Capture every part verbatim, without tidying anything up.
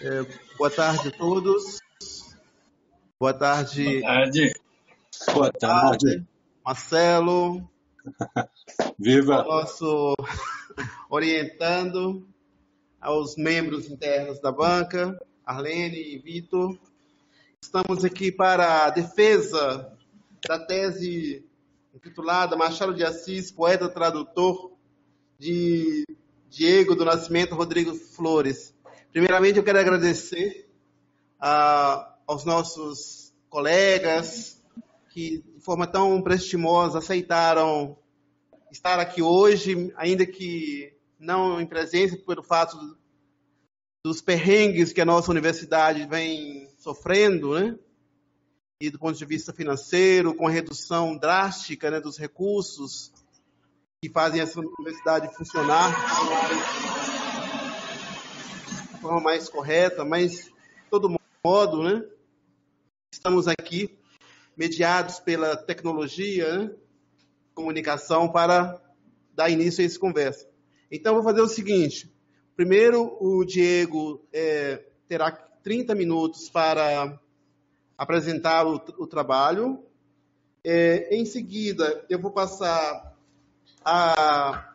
É, boa tarde a todos. Boa tarde. Boa tarde. Boa tarde. Marcelo. Viva. Nosso orientando aos membros internos da banca, Arlene e Vitor. Estamos aqui para a defesa da tese intitulada Machado de Assis, poeta tradutor, de Diego do Nascimento Rodrigues Flores. Primeiramente, eu quero agradecer a, aos nossos colegas que, de forma tão prestimosa, aceitaram estar aqui hoje, ainda que não em presença, pelo fato dos perrengues que a nossa universidade vem sofrendo, né? E do ponto de vista financeiro, com a redução drástica, né, dos recursos que fazem essa universidade funcionar de forma mais correta, mas, de todo modo, né, estamos aqui mediados pela tecnologia, né, comunicação, para dar início a essa conversa. Então, vou fazer o seguinte. Primeiro, o Diego é, terá trinta minutos para apresentar o, o trabalho. É, em seguida, eu vou passar a,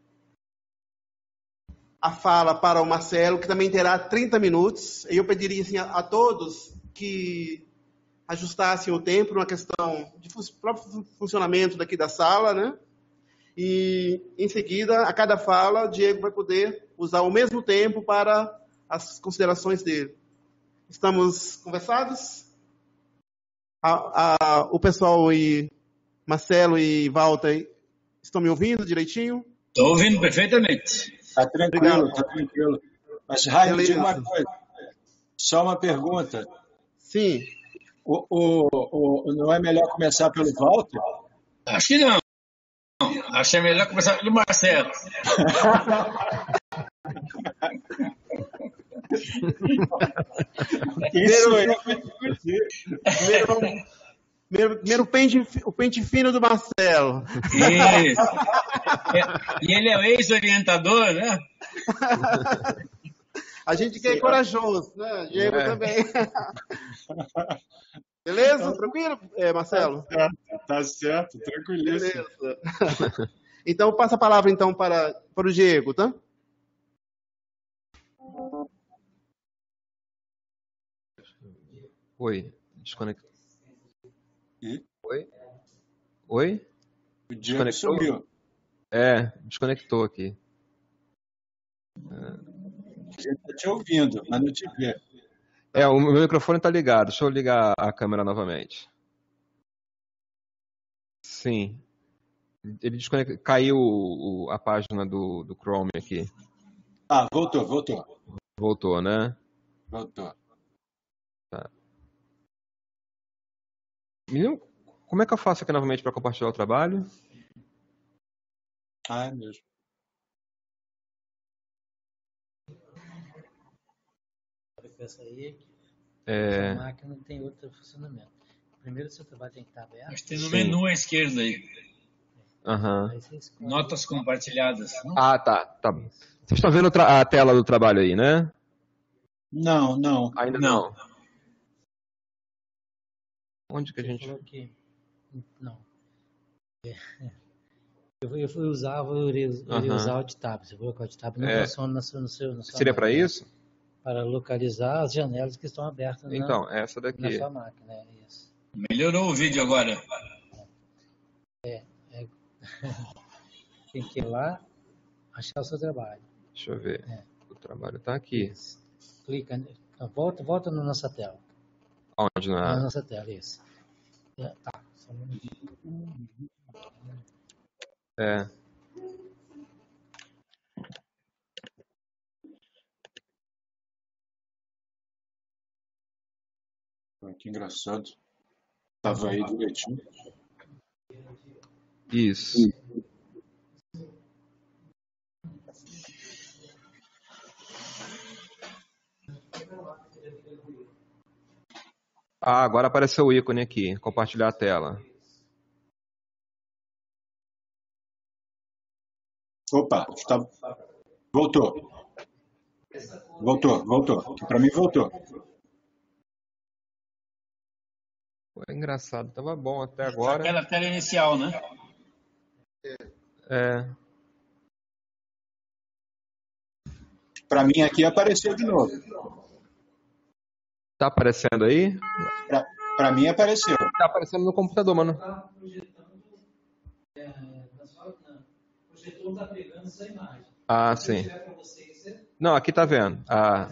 a fala para o Marcelo, que também terá trinta minutos. Eu pediria assim, a, a todos que ajustassem o tempo numa questão de fu- próprio funcionamento daqui da sala, né? E, em seguida, a cada fala, o Diego vai poder usar o mesmo tempo para as considerações dele. Estamos conversados? A, a, o pessoal e Marcelo e Walter estão me ouvindo direitinho? Estou ouvindo perfeitamente. Está tranquilo, está tranquilo. Mas, Raio, me diga uma coisa. Só uma pergunta. Sim. O, o, o, não é melhor começar pelo Walter? Acho que não. Acho que é melhor começar pelo Marcelo. Isso Primeiro, é. primeiro, primeiro o, pente, o pente fino do Marcelo. Isso. E ele é o ex-orientador, né? A gente que é corajoso, né? Diego É. também. Beleza? Tranquilo, é, Marcelo? Tá certo, tá certo, tranquilíssimo. Beleza. Então, passa a palavra então para, para o Diego, tá? Oi, desconectou. E? Oi? Oi? O Diego Desconectou? sumiu. É, desconectou aqui. A gente está te ouvindo, mas não te vê. É, o meu microfone tá ligado. Deixa eu ligar a câmera novamente. Sim. Ele desconectou. Caiu o- o- a página do, do Chrome aqui. Ah, voltou, voltou. Voltou, né? Voltou. Menino, como é que eu faço aqui novamente para compartilhar o trabalho? Ah, é mesmo. Essa aí, É, a máquina não tem outro funcionamento. Primeiro, o seu trabalho tem que estar aberto. Acho que tem no Sim. menu à esquerda aí. aham. Aí você escolhe. Notas compartilhadas. Não? Ah, tá, tá. Vocês estão vendo tra- a tela do trabalho aí, né? Não, não. Ainda Não. não. Onde que a Você gente... falou que... Não. É. Eu, fui- eu fui usar, eu vou eu ia Aham. usar o Alt-Tab. Você falou que o Alt-Tab não É. funciona no seu, no seu, na sua Seria para máquina. isso? Para localizar as janelas que estão abertas na, Então, essa na daqui. sua máquina. É isso. Melhorou o vídeo agora. Tem que ir lá, achar o seu trabalho. Deixa eu ver. É. O trabalho tá aqui. Isso. Clica, então, volta, volta na nossa tela. Onde? Na Na... nossa tela, isso. É, tá, só um minutinho. É. Ah, que engraçado. Tava aí direitinho. Isso. Ah, agora apareceu o ícone aqui. Compartilhar a tela. Opa, está... voltou. Voltou, voltou. Para mim, voltou. É engraçado, tava bom até agora. Aquela tela inicial, né? É. Para mim, aqui apareceu de novo. Tá aparecendo aí? Para mim, apareceu. Tá aparecendo no computador, mano. projetor está pegando essa imagem. Ah, sim. Não, aqui tá vendo. Ah.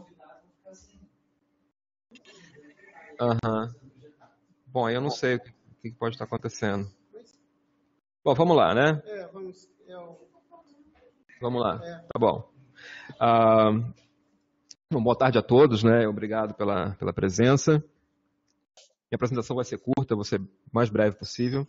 Aham. Bom, eu não sei o que pode estar acontecendo. Bom, vamos lá, né? É, vamos. Eu... Vamos lá. Tá bom. Ah, bom. Boa tarde a todos, né? Obrigado pela, pela presença. Minha apresentação vai ser curta, vou ser o mais breve possível.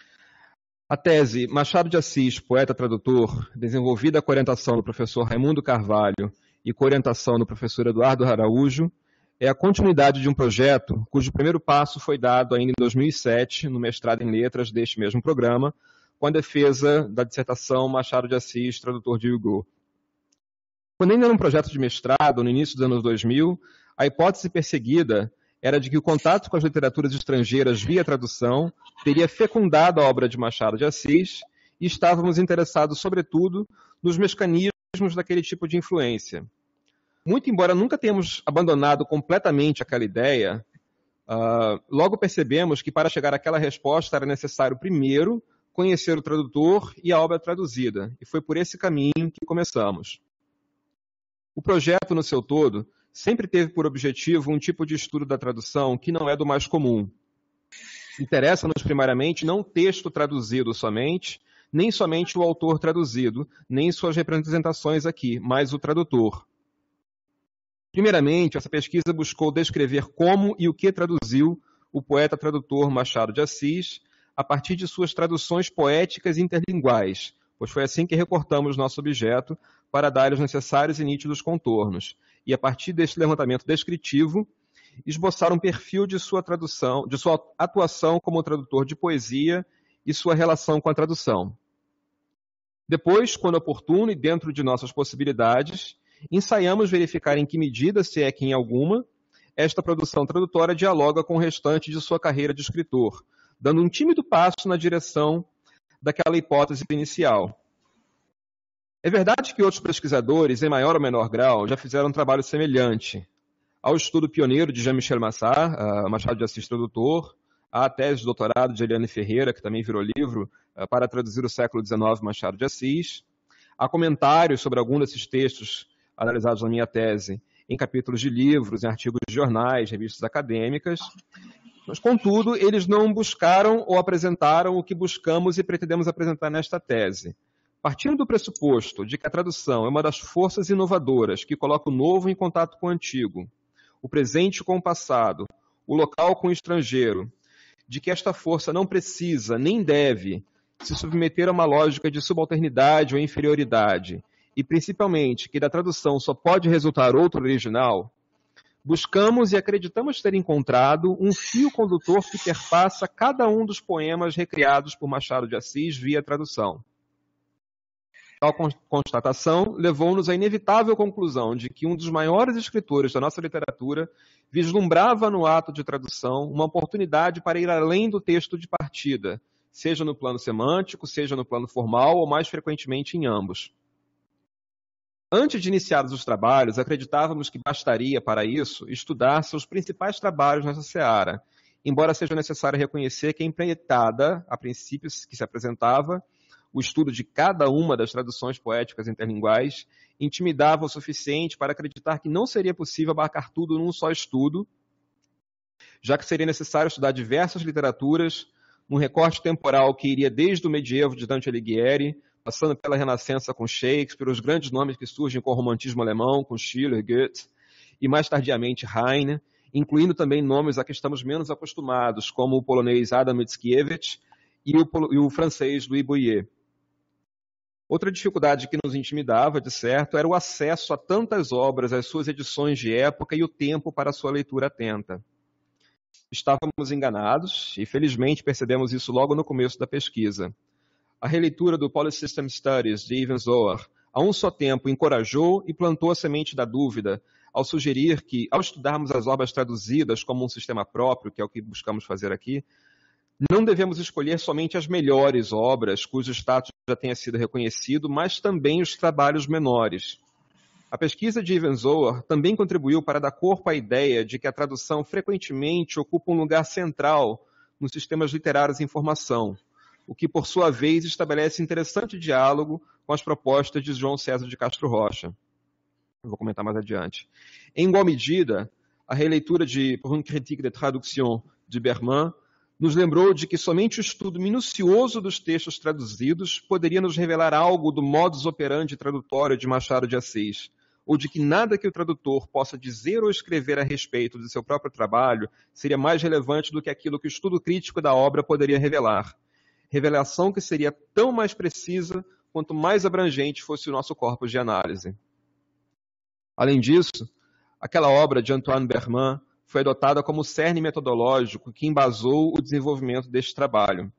A tese Machado de Assis, poeta tradutor, desenvolvida com orientação do professor Raimundo Carvalho e com orientação do professor Eduardo Araújo, é a continuidade de um projeto cujo primeiro passo foi dado ainda em dois mil e sete, no mestrado em letras deste mesmo programa, com a defesa da dissertação Machado de Assis, tradutor de Hugo. Quando ainda era um projeto de mestrado, no início dos anos dois mil, a hipótese perseguida era de que o contato com as literaturas estrangeiras via tradução teria fecundado a obra de Machado de Assis e estávamos interessados, sobretudo, nos mecanismos daquele tipo de influência. Muito embora nunca tenhamos abandonado completamente aquela ideia, uh, logo percebemos que para chegar àquela resposta era necessário, primeiro, conhecer o tradutor e a obra traduzida, e foi por esse caminho que começamos. O projeto, no seu todo, sempre teve por objetivo um tipo de estudo da tradução que não é do mais comum. Interessa-nos primariamente não o texto traduzido somente, nem somente o autor traduzido, nem suas representações aqui, mas o tradutor. Primeiramente, essa pesquisa buscou descrever como e o que traduziu o poeta-tradutor Machado de Assis a partir de suas traduções poéticas interlinguais, pois foi assim que recortamos nosso objeto para dar os necessários e nítidos contornos, e a partir deste levantamento descritivo, esboçar um perfil de sua tradução, de sua atuação como tradutor de poesia e sua relação com a tradução. Depois, quando oportuno e dentro de nossas possibilidades, ensaiamos verificar em que medida, se é que em alguma, esta produção tradutória dialoga com o restante de sua carreira de escritor, dando um tímido passo na direção daquela hipótese inicial. É verdade que outros pesquisadores, em maior ou menor grau, já fizeram um trabalho semelhante ao estudo pioneiro de Jean-Michel Massart, uh, Machado de Assis tradutor, à tese de doutorado de Eliane Ferreira, que também virou livro, uh, para traduzir o século dezenove Machado de Assis. Há comentários sobre alguns desses textos analisados na minha tese em capítulos de livros, em artigos de jornais, revistas acadêmicas. Mas, contudo, eles não buscaram ou apresentaram o que buscamos e pretendemos apresentar nesta tese. Partindo do pressuposto de que a tradução é uma das forças inovadoras que coloca o novo em contato com o antigo, o presente com o passado, o local com o estrangeiro, de que esta força não precisa nem deve se submeter a uma lógica de subalternidade ou inferioridade, e principalmente que da tradução só pode resultar outro original, buscamos e acreditamos ter encontrado um fio condutor que perpassa cada um dos poemas recriados por Machado de Assis via tradução. Tal constatação levou-nos à inevitável conclusão de que um dos maiores escritores da nossa literatura vislumbrava no ato de tradução uma oportunidade para ir além do texto de partida, seja no plano semântico, seja no plano formal ou mais frequentemente em ambos. Antes de iniciarmos os trabalhos, acreditávamos que bastaria para isso estudar seus principais trabalhos nessa seara, embora seja necessário reconhecer que a empreitada, a princípio que se apresentava, o estudo de cada uma das traduções poéticas interlinguais intimidava o suficiente para acreditar que não seria possível abarcar tudo num só estudo, já que seria necessário estudar diversas literaturas, num recorte temporal que iria desde o medievo de Dante Alighieri, passando pela Renascença com Shakespeare, os grandes nomes que surgem com o romantismo alemão, com Schiller, Goethe, e mais tardiamente Heine, incluindo também nomes a que estamos menos acostumados, como o polonês Adam Mickiewicz e o, e o francês Louis Boyer. Outra dificuldade que nos intimidava, de certo, era o acesso a tantas obras, as suas edições de época e o tempo para a sua leitura atenta. Estávamos enganados e, felizmente, percebemos isso logo no começo da pesquisa. A releitura do Polysystem Studies, de Ivan Zohar, a um só tempo encorajou e plantou a semente da dúvida, ao sugerir que, ao estudarmos as obras traduzidas como um sistema próprio, que é o que buscamos fazer aqui, não devemos escolher somente as melhores obras, cujo status já tenha sido reconhecido, mas também os trabalhos menores. A pesquisa de Ivan Zohar também contribuiu para dar corpo à ideia de que a tradução frequentemente ocupa um lugar central nos sistemas literários em formação, o que, por sua vez, estabelece interessante diálogo com as propostas de João César de Castro Rocha. Eu vou comentar mais adiante. Em igual medida, a releitura de Pour une critique de traduction de Berman nos lembrou de que somente o estudo minucioso dos textos traduzidos poderia nos revelar algo do modus operandi tradutório de Machado de Assis, ou de que nada que o tradutor possa dizer ou escrever a respeito de seu próprio trabalho seria mais relevante do que aquilo que o estudo crítico da obra poderia revelar. Revelação que seria tão mais precisa quanto mais abrangente fosse o nosso corpus de análise. Além disso, aquela obra de Antoine Berman foi adotada como cerne metodológico que embasou o desenvolvimento deste trabalho,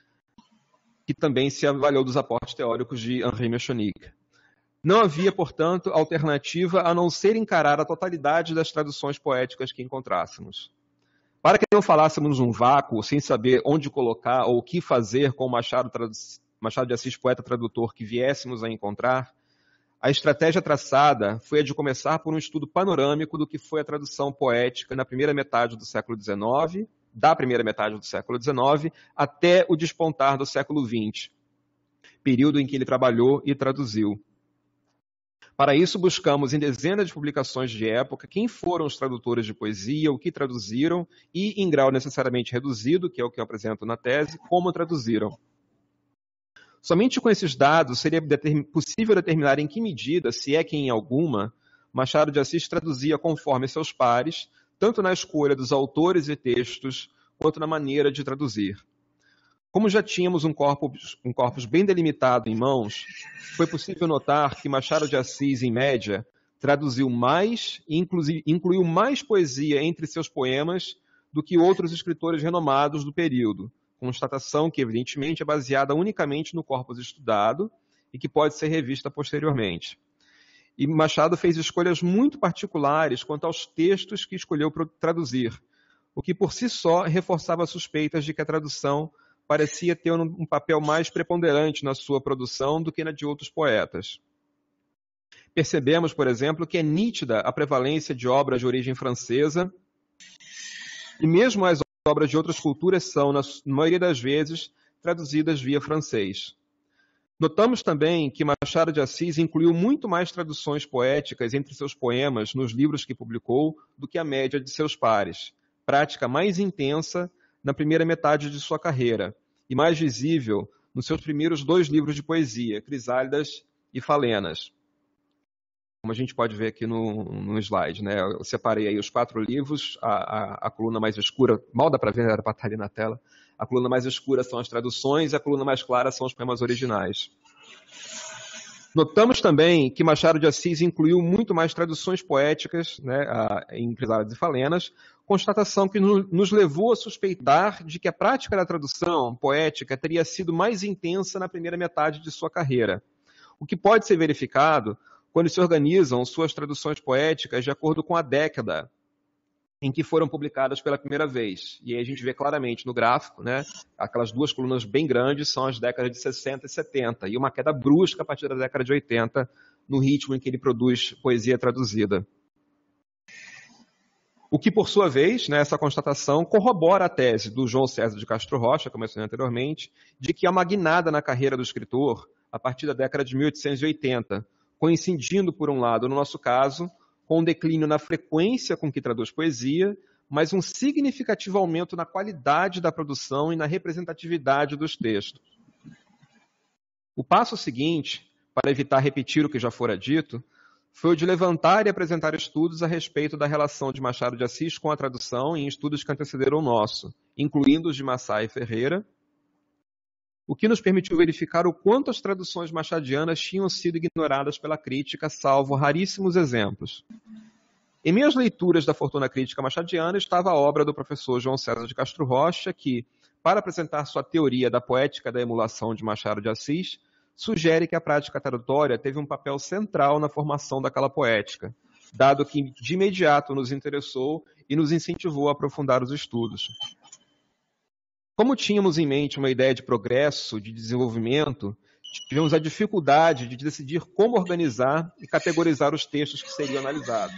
que também se avaliou dos aportes teóricos de Henri Mechanique. Não havia, portanto, alternativa a não ser encarar a totalidade das traduções poéticas que encontrássemos. Para que não falássemos num vácuo, sem saber onde colocar ou o que fazer com o Machado, Machado de Assis, poeta tradutor, que viéssemos a encontrar, a estratégia traçada foi a de começar por um estudo panorâmico do que foi a tradução poética na primeira metade do século dezenove, da primeira metade do século dezenove, até o despontar do século vinte, período em que ele trabalhou e traduziu. Para isso, buscamos em dezenas de publicações de época quem foram os tradutores de poesia, o que traduziram e, em grau necessariamente reduzido, que é o que eu apresento na tese, como traduziram. Somente com esses dados seria determin- possível determinar em que medida, se é que em alguma, Machado de Assis traduzia conforme seus pares, tanto na escolha dos autores e textos, quanto na maneira de traduzir. Como já tínhamos um corpus, um corpus bem delimitado em mãos, foi possível notar que Machado de Assis, em média, traduziu mais e incluiu mais poesia entre seus poemas do que outros escritores renomados do período, constatação que, evidentemente, é baseada unicamente no corpus estudado e que pode ser revista posteriormente. E Machado fez escolhas muito particulares quanto aos textos que escolheu traduzir, o que por si só reforçava suspeitas de que a tradução parecia ter um papel mais preponderante na sua produção do que na de outros poetas. Percebemos, por exemplo, que é nítida a prevalência de obras de origem francesa, e mesmo as obras de outras culturas são, na maioria das vezes, traduzidas via francês. Notamos também que Machado de Assis incluiu muito mais traduções poéticas entre seus poemas nos livros que publicou do que a média de seus pares, prática mais intensa na primeira metade de sua carreira, e mais visível nos seus primeiros dois livros de poesia, Crisálidas e Falenas. Como a gente pode ver aqui no, no slide, né? Eu separei aí os quatro livros, a, a, a coluna mais escura, mal dá para ver, era para estar ali na tela, a coluna mais escura são as traduções e a coluna mais clara são os poemas originais. Notamos também que Machado de Assis incluiu muito mais traduções poéticas, né, em Crisálidas e Falenas, constatação que nos levou a suspeitar de que a prática da tradução poética teria sido mais intensa na primeira metade de sua carreira, o que pode ser verificado quando se organizam suas traduções poéticas de acordo com a década em que foram publicadas pela primeira vez. E aí a gente vê claramente no gráfico, né, aquelas duas colunas bem grandes são as décadas de sessenta e setenta, e uma queda brusca a partir da década de oitenta, no ritmo em que ele produz poesia traduzida. O que, por sua vez, né, essa constatação corrobora a tese do João César de Castro Rocha, como eu mencionei anteriormente, de que há uma guinada na carreira do escritor a partir da década de mil oitocentos e oitenta, coincidindo, por um lado, no nosso caso, com um declínio na frequência com que traduz poesia, mas um significativo aumento na qualidade da produção e na representatividade dos textos. O passo seguinte, para evitar repetir o que já fora dito, foi o de levantar e apresentar estudos a respeito da relação de Machado de Assis com a tradução em estudos que antecederam o nosso, incluindo os de Massá e Ferreira, o que nos permitiu verificar o quanto as traduções machadianas tinham sido ignoradas pela crítica, salvo raríssimos exemplos. Em minhas leituras da fortuna crítica machadiana estava a obra do professor João César de Castro Rocha, que, para apresentar sua teoria da poética da emulação de Machado de Assis, sugere que a prática tradutória teve um papel central na formação daquela poética, dado que de imediato nos interessou e nos incentivou a aprofundar os estudos. Como tínhamos em mente uma ideia de progresso, de desenvolvimento, tivemos a dificuldade de decidir como organizar e categorizar os textos que seriam analisados.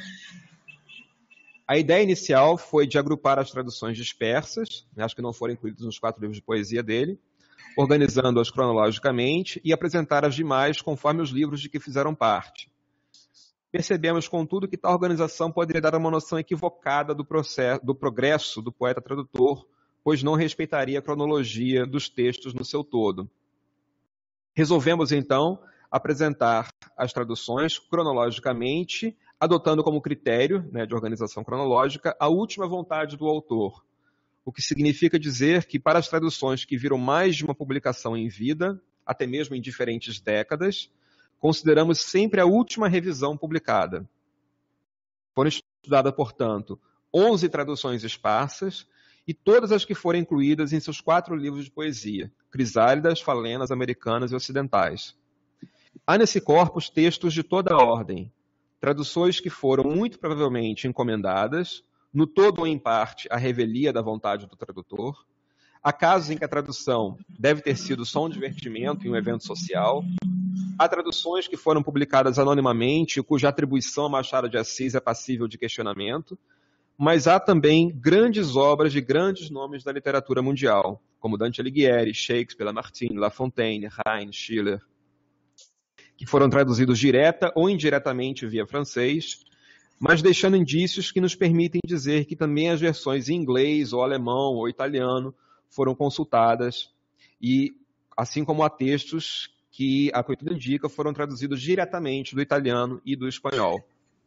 A ideia inicial foi de agrupar as traduções dispersas, acho que não foram incluídas nos quatro livros de poesia dele, organizando-as cronologicamente e apresentar as demais conforme os livros de que fizeram parte. Percebemos, contudo, que tal organização poderia dar uma noção equivocada do, processo, do progresso do poeta-tradutor, pois não respeitaria a cronologia dos textos no seu todo. Resolvemos, então, apresentar as traduções cronologicamente, adotando como critério, né, de organização cronológica a última vontade do autor, o que significa dizer que para as traduções que viram mais de uma publicação em vida, até mesmo em diferentes décadas, consideramos sempre a última revisão publicada. Foram estudadas, portanto, onze traduções esparsas e todas as que foram incluídas em seus quatro livros de poesia, Crisálidas, Falenas, Americanas e Ocidentais. Há nesse corpus textos de toda a ordem, traduções que foram muito provavelmente encomendadas, no todo ou em parte à revelia da vontade do tradutor. Há casos em que a tradução deve ter sido só um divertimento em um evento social. Há traduções que foram publicadas anonimamente, cuja atribuição a Machado de Assis é passível de questionamento, mas há também grandes obras de grandes nomes da literatura mundial, como Dante Alighieri, Shakespeare, Lamartine, La Fontaine, Heine, Schiller, que foram traduzidos direta ou indiretamente via francês, mas deixando indícios que nos permitem dizer que também as versões em inglês, ou alemão, ou italiano foram consultadas, e assim como há textos que, a que tudo indica, foram traduzidos diretamente do italiano e do espanhol.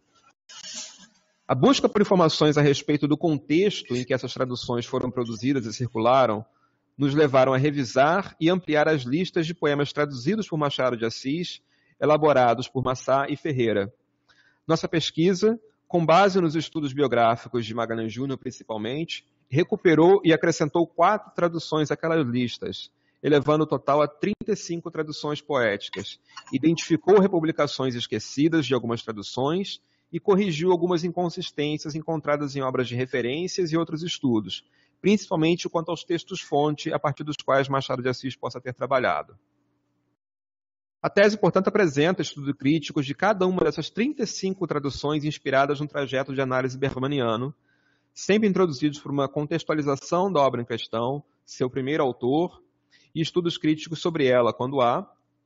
A busca por informações a respeito do contexto em que essas traduções foram produzidas e circularam nos levaram a revisar e ampliar as listas de poemas traduzidos por Machado de Assis, elaborados por Massá e Ferreira. Nossa pesquisa, com base nos estudos biográficos de Magalhães Júnior principalmente, recuperou e acrescentou quatro traduções àquelas listas, elevando o total a trinta e cinco traduções poéticas, identificou republicações esquecidas de algumas traduções e corrigiu algumas inconsistências encontradas em obras de referências e outros estudos, principalmente quanto aos textos-fonte a partir dos quais Machado de Assis possa ter trabalhado. A tese, portanto, apresenta estudos críticos de cada uma dessas trinta e cinco traduções inspiradas no trajeto de análise bergmaniano, sempre introduzidos por uma contextualização da obra em questão, seu primeiro autor, e estudos críticos sobre ela, quando há,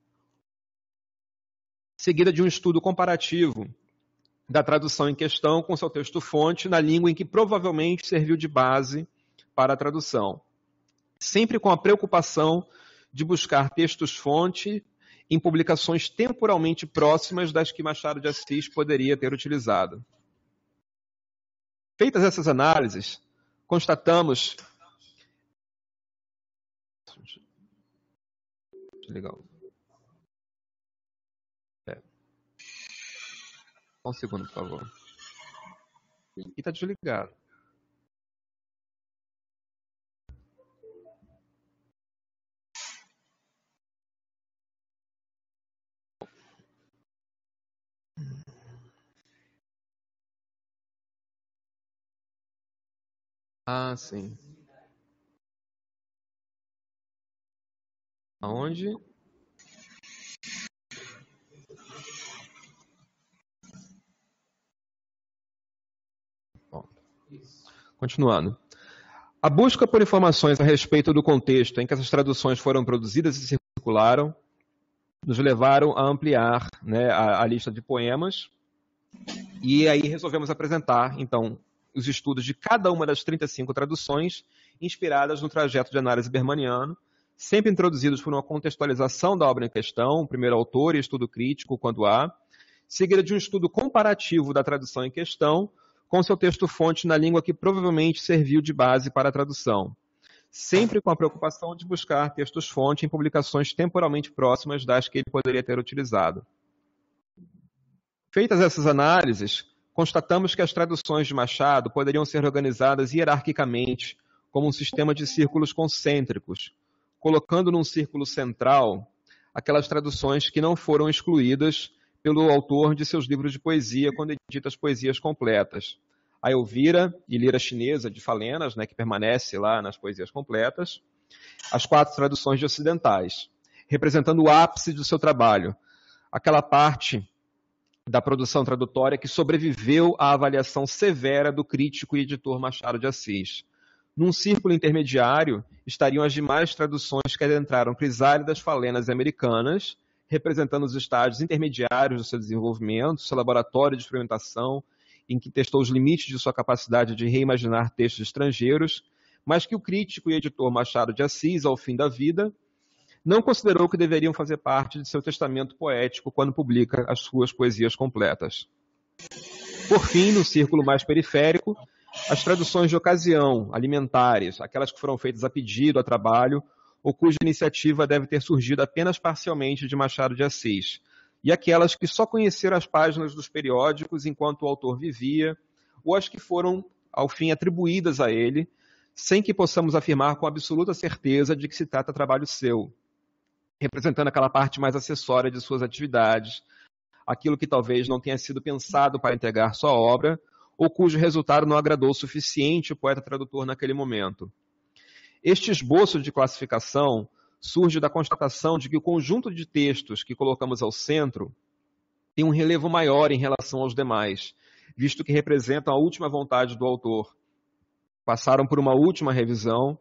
seguida de um estudo comparativo da tradução em questão com seu texto-fonte na língua em que provavelmente serviu de base para a tradução, sempre com a preocupação de buscar textos-fonte em publicações temporalmente próximas das que Machado de Assis poderia ter utilizado. Feitas essas análises, constatamos... Legal. É. Um segundo, por favor. E está desligado. Ah, sim. Aonde? Bom, continuando. A busca por informações a respeito do contexto em que essas traduções foram produzidas e circularam nos levaram a ampliar, né, a, a lista de poemas, e aí resolvemos apresentar, então, os estudos de cada uma das trinta e cinco traduções inspiradas no trajeto de análise bergmaniano, sempre introduzidos por uma contextualização da obra em questão, primeiro autor e estudo crítico, quando há, seguida de um estudo comparativo da tradução em questão, com seu texto-fonte na língua que provavelmente serviu de base para a tradução, sempre com a preocupação de buscar textos-fonte em publicações temporalmente próximas das que ele poderia ter utilizado. Feitas essas análises, constatamos que as traduções de Machado poderiam ser organizadas hierarquicamente como um sistema de círculos concêntricos, colocando num círculo central aquelas traduções que não foram excluídas pelo autor de seus livros de poesia quando edita as poesias completas. A Elvira e Lira Chinesa de Falenas, né, que permanece lá nas poesias completas. As quatro traduções de ocidentais, representando o ápice do seu trabalho, aquela parte da produção tradutória que sobreviveu à avaliação severa do crítico e editor Machado de Assis. Num círculo intermediário estariam as demais traduções que adentraram crisálidas falenas americanas, representando os estágios intermediários do seu desenvolvimento, seu laboratório de experimentação, em que testou os limites de sua capacidade de reimaginar textos estrangeiros, mas que o crítico e editor Machado de Assis, ao fim da vida, não considerou que deveriam fazer parte de seu testamento poético quando publica as suas poesias completas. Por fim, no círculo mais periférico, as traduções de ocasião, alimentares, aquelas que foram feitas a pedido, a trabalho, ou cuja iniciativa deve ter surgido apenas parcialmente de Machado de Assis, e aquelas que só conheceram as páginas dos periódicos enquanto o autor vivia, ou as que foram, ao fim, atribuídas a ele, sem que possamos afirmar com absoluta certeza de que se trata de trabalho seu, representando aquela parte mais acessória de suas atividades, aquilo que talvez não tenha sido pensado para integrar sua obra, ou cujo resultado não agradou o suficiente o poeta-tradutor naquele momento. Este esboço de classificação surge da constatação de que o conjunto de textos que colocamos ao centro tem um relevo maior em relação aos demais, visto que representam a última vontade do autor. Passaram por uma última revisão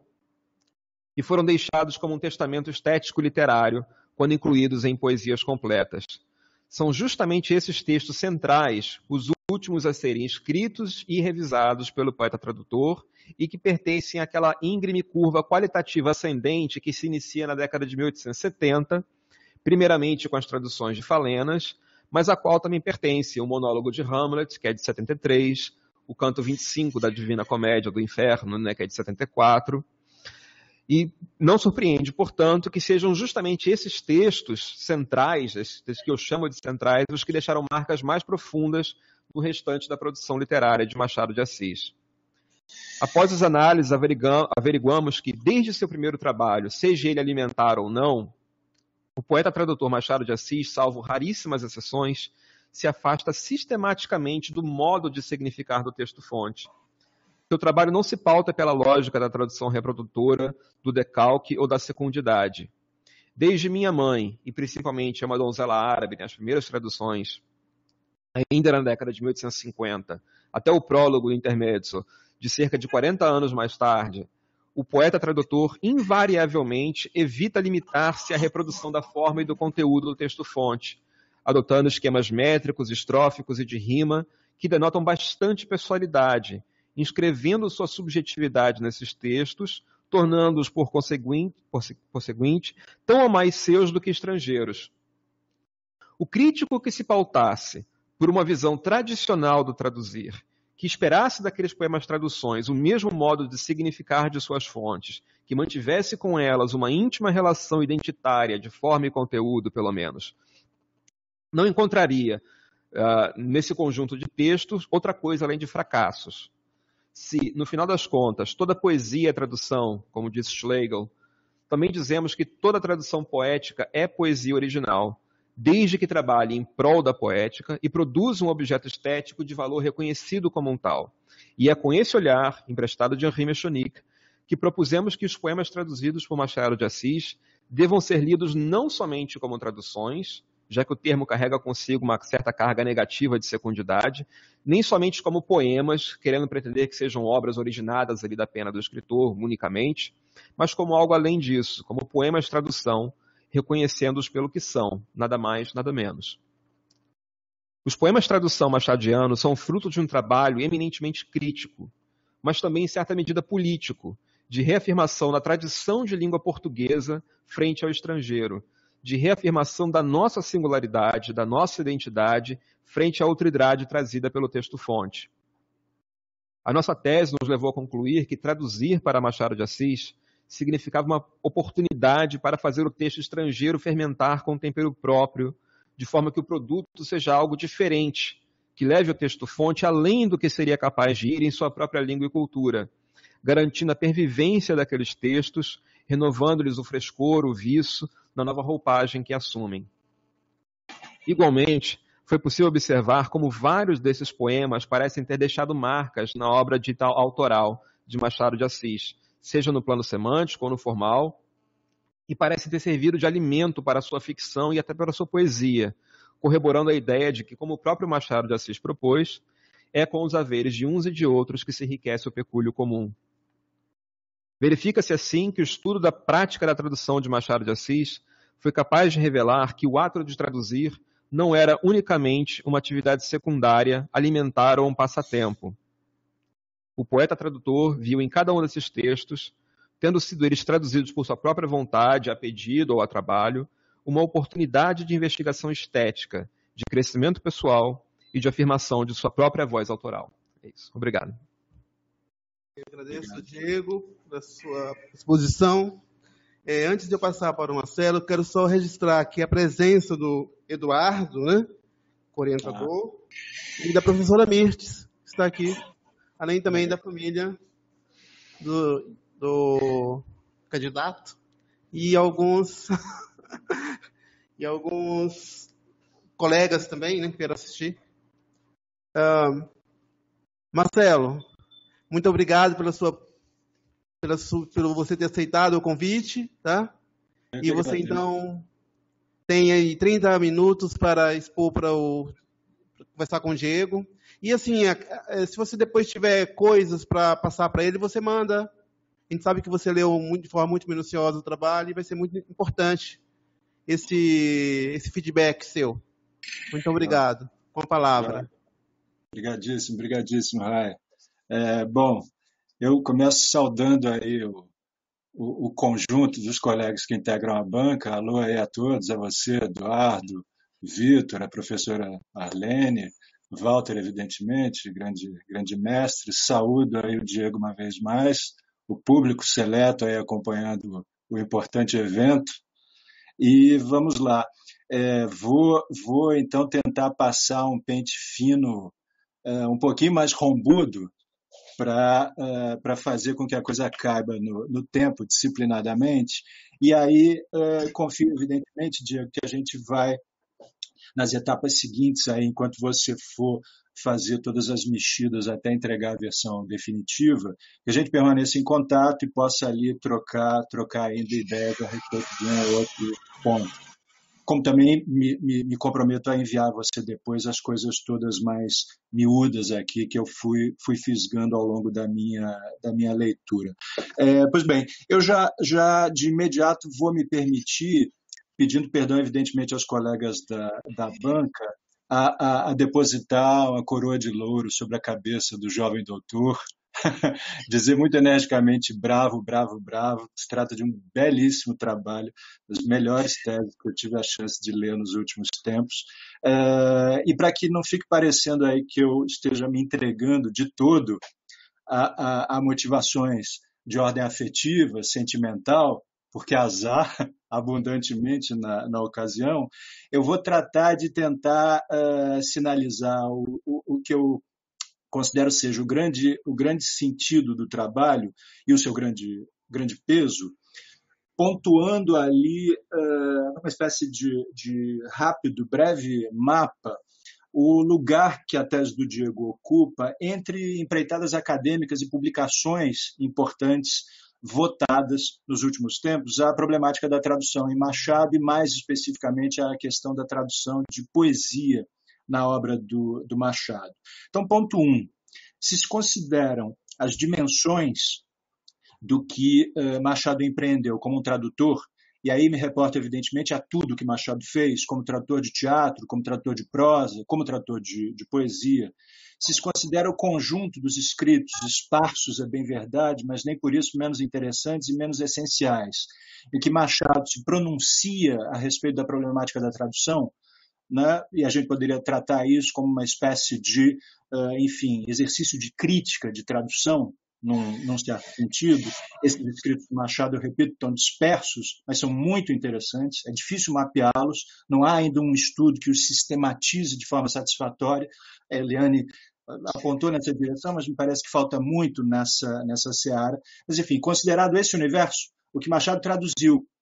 e foram deixados como um testamento estético-literário quando incluídos em poesias completas. São justamente esses textos centrais os últimos a serem escritos e revisados pelo poeta-tradutor e que pertencem àquela íngreme curva qualitativa ascendente que se inicia na década de mil oitocentos e setenta, primeiramente com as traduções de Falenas, mas a qual também pertence o monólogo de Hamlet, que é de setenta e três, o canto vinte e cinco da Divina Comédia do Inferno, né, que é de setenta e quatro. E não surpreende, portanto, que sejam justamente esses textos centrais, esses que eu chamo de centrais, os que deixaram marcas mais profundas no restante da produção literária de Machado de Assis. Após as análises, averiguamos que, desde seu primeiro trabalho, seja ele alimentar ou não, o poeta-tradutor Machado de Assis, salvo raríssimas exceções, se afasta sistematicamente do modo de significar do texto-fonte. Seu trabalho não se pauta pela lógica da tradução reprodutora, do decalque ou da secundidade. Desde Minha Mãe, e principalmente Uma Donzela Árabe, nas primeiras traduções, ainda na década de mil oitocentos e cinquenta, até o prólogo do Intermezzo, de cerca de quarenta anos mais tarde, o poeta-tradutor invariavelmente evita limitar-se à reprodução da forma e do conteúdo do texto-fonte, adotando esquemas métricos, estróficos e de rima que denotam bastante pessoalidade, inscrevendo sua subjetividade nesses textos, tornando-os, por conseguinte, por, por seguinte, tão a mais seus do que estrangeiros. O crítico que se pautasse por uma visão tradicional do traduzir, que esperasse daqueles poemas traduções o mesmo modo de significar de suas fontes, que mantivesse com elas uma íntima relação identitária, de forma e conteúdo, pelo menos, não encontraria, uh, nesse conjunto de textos, outra coisa além de fracassos. Se, no final das contas, toda poesia é tradução, como diz Schlegel, também dizemos que toda tradução poética é poesia original, desde que trabalhe em prol da poética e produza um objeto estético de valor reconhecido como um tal. E é com esse olhar, emprestado de Henri Mechonic, que propusemos que os poemas traduzidos por Machado de Assis devam ser lidos não somente como traduções, já que o termo carrega consigo uma certa carga negativa de secundidade, nem somente como poemas, querendo pretender que sejam obras originadas ali da pena do escritor, unicamente, mas como algo além disso, como poemas de tradução, reconhecendo-os pelo que são, nada mais, nada menos. Os poemas de tradução machadianos são fruto de um trabalho eminentemente crítico, mas também, em certa medida, político, de reafirmação da tradição de língua portuguesa frente ao estrangeiro, de reafirmação da nossa singularidade, da nossa identidade, frente à outridade trazida pelo texto-fonte. A nossa tese nos levou a concluir que traduzir para Machado de Assis significava uma oportunidade para fazer o texto estrangeiro fermentar com tempero próprio, de forma que o produto seja algo diferente, que leve o texto-fonte além do que seria capaz de ir em sua própria língua e cultura, garantindo a pervivência daqueles textos, renovando-lhes o frescor, o viço, na nova roupagem que assumem. Igualmente, foi possível observar como vários desses poemas parecem ter deixado marcas na obra dita autoral de Machado de Assis, seja no plano semântico ou no formal, e parecem ter servido de alimento para a sua ficção e até para a sua poesia, corroborando a ideia de que, como o próprio Machado de Assis propôs, é com os haveres de uns e de outros que se enriquece o pecúlio comum. Verifica-se assim que o estudo da prática da tradução de Machado de Assis foi capaz de revelar que o ato de traduzir não era unicamente uma atividade secundária, alimentar ou um passatempo. O poeta tradutor viu em cada um desses textos, tendo sido eles traduzidos por sua própria vontade, a pedido ou a trabalho, uma oportunidade de investigação estética, de crescimento pessoal e de afirmação de sua própria voz autoral. É isso. Obrigado. Eu agradeço, Obrigado. Diego, pela sua exposição. É, antes de eu passar para o Marcelo, eu quero só registrar aqui a presença do Eduardo, né, orientador, ah. e da professora Mirtes, que está aqui, além também da família do, do candidato e alguns e alguns colegas também, né, que vieram assistir. Uh, Marcelo, muito obrigado pela sua, pela sua, pelo você ter aceitado o convite, tá? E você então tem aí trinta minutos para expor para o pra conversar com o Diego. E assim, se você depois tiver coisas para passar para ele, você manda. A gente sabe que você leu muito, de forma muito minuciosa o trabalho e vai ser muito importante esse, esse feedback seu. Muito obrigado. Com a palavra. Obrigadíssimo, obrigadíssimo, Raia. É, bom, eu começo saudando aí o, o, o conjunto dos colegas que integram a banca. Alô aí a todos, a você, Eduardo, Vitor, a professora Arlene, Walter, evidentemente, grande, grande mestre. Saúdo aí o Diego uma vez mais, o público seleto aí acompanhando o importante evento. E vamos lá. É, vou, vou, então, tentar passar um pente fino, é, um pouquinho mais rombudo, para uh, fazer com que a coisa caiba no, no tempo, disciplinadamente. E aí, uh, confio, evidentemente, Diego, que a gente vai, nas etapas seguintes, aí, enquanto você for fazer todas as mexidas até entregar a versão definitiva, que a gente permaneça em contato e possa ali trocar, trocar ainda ideias a respeito de um ou outro ponto. Como também me, me, me comprometo a enviar a você depois as coisas todas mais miúdas aqui que eu fui, fui fisgando ao longo da minha, da minha leitura. É, pois bem, eu já, já de imediato vou me permitir, pedindo perdão evidentemente aos colegas da, da banca, a, a, a depositar uma coroa de louro sobre a cabeça do jovem doutor, dizer muito energicamente bravo, bravo, bravo. Se trata de um belíssimo trabalho, das melhores teses que eu tive a chance de ler nos últimos tempos. É, e para que não fique parecendo aí que eu esteja me entregando de todo a, a, a motivações de ordem afetiva, sentimental, porque azar abundantemente na, na ocasião, eu vou tratar de tentar uh, sinalizar o, o, o que eu considero seja o grande, o grande sentido do trabalho e o seu grande, grande peso, pontuando ali uh, uma espécie de, de rápido, breve mapa, o lugar que a tese do Diego ocupa entre empreitadas acadêmicas e publicações importantes votadas nos últimos tempos à problemática da tradução em Machado e, mais especificamente, à questão da tradução de poesia na obra do, do Machado. Então, ponto um, se se consideram as dimensões do que uh, Machado empreendeu como um tradutor, e aí me reporto, evidentemente, a tudo que Machado fez, como tradutor de teatro, como tradutor de prosa, como tradutor de, de poesia, se se considera o conjunto dos escritos, esparsos, é bem verdade, mas nem por isso menos interessantes e menos essenciais, e que Machado se pronuncia a respeito da problemática da tradução, né? E a gente poderia tratar isso como uma espécie de, uh, enfim, exercício de crítica de tradução, num, num certo sentido. Esses escritos do Machado, eu repito, estão dispersos, mas são muito interessantes, é difícil mapeá-los, não há ainda um estudo que os sistematize de forma satisfatória. A Eliane apontou nessa direção, mas me parece que falta muito nessa, nessa seara. Mas, enfim, considerado esse universo, o que Machado traduziu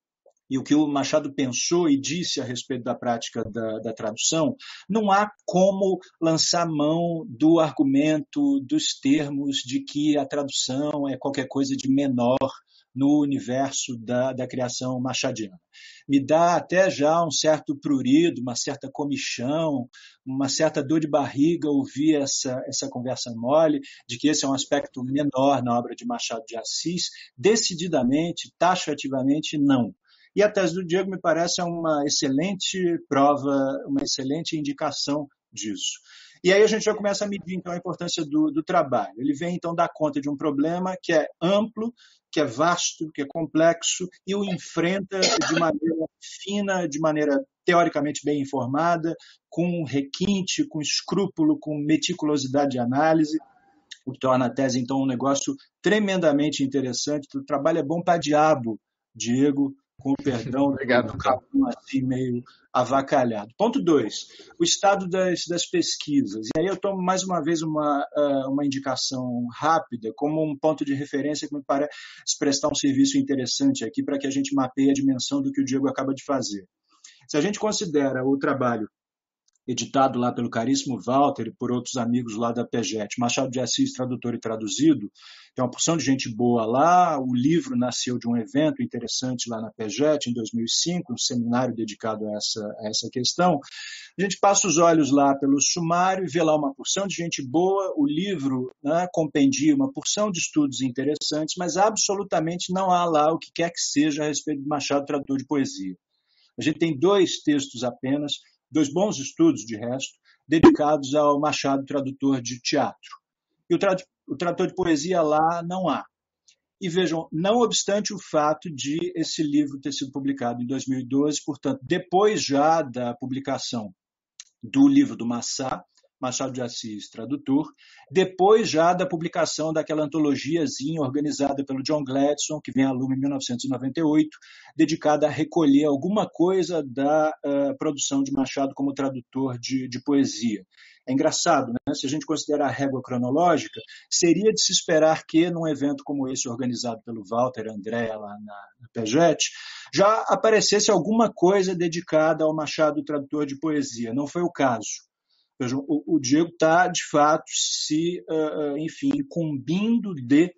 e o que o Machado pensou e disse a respeito da prática da, da tradução, não há como lançar mão do argumento, dos termos de que a tradução é qualquer coisa de menor no universo da, da criação machadiana. Me dá até já um certo prurido, uma certa comichão, uma certa dor de barriga ouvir essa, essa conversa mole de que esse é um aspecto menor na obra de Machado de Assis. Decididamente, taxativamente, não. E a tese do Diego me parece uma excelente prova, uma excelente indicação disso. E aí a gente já começa a medir, então, a importância do, do trabalho. Ele vem, então, dar conta de um problema que é amplo, que é vasto, que é complexo, e o enfrenta de maneira fina, de maneira teoricamente bem informada, com requinte, com escrúpulo, com meticulosidade de análise, o que torna a tese, então, um negócio tremendamente interessante. O trabalho é bom para diabo, Diego, com o perdão Obrigado, do capum assim meio avacalhado. Ponto dois, o estado das, das pesquisas. E aí eu tomo mais uma vez uma, uma indicação rápida como um ponto de referência que me parece prestar um serviço interessante aqui para que a gente mapeie a dimensão do que o Diego acaba de fazer. Se a gente considera o trabalho editado lá pelo caríssimo Walter e por outros amigos lá da P G E T, Machado de Assis, tradutor e traduzido, tem uma porção de gente boa lá, o livro nasceu de um evento interessante lá na P G E T em dois mil e cinco, um seminário dedicado a essa, a essa questão. A gente passa os olhos lá pelo sumário e vê lá uma porção de gente boa, o livro, né, compendia uma porção de estudos interessantes, mas absolutamente não há lá o que quer que seja a respeito de Machado, tradutor de poesia. A gente tem dois textos apenas, dois bons estudos, de resto, dedicados ao Machado, tradutor de teatro. E o, trad o tradutor de poesia lá não há. E vejam, não obstante o fato de esse livro ter sido publicado em dois mil e doze, portanto, depois já da publicação do livro do Massá, Machado de Assis, tradutor, depois já da publicação daquela antologiazinha organizada pelo John Gladstone, que vem a lume em mil novecentos e noventa e oito, dedicada a recolher alguma coisa da uh, produção de Machado como tradutor de, de poesia. É engraçado, né? Se a gente considerar a régua cronológica, seria de se esperar que, num evento como esse, organizado pelo Walter André, lá na, na P G E T, já aparecesse alguma coisa dedicada ao Machado, tradutor de poesia. Não foi o caso. Vejam, o, o Diego está, de fato, se, uh, enfim, incumbindo de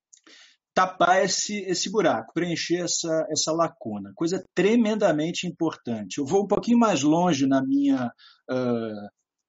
tapar esse, esse buraco, preencher essa, essa lacuna. Coisa tremendamente importante. Eu vou um pouquinho mais longe na minha uh,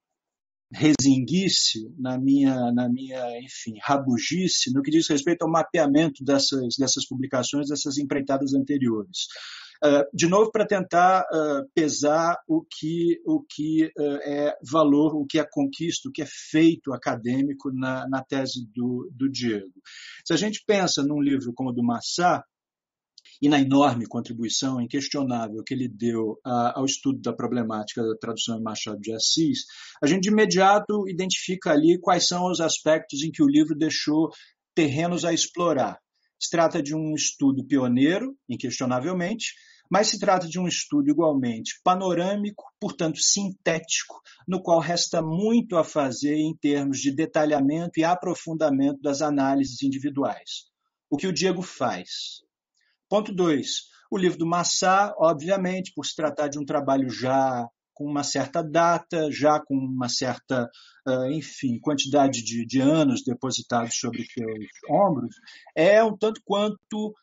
rezinguice, na minha, na minha, enfim, rabugice, no que diz respeito ao mapeamento dessas, dessas publicações, dessas empreitadas anteriores. Uh, de novo, para tentar uh, pesar o que, o que uh, é valor, o que é conquista, o que é feito acadêmico na, na tese do, do Diego. Se a gente pensa num livro como o do Massá, e na enorme contribuição inquestionável que ele deu uh, ao estudo da problemática da tradução em Machado de Assis, a gente de imediato identifica ali quais são os aspectos em que o livro deixou terrenos a explorar. Se trata de um estudo pioneiro, inquestionavelmente, mas se trata de um estudo igualmente panorâmico, portanto sintético, no qual resta muito a fazer em termos de detalhamento e aprofundamento das análises individuais. O que o Diego faz? Ponto dois. O livro do Massá, obviamente, por se tratar de um trabalho já com uma certa data, já com uma certa, uh, enfim, quantidade de, de anos depositados sobre seus ombros, é um tanto quanto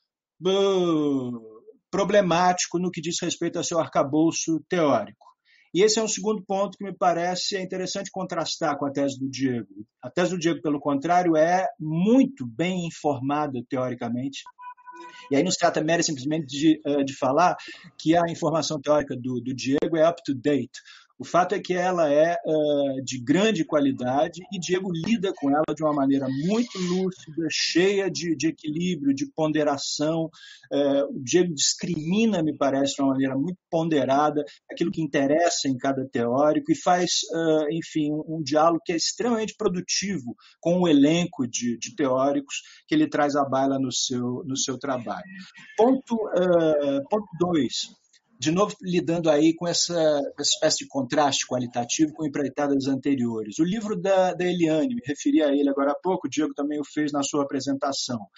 uh, problemático no que diz respeito ao seu arcabouço teórico. E esse é um segundo ponto que me parece interessante contrastar com a tese do Diego. A tese do Diego, pelo contrário, é muito bem informada teoricamente. E aí não se trata meramente simplesmente de, de falar que a informação teórica do, do Diego é up-to-date. O fato é que ela é uh, de grande qualidade e Diego lida com ela de uma maneira muito lúcida, cheia de, de equilíbrio, de ponderação. Uh, o Diego discrimina, me parece, de uma maneira muito ponderada aquilo que interessa em cada teórico e faz, uh, enfim, um, um diálogo que é extremamente produtivo com o elenco de, de teóricos que ele traz à baila no seu, no seu trabalho. Ponto uh, ponto dois. De novo, lidando aí com essa espécie de contraste qualitativo com empreitadas anteriores. O livro da, da Eliane, me referi a ele agora há pouco, o Diego também o fez na sua apresentação.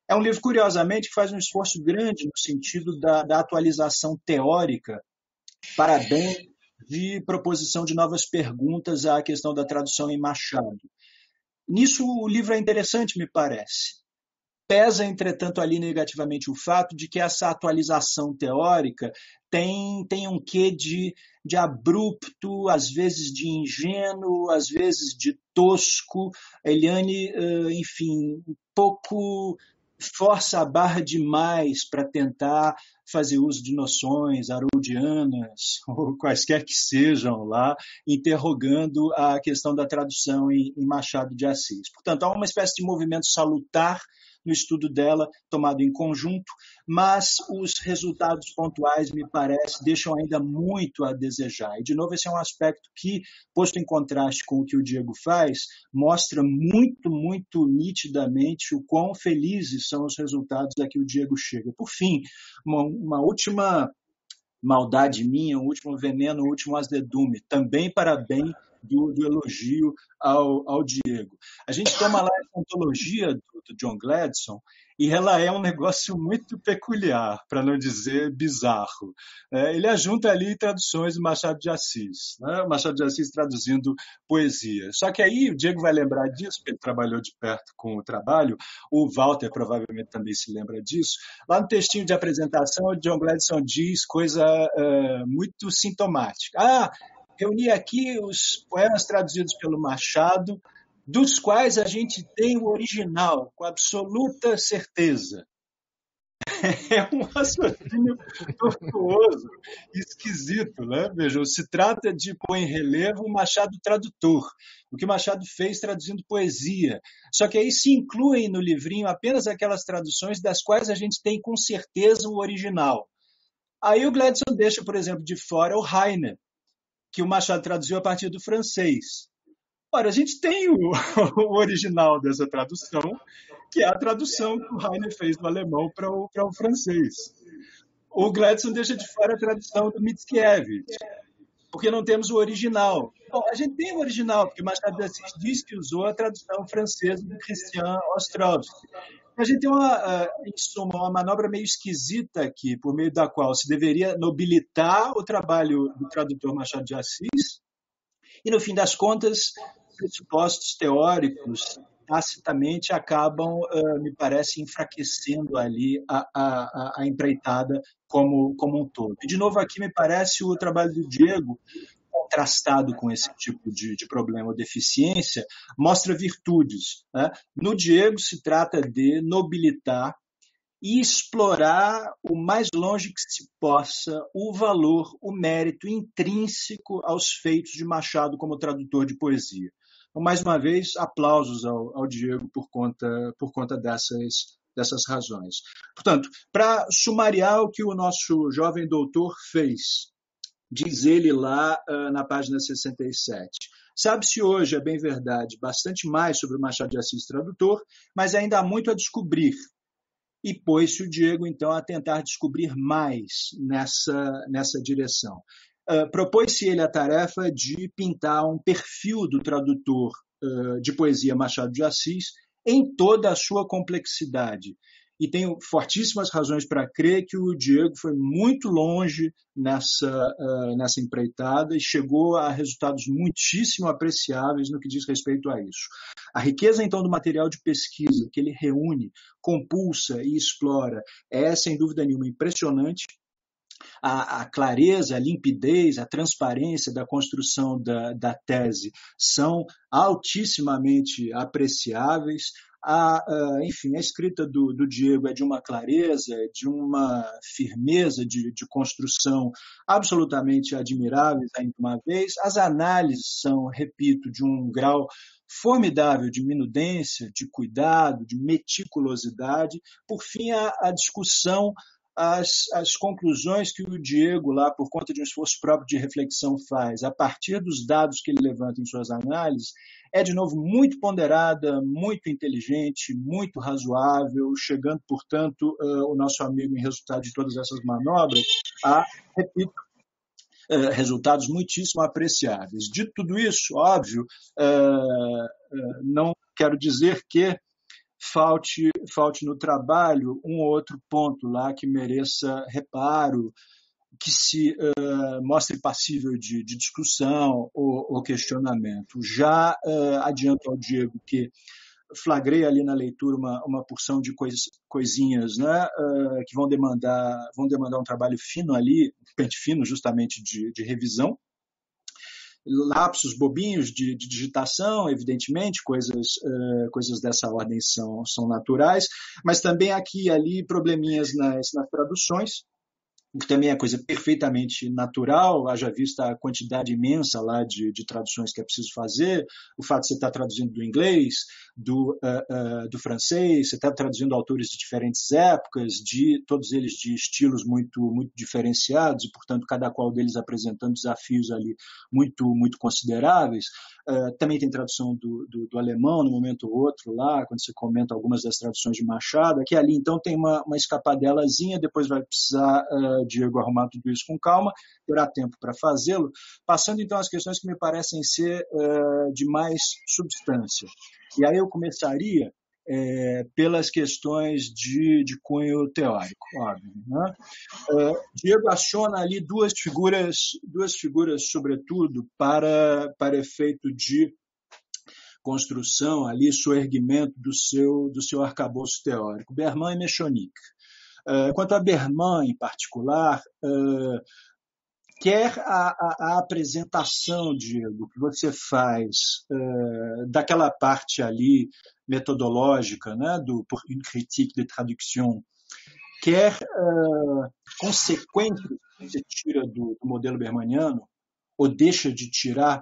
É um livro, curiosamente, que faz um esforço grande no sentido da, da atualização teórica para bem de proposição de novas perguntas à questão da tradução em Machado. Nisso, o livro é interessante, me parece. Pesa, entretanto, ali negativamente o fato de que essa atualização teórica tem, tem um quê de, de abrupto, às vezes de ingênuo, às vezes de tosco. Eliane, enfim, um pouco força a barra demais para tentar fazer uso de noções haroldianas, ou quaisquer que sejam lá, interrogando a questão da tradução em, em Machado de Assis. Portanto, há uma espécie de movimento salutar no estudo dela, tomado em conjunto, mas os resultados pontuais, me parece, deixam ainda muito a desejar. E, de novo, esse é um aspecto que, posto em contraste com o que o Diego faz, mostra muito, muito nitidamente o quão felizes são os resultados a que o Diego chega. Por fim, uma, uma última maldade minha, um último veneno, um último azedume, também para bem do, do elogio ao, ao Diego. A gente toma lá a antologia do, do John Gladstone e ela é um negócio muito peculiar, para não dizer bizarro. É, ele ajunta ali traduções do Machado de Assis, né? O Machado de Assis traduzindo poesia. Só que aí o Diego vai lembrar disso, porque ele trabalhou de perto com o trabalho, o Walter provavelmente também se lembra disso. Lá no textinho de apresentação, o John Gladstone diz coisa uh, muito sintomática. Ah, reuni aqui os poemas traduzidos pelo Machado, dos quais a gente tem o original, com absoluta certeza. É um raciocínio tortuoso, esquisito, né? Vejam, se trata de pôr em relevo o Machado tradutor, o que o Machado fez traduzindo poesia. Só que aí se incluem no livrinho apenas aquelas traduções das quais a gente tem com certeza o original. Aí o Gladstone deixa, por exemplo, de fora o Heine, que o Machado traduziu a partir do francês. Ora, a gente tem o, o original dessa tradução, que é a tradução que o Heine fez do alemão para o, para o francês. O Gladstone deixa de fora a tradução do Mickiewicz, porque não temos o original. Bom, a gente tem o original, porque Machado de Assis diz que usou a tradução francesa do Christian Ostrovsky. A gente tem, uma, em suma, uma manobra meio esquisita aqui, por meio da qual se deveria nobilitar o trabalho do tradutor Machado de Assis, e, no fim das contas, pressupostos teóricos tacitamente acabam, uh, me parece, enfraquecendo ali a, a, a empreitada como, como um todo. E, de novo, aqui me parece o trabalho do Diego, contrastado com esse tipo de, de problema ou deficiência, mostra virtudes, né? No Diego se trata de nobilitar e explorar o mais longe que se possa o valor, o mérito intrínseco aos feitos de Machado como tradutor de poesia. Então, mais uma vez, aplausos ao, ao Diego por conta, por conta dessas, dessas razões. Portanto, para sumariar o que o nosso jovem doutor fez, diz ele lá uh, na página sessenta e sete. Sabe-se hoje, é bem verdade, bastante mais sobre o Machado de Assis tradutor, mas ainda há muito a descobrir. E pôs-se o Diego, então, a tentar descobrir mais nessa, nessa direção. Uh, propôs-se ele a tarefa de pintar um perfil do tradutor uh, de poesia Machado de Assis em toda a sua complexidade. E tenho fortíssimas razões para crer que o Diego foi muito longe nessa, uh, nessa empreitada e chegou a resultados muitíssimo apreciáveis no que diz respeito a isso. A riqueza, então, do material de pesquisa que ele reúne, compulsa e explora é, sem dúvida nenhuma, impressionante. A, a clareza, a limpidez, a transparência da construção da, da tese são altissimamente apreciáveis. A, a, enfim, a escrita do, do Diego é de uma clareza, de uma firmeza de, de construção absolutamente admiráveis, ainda uma vez. As análises são, repito, de um grau formidável de minudência, de cuidado, de meticulosidade. Por fim, a, a discussão, as, as conclusões que o Diego, lá por conta de um esforço próprio de reflexão, faz, a partir dos dados que ele levanta em suas análises, é, de novo, muito ponderada, muito inteligente, muito razoável, chegando, portanto, uh, o nosso amigo em resultado de todas essas manobras a, repito, uh, resultados muitíssimo apreciáveis. Dito tudo isso, óbvio, uh, uh, não quero dizer que falte, falte no trabalho um ou outro ponto lá que mereça reparo, que se uh, mostre passível de, de discussão ou, ou questionamento. Já uh, adianto ao Diego que flagrei ali na leitura uma, uma porção de cois, coisinhas, né, uh, que vão demandar, vão demandar um trabalho fino ali, pente fino justamente de, de revisão. Lapsos bobinhos de, de digitação, evidentemente, coisas, uh, coisas dessa ordem são, são naturais, mas também aqui e ali probleminhas nas, nas traduções, o que também é coisa perfeitamente natural, haja vista a quantidade imensa lá de, de traduções que é preciso fazer, o fato de você estar traduzindo do inglês, do, uh, uh, do francês, você está traduzindo autores de diferentes épocas, de todos eles de estilos muito, muito diferenciados, e, portanto, cada qual deles apresentando desafios ali muito, muito consideráveis. Uh, também tem tradução do, do, do alemão, no momento ou outro lá, quando você comenta algumas das traduções de Machado, aqui ali, então, tem uma, uma escapadelazinha, depois vai precisar... Uh, Diego arrumar tudo isso com calma, terá tempo para fazê-lo, passando então às questões que me parecem ser uh, de mais substância. E aí eu começaria é, pelas questões de, de cunho teórico, óbvio, né? Uh, Diego aciona ali duas figuras, duas figuras sobretudo, para, para efeito de construção, ali, soerguimento do seu, do seu arcabouço teórico, Berman e Mechonic. Uh, quanto a Berman, em particular, uh, quer a, a, a apresentação, Diego, que você faz uh, daquela parte ali metodológica, né, do Pour une critique de traduction, quer uh, consequências que você tira do, do modelo bermaniano, ou deixa de tirar,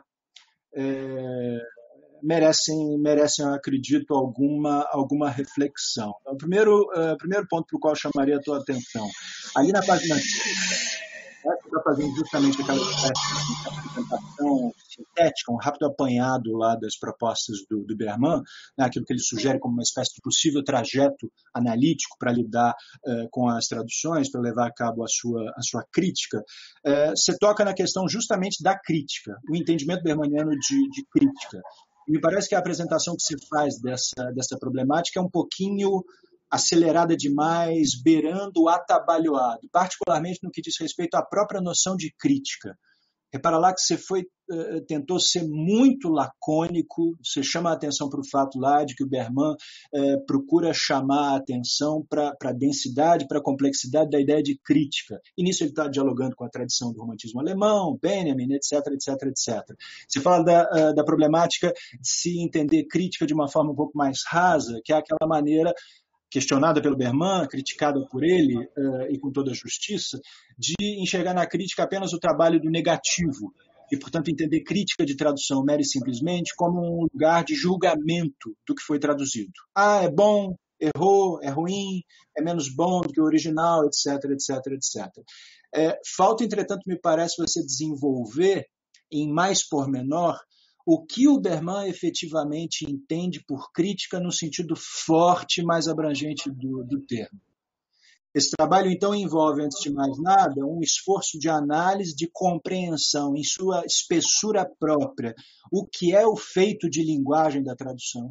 uh, merecem, merecem, eu acredito, alguma, alguma reflexão. Então, o primeiro, uh, primeiro ponto para o qual eu chamaria a tua atenção, ali na página trinta, você está fazendo justamente aquela apresentação sintética, um rápido apanhado lá das propostas do, do Berman, né, aquilo que ele sugere como uma espécie de possível trajeto analítico para lidar uh, com as traduções, para levar a cabo a sua, a sua crítica. Uh, você toca na questão justamente da crítica, o entendimento bermaniano de, de crítica. Me parece que a apresentação que se faz dessa, dessa problemática é um pouquinho acelerada demais, beirando o atabalhoado, particularmente no que diz respeito à própria noção de crítica. Repara lá que você foi, uh, tentou ser muito lacônico, você chama a atenção para o fato lá de que o Berman uh, procura chamar a atenção para a densidade, para a complexidade da ideia de crítica. E nisso ele está dialogando com a tradição do romantismo alemão, Benjamin, etc, etc, etcétera. Você fala da, uh, da problemática de se entender crítica de uma forma um pouco mais rasa, que é aquela maneira questionada pelo Berman, criticada por ele, uh, e com toda a justiça, de enxergar na crítica apenas o trabalho do negativo, e, portanto, entender crítica de tradução, mera e simplesmente, como um lugar de julgamento do que foi traduzido. Ah, é bom, errou, é ruim, é menos bom do que o original, etc, etc, etcétera. É, falta, entretanto, me parece você desenvolver, em mais pormenor, o que o Berman efetivamente entende por crítica no sentido forte, mais abrangente do, do termo. Esse trabalho, então, envolve, antes de mais nada, um esforço de análise, de compreensão em sua espessura própria, o que é o feito de linguagem da tradução.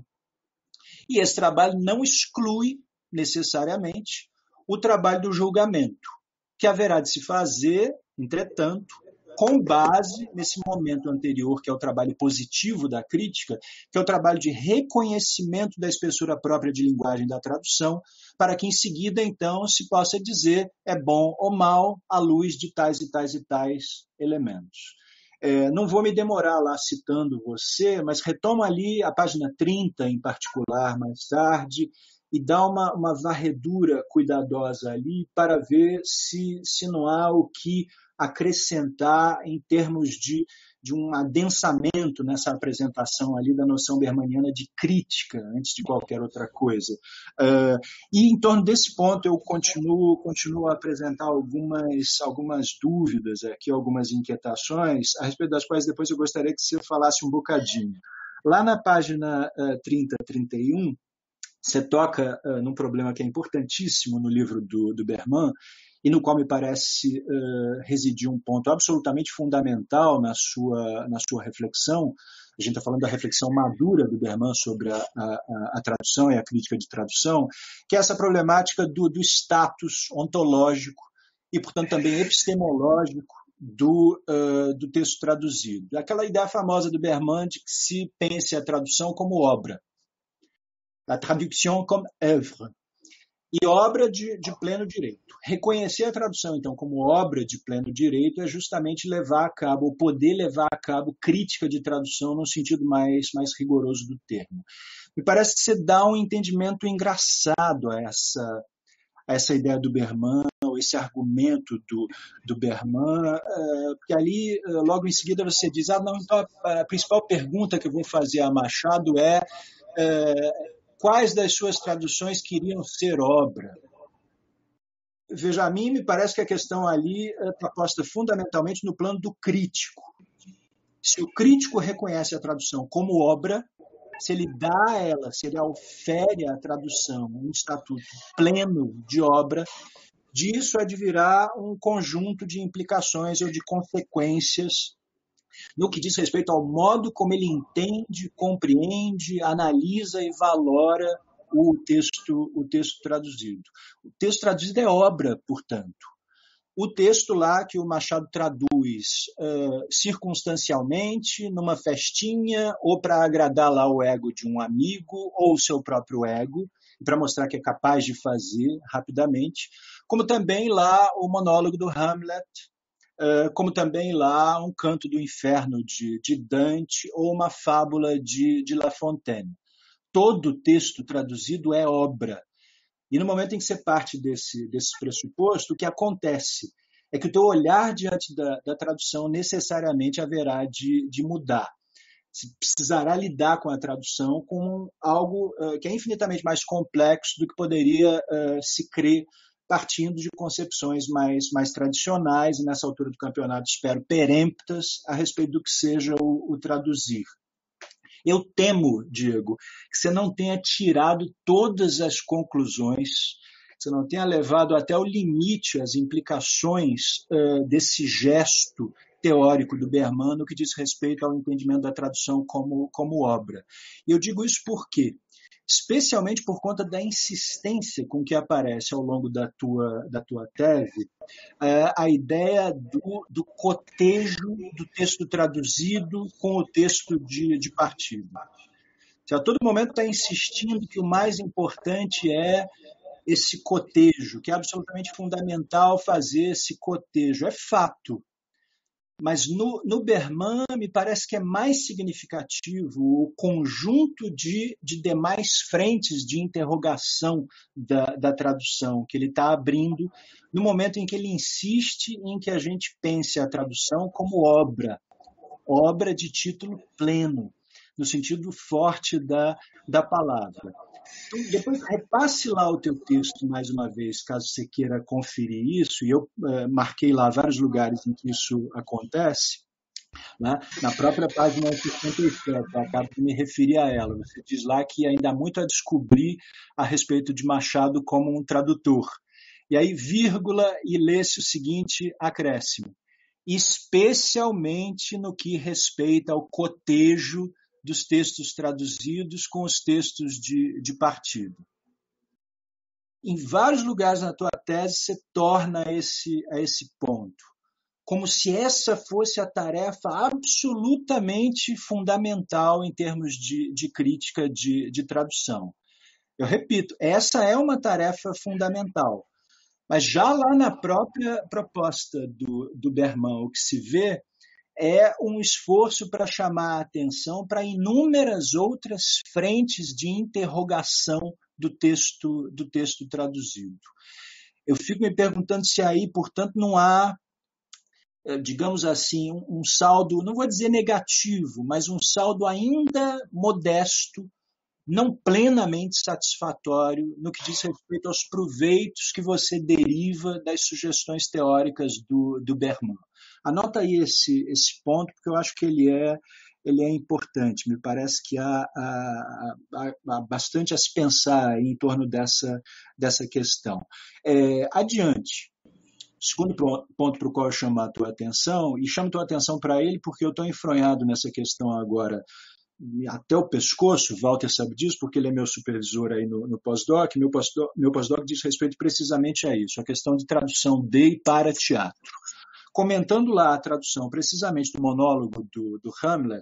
E esse trabalho não exclui, necessariamente, o trabalho do julgamento, que haverá de se fazer, entretanto, com base nesse momento anterior, que é o trabalho positivo da crítica, que é o trabalho de reconhecimento da espessura própria de linguagem da tradução, para que em seguida, então, se possa dizer é bom ou mal à luz de tais e tais e tais elementos. É, não vou me demorar lá citando você, mas retoma ali a página trinta, em particular, mais tarde, e dá uma, uma varredura cuidadosa ali para ver se, se não há o que acrescentar em termos de, de um adensamento nessa apresentação ali da noção bermaniana de crítica, antes de qualquer outra coisa. Uh, e em torno desse ponto eu continuo, continuo a apresentar algumas, algumas dúvidas aqui, algumas inquietações, a respeito das quais depois eu gostaria que você falasse um bocadinho. Lá na página uh, trinta, trinta e um, você toca uh, num problema que é importantíssimo no livro do, do Berman, e no qual me parece uh, residir um ponto absolutamente fundamental na sua, na sua reflexão, a gente está falando da reflexão madura do Berman sobre a, a, a tradução e a crítica de tradução, que é essa problemática do, do status ontológico e, portanto, também epistemológico do, uh, do texto traduzido. Aquela ideia famosa do Berman de que se pense a tradução como obra, a traduction comme œuvre, e obra de, de pleno direito. Reconhecer a tradução, então, como obra de pleno direito é justamente levar a cabo, ou poder levar a cabo crítica de tradução no sentido mais, mais rigoroso do termo. Me parece que você dá um entendimento engraçado a essa, a essa ideia do Berman, ou esse argumento do, do Berman, porque ali, logo em seguida, você diz, ah, não, então a principal pergunta que eu vou fazer a Machado é, é quais das suas traduções queriam ser obra? Veja, a mim me parece que a questão ali está posta fundamentalmente no plano do crítico. Se o crítico reconhece a tradução como obra, se ele dá a ela, se ele ofere à tradução um estatuto pleno de obra, disso advirá um conjunto de implicações ou de consequências no que diz respeito ao modo como ele entende, compreende, analisa e valora o texto, o texto traduzido. O texto traduzido é obra, portanto. O texto lá que o Machado traduz uh, circunstancialmente, numa festinha, ou para agradar lá o ego de um amigo, ou o seu próprio ego, para mostrar que é capaz de fazer rapidamente, como também lá o monólogo do Hamlet, Uh, como também lá um canto do inferno de, de Dante ou uma fábula de, de La Fontaine. Todo texto traduzido é obra. E no momento em que você parte desse, desse pressuposto, o que acontece é que o teu olhar diante da, da tradução necessariamente haverá de, de mudar. Você precisará lidar com a tradução como algo uh, que é infinitamente mais complexo do que poderia uh, se crer partindo de concepções mais, mais tradicionais e, nessa altura do campeonato, espero, peremptas a respeito do que seja o, o traduzir. Eu temo, Diego, que você não tenha tirado todas as conclusões, que você não tenha levado até o limite as implicações uh, desse gesto teórico do Berman no que diz respeito ao entendimento da tradução como, como obra. E eu digo isso por quê? Especialmente por conta da insistência com que aparece ao longo da tua, da tua tese é, a ideia do, do cotejo do texto traduzido com o texto de, de partido. Você a todo momento está insistindo que o mais importante é esse cotejo, que é absolutamente fundamental fazer esse cotejo. É fato. Mas no, no Berman me parece que é mais significativo o conjunto de, de demais frentes de interrogação da, da tradução que ele está abrindo no momento em que ele insiste em que a gente pense a tradução como obra, obra de título pleno, no sentido forte da, da palavra. Então, depois repasse lá o teu texto mais uma vez, caso você queira conferir isso, e eu uh, marquei lá vários lugares em que isso acontece, né? Na própria página sessenta e sete, acabo de me referir a ela, você diz lá que ainda há muito a descobrir a respeito de Machado como um tradutor. E aí, vírgula, e lê-se o seguinte acréscimo, especialmente no que respeita ao cotejo dos textos traduzidos com os textos de, de partido. Em vários lugares na tua tese você torna a esse, a esse ponto, como se essa fosse a tarefa absolutamente fundamental em termos de, de crítica de, de tradução. Eu repito, essa é uma tarefa fundamental, mas já lá na própria proposta do, do Berman, o que se vê é um esforço para chamar a atenção para inúmeras outras frentes de interrogação do texto, do texto traduzido. Eu fico me perguntando se aí, portanto, não há, digamos assim, um saldo, não vou dizer negativo, mas um saldo ainda modesto, não plenamente satisfatório no que diz respeito aos proveitos que você deriva das sugestões teóricas do, do Berman. Anota aí esse, esse ponto, porque eu acho que ele é, ele é importante. Me parece que há, há, há, há bastante a se pensar em torno dessa, dessa questão. É, adiante. Segundo ponto para o qual eu chamo a tua atenção, e chamo a tua atenção para ele porque eu estou enfronhado nessa questão agora até o pescoço. O Walter sabe disso, porque ele é meu supervisor aí no, no pós-doc. Meu pós-doc, meu pós-doc diz respeito precisamente a isso, a questão de tradução de e para teatro. Comentando lá a tradução precisamente do monólogo do, do Hamlet,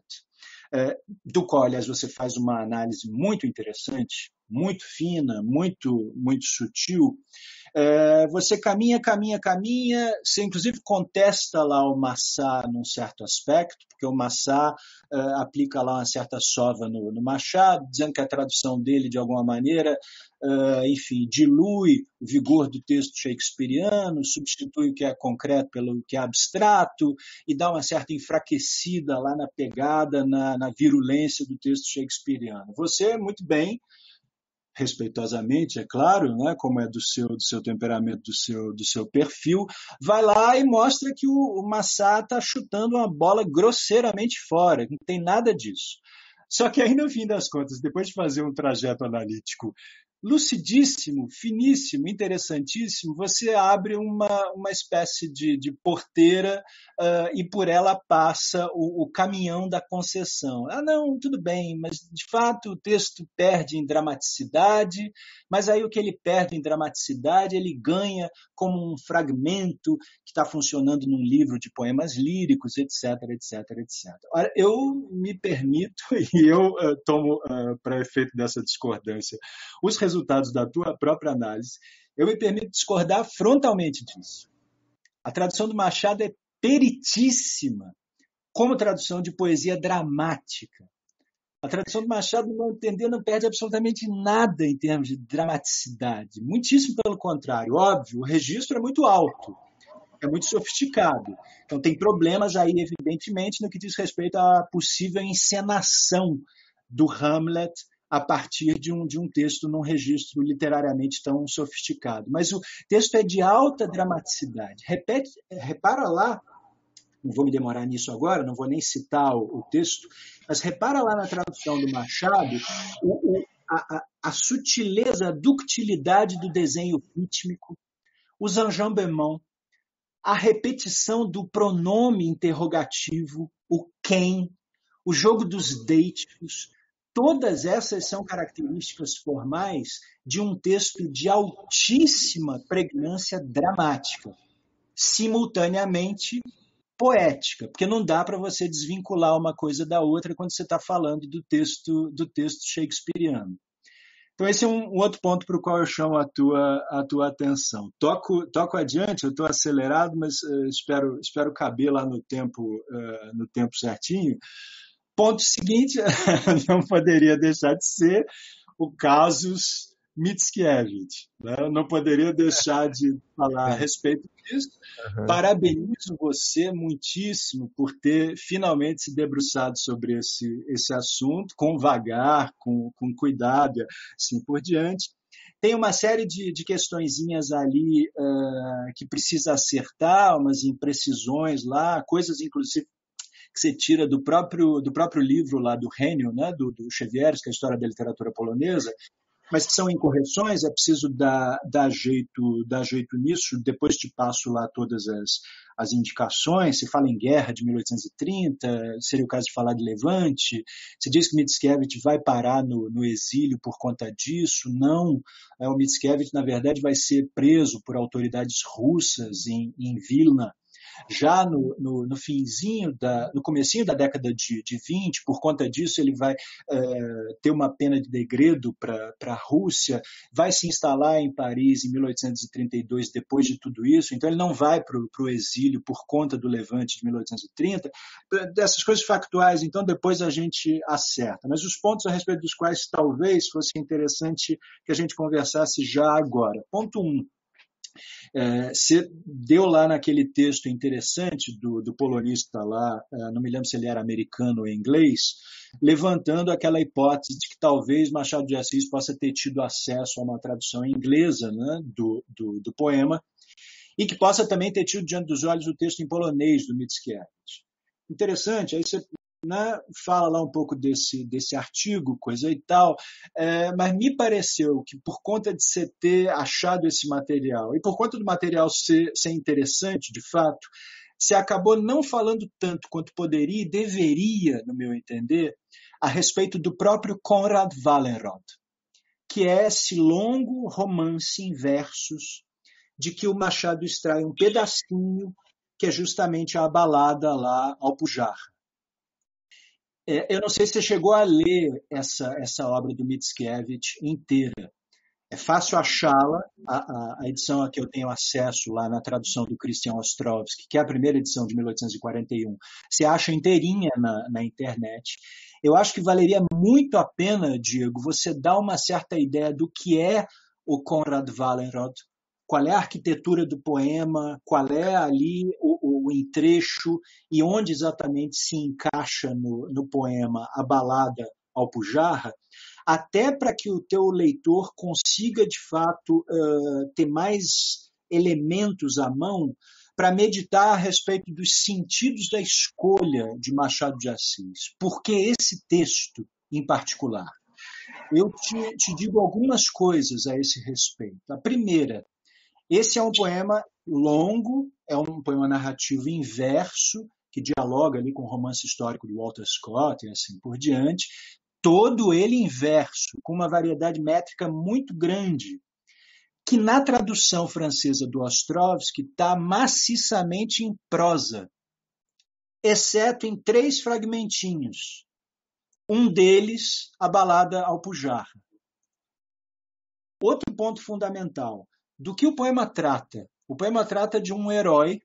é, do qual, aliás, você faz uma análise muito interessante, muito fina, muito, muito sutil. É, você caminha, caminha, caminha, você inclusive contesta lá o Massat num certo aspecto, porque o Massat é, aplica lá uma certa sova no, no Machado, dizendo que a tradução dele, de alguma maneira, é, enfim, dilui o vigor do texto shakespeariano, substitui o que é concreto pelo que é abstrato e dá uma certa enfraquecida lá na pegada, na, na virulência do texto shakespeariano. Você, muito bem, respeitosamente, é claro, né, como é do seu, do seu temperamento, do seu, do seu perfil, vai lá e mostra que o, o Massat está chutando uma bola grosseiramente fora, não tem nada disso. Só que aí, no fim das contas, depois de fazer um trajeto analítico lucidíssimo, finíssimo, interessantíssimo, você abre uma, uma espécie de, de porteira uh, e por ela passa o, o caminhão da concessão. Ah, não, tudo bem, mas de fato o texto perde em dramaticidade, mas aí o que ele perde em dramaticidade ele ganha como um fragmento que está funcionando num livro de poemas líricos, etc, etc, etcétera. Ora, eu me permito, e eu uh, tomo uh, para efeito dessa discordância, os resultados da tua própria análise, eu me permito discordar frontalmente disso. A tradução do Machado é peritíssima como tradução de poesia dramática. A tradução do Machado, não entender, não perde absolutamente nada em termos de dramaticidade. Muitíssimo pelo contrário. Óbvio, o registro é muito alto, é muito sofisticado. Então tem problemas aí, evidentemente, no que diz respeito à possível encenação do Hamlet a partir de um, de um texto num registro literariamente tão sofisticado. Mas o texto é de alta dramaticidade. Repete, repara lá, não vou me demorar nisso agora, não vou nem citar o, o texto, mas repara lá na tradução do Machado o, o, a, a, a sutileza, a ductilidade do desenho rítmico, os enjambements, a repetição do pronome interrogativo, o quem, o jogo dos dativos. Todas essas são características formais de um texto de altíssima pregnância dramática, simultaneamente poética, porque não dá para você desvincular uma coisa da outra quando você está falando do texto, do texto shakespeariano. Então esse é um, um outro ponto para o qual eu chamo a tua, a tua atenção. Toco, toco adiante, eu estou acelerado, mas uh, espero, espero caber lá no tempo, uh, no tempo certinho. Ponto seguinte, não poderia deixar de ser o casus Mickiewicz. Né? Não poderia deixar de falar a respeito disso. Uhum. Parabenizo você muitíssimo por ter finalmente se debruçado sobre esse, esse assunto, com vagar, com, com cuidado, assim por diante. Tem uma série de, de questõezinhas ali uh, que precisa acertar, umas imprecisões lá, coisas inclusive que você tira do próprio, do próprio livro lá do Rênio, né, do, do Chevieres, que é a história da literatura polonesa, mas que são incorreções, é preciso dar, dar, jeito, dar jeito nisso. Depois te passo lá todas as, as indicações. Se fala em guerra de mil oitocentos e trinta, seria o caso de falar de Levante. Você diz que Mickiewicz vai parar no, no exílio por conta disso. Não, é, o Mickiewicz, na verdade, vai ser preso por autoridades russas em, em Vilna, já no, no, no finzinho, da, no comecinho da década de, de vinte, por conta disso ele vai é, ter uma pena de degredo para a Rússia, vai se instalar em Paris em mil oitocentos e trinta e dois depois de tudo isso, então ele não vai para o exílio por conta do Levante de mil oitocentos e trinta, dessas coisas factuais, então depois a gente acerta, mas os pontos a respeito dos quais talvez fosse interessante que a gente conversasse já agora. Ponto um. É, você deu lá naquele texto interessante do, do polonista lá, é, não me lembro se ele era americano ou inglês, levantando aquela hipótese de que talvez Machado de Assis possa ter tido acesso a uma tradução inglesa, né, do, do, do poema, e que possa também ter tido diante dos olhos o texto em polonês do Mickiewicz. Interessante, aí você né, fala lá um pouco desse, desse artigo, coisa e tal, é, mas me pareceu que por conta de você ter achado esse material e por conta do material ser, ser interessante, de fato, você acabou não falando tanto quanto poderia e deveria, no meu entender, a respeito do próprio Konrad Wallenrod, que é esse longo romance em versos de que o Machado extrai um pedacinho que é justamente a balada lá, Alpujarra. É, eu não sei se você chegou a ler essa, essa obra do Mickiewicz inteira. É fácil achá-la, a, a, a edição a que eu tenho acesso lá na tradução do Christian Ostrovsky, que é a primeira edição de mil oitocentos e quarenta e um, você acha inteirinha na, na internet. Eu acho que valeria muito a pena, Diego, você dar uma certa ideia do que é o Konrad Wallenrod, qual é a arquitetura do poema, qual é ali o, o entrecho e onde exatamente se encaixa no, no poema a balada Alpujarra, até para que o teu leitor consiga, de fato, uh, ter mais elementos à mão para meditar a respeito dos sentidos da escolha de Machado de Assis. Por que esse texto em particular? Eu te, te digo algumas coisas a esse respeito. A primeira, esse é um poema longo, é um poema narrativo em verso, que dialoga ali com o romance histórico de Walter Scott e assim por diante, todo ele em verso, com uma variedade métrica muito grande, que na tradução francesa do Ostrovsky está maciçamente em prosa, exceto em três fragmentinhos. Um deles, a balada Alpujarra. Outro ponto fundamental. Do que o poema trata? O poema trata de um herói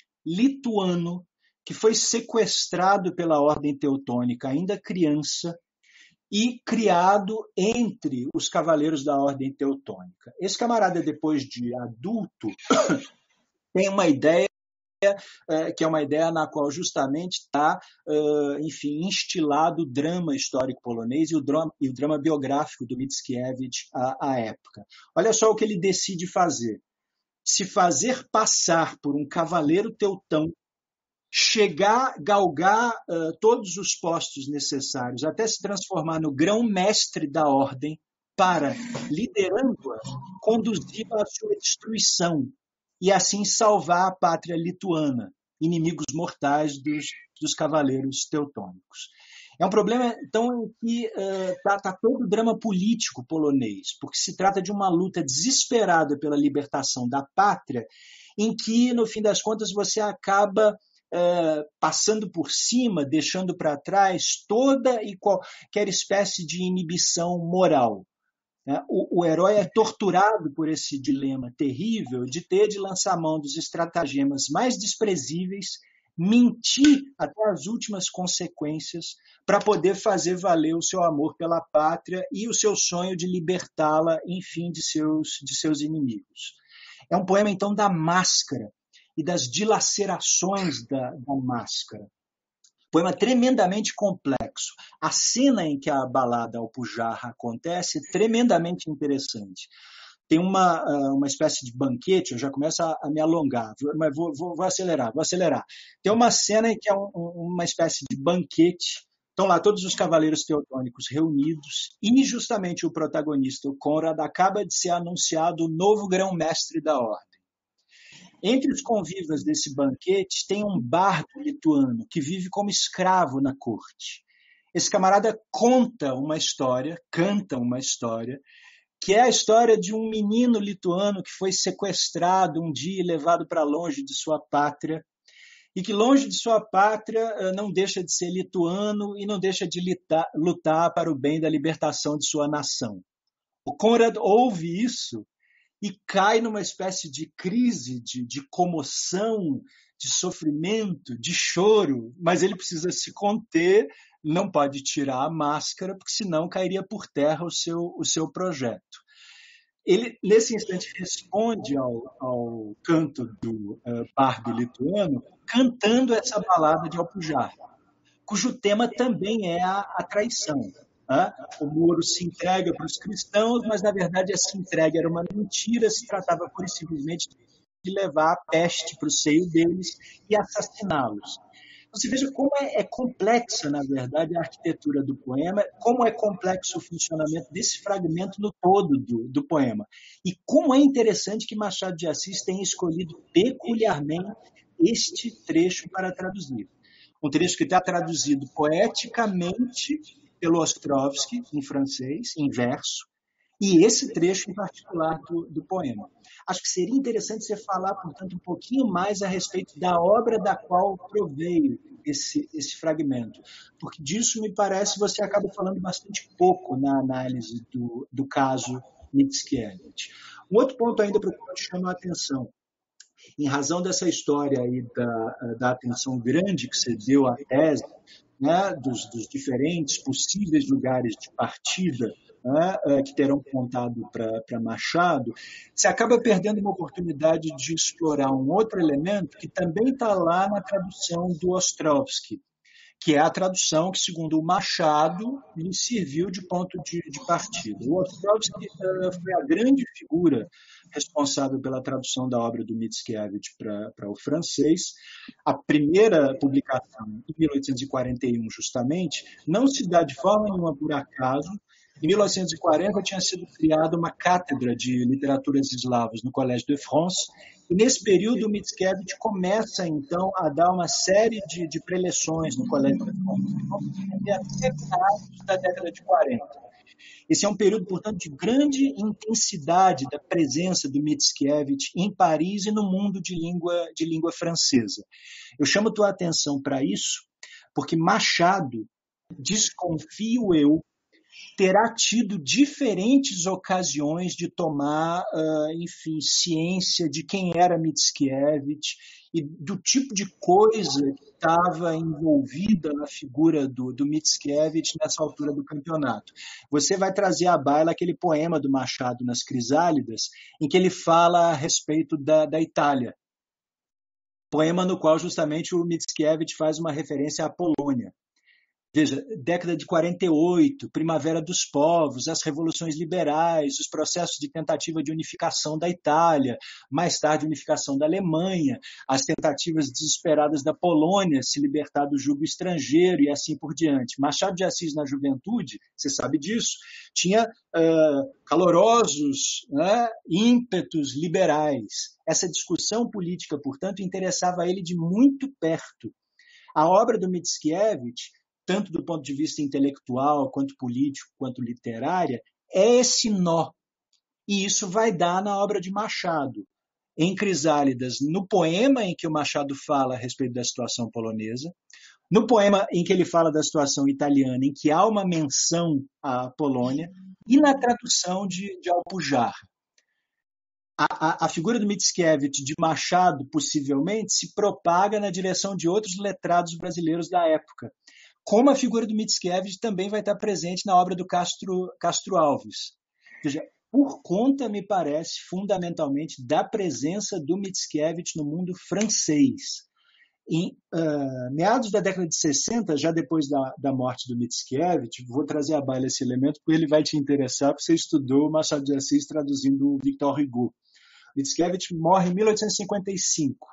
lituano que foi sequestrado pela Ordem Teutônica, ainda criança, e criado entre os cavaleiros da Ordem Teutônica. Esse camarada, depois de adulto, tem uma ideia é, que é uma ideia na qual justamente está, uh, enfim, instilado o drama histórico polonês e o drama, e o drama biográfico do Mickiewicz à, à época. Olha só o que ele decide fazer. Se fazer passar por um cavaleiro teutão, chegar, galgar uh, todos os postos necessários, até se transformar no grão-mestre da ordem, para, liderando-a, conduzi-la à sua destruição e assim salvar a pátria lituana, inimigos mortais dos, dos cavaleiros teutônicos. É um problema, então, em que está uh, tá todo o drama político polonês, porque se trata de uma luta desesperada pela libertação da pátria, em que, no fim das contas, você acaba uh, passando por cima, deixando para trás toda e qualquer espécie de inibição moral. O, o herói é torturado por esse dilema terrível de ter de lançar mão dos estratagemas mais desprezíveis, mentir até as últimas consequências para poder fazer valer o seu amor pela pátria e o seu sonho de libertá-la, enfim, de seus, de seus inimigos. É um poema, então, da máscara e das dilacerações da, da máscara. Poema tremendamente complexo. A cena em que a balada Alpujarra acontece é tremendamente interessante. Tem uma, uma espécie de banquete, eu já começo a, a me alongar, mas vou, vou, vou acelerar, vou acelerar. Tem uma cena em que é um, uma espécie de banquete, estão lá todos os cavaleiros teutônicos reunidos e justamente o protagonista, o Konrad, acaba de ser anunciado o novo grão-mestre da ordem. Entre os convivas desse banquete tem um bardo lituano que vive como escravo na corte. Esse camarada conta uma história, canta uma história, que é a história de um menino lituano que foi sequestrado um dia e levado para longe de sua pátria, e que longe de sua pátria não deixa de ser lituano e não deixa de lutar, lutar para o bem da libertação de sua nação. O Konrad ouve isso e cai numa espécie de crise, de, de comoção, de sofrimento, de choro, mas ele precisa se conter, não pode tirar a máscara, porque senão cairia por terra o seu, o seu projeto. Ele, nesse instante, responde ao, ao canto do uh, bardo lituano, cantando essa balada de Alpujarra, cujo tema também é a, a traição. O Moro se entrega para os cristãos, mas, na verdade, essa entrega era uma mentira, se tratava pura e simplesmente de levar a peste para o seio deles e assassiná-los. Você veja como é, é complexa, na verdade, a arquitetura do poema, como é complexo o funcionamento desse fragmento no todo do, do poema. E como é interessante que Machado de Assis tenha escolhido peculiarmente este trecho para traduzir. Um trecho que está traduzido poeticamente pelo Ostrovsky, em francês, em verso, e esse trecho em particular do, do poema. Acho que seria interessante você falar, portanto, um pouquinho mais a respeito da obra da qual proveio esse, esse fragmento, porque disso, me parece, você acaba falando bastante pouco na análise do, do caso Mickiewicz. Um outro ponto ainda para o qual eu chamo a atenção, em razão dessa história aí da, da atenção grande que você deu à tese, né, dos, dos diferentes possíveis lugares de partida, né, que terão contado para Machado, você acaba perdendo uma oportunidade de explorar um outro elemento que também está lá na tradução do Ostrovsky, que é a tradução que, segundo o Machado, lhe serviu de ponto de, de partida. O Ostrovsky uh, foi a grande figura responsável pela tradução da obra do Mickiewicz para o francês. A primeira publicação, em mil oitocentos e quarenta e um, justamente, não se dá de forma nenhuma por acaso. Em mil oitocentos e quarenta tinha sido criada uma cátedra de literaturas eslavas no Collège de France, e nesse período o Mickiewicz começa, então, a dar uma série de, de preleções no Collège de France, até meados da década de quarenta. Esse é um período, portanto, de grande intensidade da presença do Mickiewicz em Paris e no mundo de língua, de língua francesa. Eu chamo a tua atenção para isso, porque Machado, desconfio eu, terá tido diferentes ocasiões de tomar, uh, enfim, ciência de quem era Mickiewicz e do tipo de coisa que estava envolvida na figura do, do Mickiewicz nessa altura do campeonato. Você vai trazer à baila aquele poema do Machado nas Crisálidas, em que ele fala a respeito da, da Itália. Poema no qual justamente o Mickiewicz faz uma referência à Polônia. Veja, década de quarenta e oito, Primavera dos Povos, as revoluções liberais, os processos de tentativa de unificação da Itália, mais tarde unificação da Alemanha, as tentativas desesperadas da Polônia se libertar do jugo estrangeiro e assim por diante. Machado de Assis, na juventude, você sabe disso, tinha uh, calorosos, né, ímpetos liberais. Essa discussão política, portanto, interessava a ele de muito perto. A obra do Mickiewicz, tanto do ponto de vista intelectual, quanto político, quanto literária, é esse nó. E isso vai dar na obra de Machado. Em Crisálidas, no poema em que o Machado fala a respeito da situação polonesa, no poema em que ele fala da situação italiana, em que há uma menção à Polônia, e na tradução de, de Alpujarra. A, a, a figura do Mickiewicz, de Machado, possivelmente, se propaga na direção de outros letrados brasileiros da época, como a figura do Mickiewicz também vai estar presente na obra do Castro, Castro Alves. Ou seja, por conta, me parece, fundamentalmente, da presença do Mickiewicz no mundo francês. Em uh, meados da década de sessenta, já depois da, da morte do Mickiewicz, vou trazer à baila esse elemento, porque ele vai te interessar, porque você estudou Machado de Assis traduzindo o Victor Hugo. Mickiewicz morre em mil oitocentos e cinquenta e cinco.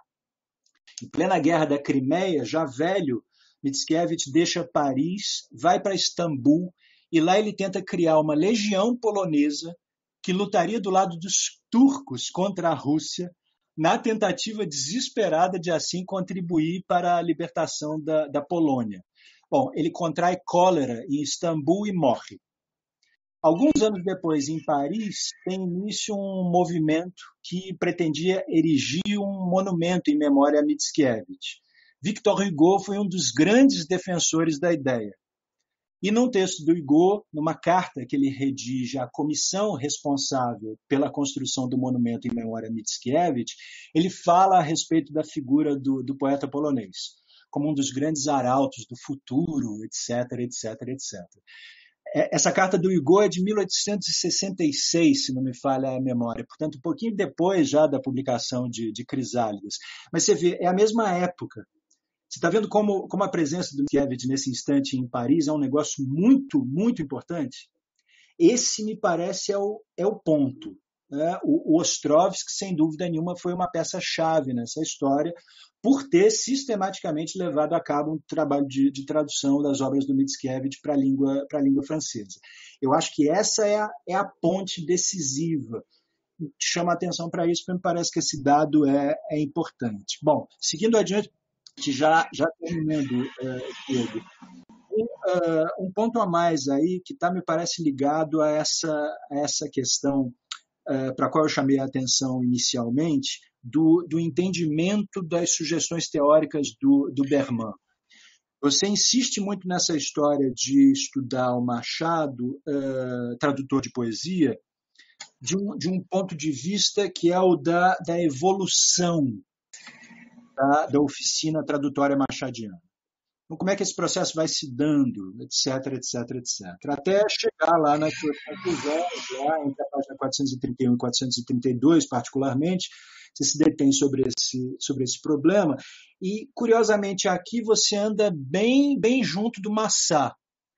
Em plena Guerra da Crimeia, já velho, Mickiewicz deixa Paris, vai para Istambul, e lá ele tenta criar uma legião polonesa que lutaria do lado dos turcos contra a Rússia, na tentativa desesperada de assim contribuir para a libertação da, da Polônia. Bom, ele contrai cólera em Istambul e morre. Alguns anos depois, em Paris, tem início um movimento que pretendia erigir um monumento em memória a Mickiewicz. Victor Hugo foi um dos grandes defensores da ideia. E num texto do Hugo, numa carta que ele redige à comissão responsável pela construção do monumento em memória a Mickiewicz, ele fala a respeito da figura do, do poeta polonês, como um dos grandes arautos do futuro, etc, etc, etcétera. Essa carta do Hugo é de mil oitocentos e sessenta e seis, se não me falha a memória, portanto, um pouquinho depois já da publicação de, de Crisálidas. Mas você vê, é a mesma época. Você está vendo como, como a presença do Mickiewicz nesse instante em Paris é um negócio muito, muito importante? Esse, me parece, é o, é o ponto. né? O, o Ostrovsky, sem dúvida nenhuma, foi uma peça-chave nessa história, por ter sistematicamente levado a cabo um trabalho de, de tradução das obras do Mickiewicz para a língua, para a língua francesa. Eu acho que essa é a, é a ponte decisiva. Chama a atenção para isso, porque me parece que esse dado é, é importante. Bom, seguindo adiante, já, já terminando, uh, Diego, um, uh, um ponto a mais aí que tá, me parece ligado a essa, a essa questão uh, para a qual eu chamei a atenção inicialmente, do, do entendimento das sugestões teóricas do, do Berman. Você insiste muito nessa história de estudar o Machado, uh, tradutor de poesia, De um, de um ponto de vista que é o da, da evolução da, da oficina tradutória machadiana. Então, como é que esse processo vai se dando, etc, etc, etcétera. Até chegar lá nas suas conclusões, lá entre a página quatrocentos e trinta e um e quatrocentos e trinta e dois, particularmente, você se detém sobre esse, sobre esse problema. E, curiosamente, aqui você anda bem, bem junto do Massat,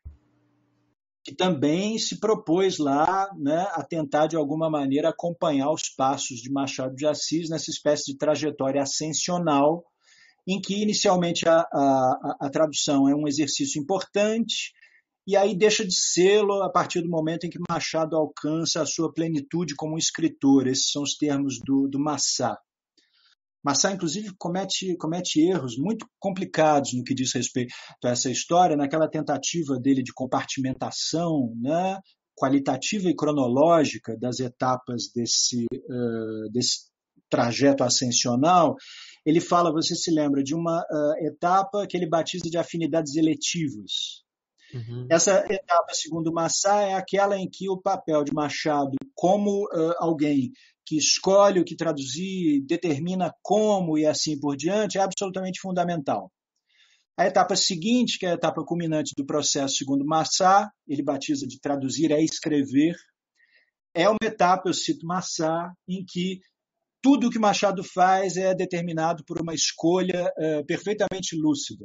que também se propôs lá, né, a tentar, de alguma maneira, acompanhar os passos de Machado de Assis nessa espécie de trajetória ascensional, em que, inicialmente, a, a, a tradução é um exercício importante, e aí deixa de sê-lo a partir do momento em que Machado alcança a sua plenitude como escritor. Esses são os termos do, do Massat. Massat, inclusive, comete, comete erros muito complicados no que diz respeito a essa história, naquela tentativa dele de compartimentação, né, qualitativa e cronológica das etapas desse, uh, desse trajeto ascensional. Ele fala, você se lembra, de uma uh, etapa que ele batiza de afinidades eletivas. Uhum. Essa etapa, segundo Massat, é aquela em que o papel de Machado como uh, alguém que escolhe o que traduzir, determina como e assim por diante, é absolutamente fundamental. A etapa seguinte, que é a etapa culminante do processo segundo Massat, ele batiza de traduzir é escrever, é uma etapa, eu cito Massat, em que tudo o que Machado faz é determinado por uma escolha uh, perfeitamente lúcida.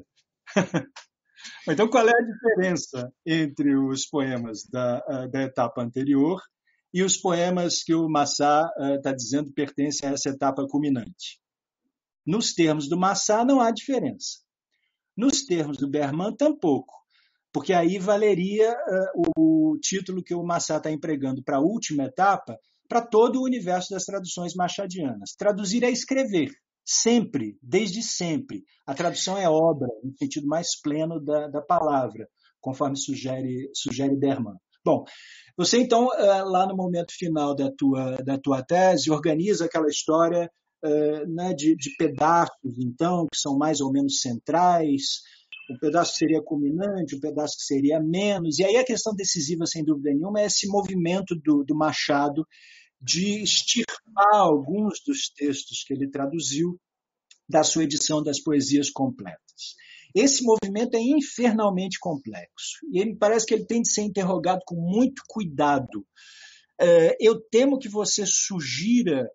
Então, qual é a diferença entre os poemas da, uh, da etapa anterior e os poemas que o Massat está uh, dizendo pertencem a essa etapa culminante? Nos termos do Massat, não há diferença. Nos termos do Berman, tampouco, porque aí valeria uh, o título que o Massat está empregando para a última etapa, para todo o universo das traduções machadianas. Traduzir é escrever, sempre, desde sempre. A tradução é obra, no sentido mais pleno da, da palavra, conforme sugere, sugere Berman. Bom, você então, lá no momento final da tua, da tua tese, organiza aquela história uh, né, de, de pedaços, então, que são mais ou menos centrais, um pedaço que seria culminante, um pedaço que seria menos, e aí a questão decisiva, sem dúvida nenhuma, é esse movimento do, do Machado de extirpar alguns dos textos que ele traduziu da sua edição das poesias completas. Esse movimento é infernalmente complexo e me parece que ele tem de ser interrogado com muito cuidado. Eu temo que você sugira,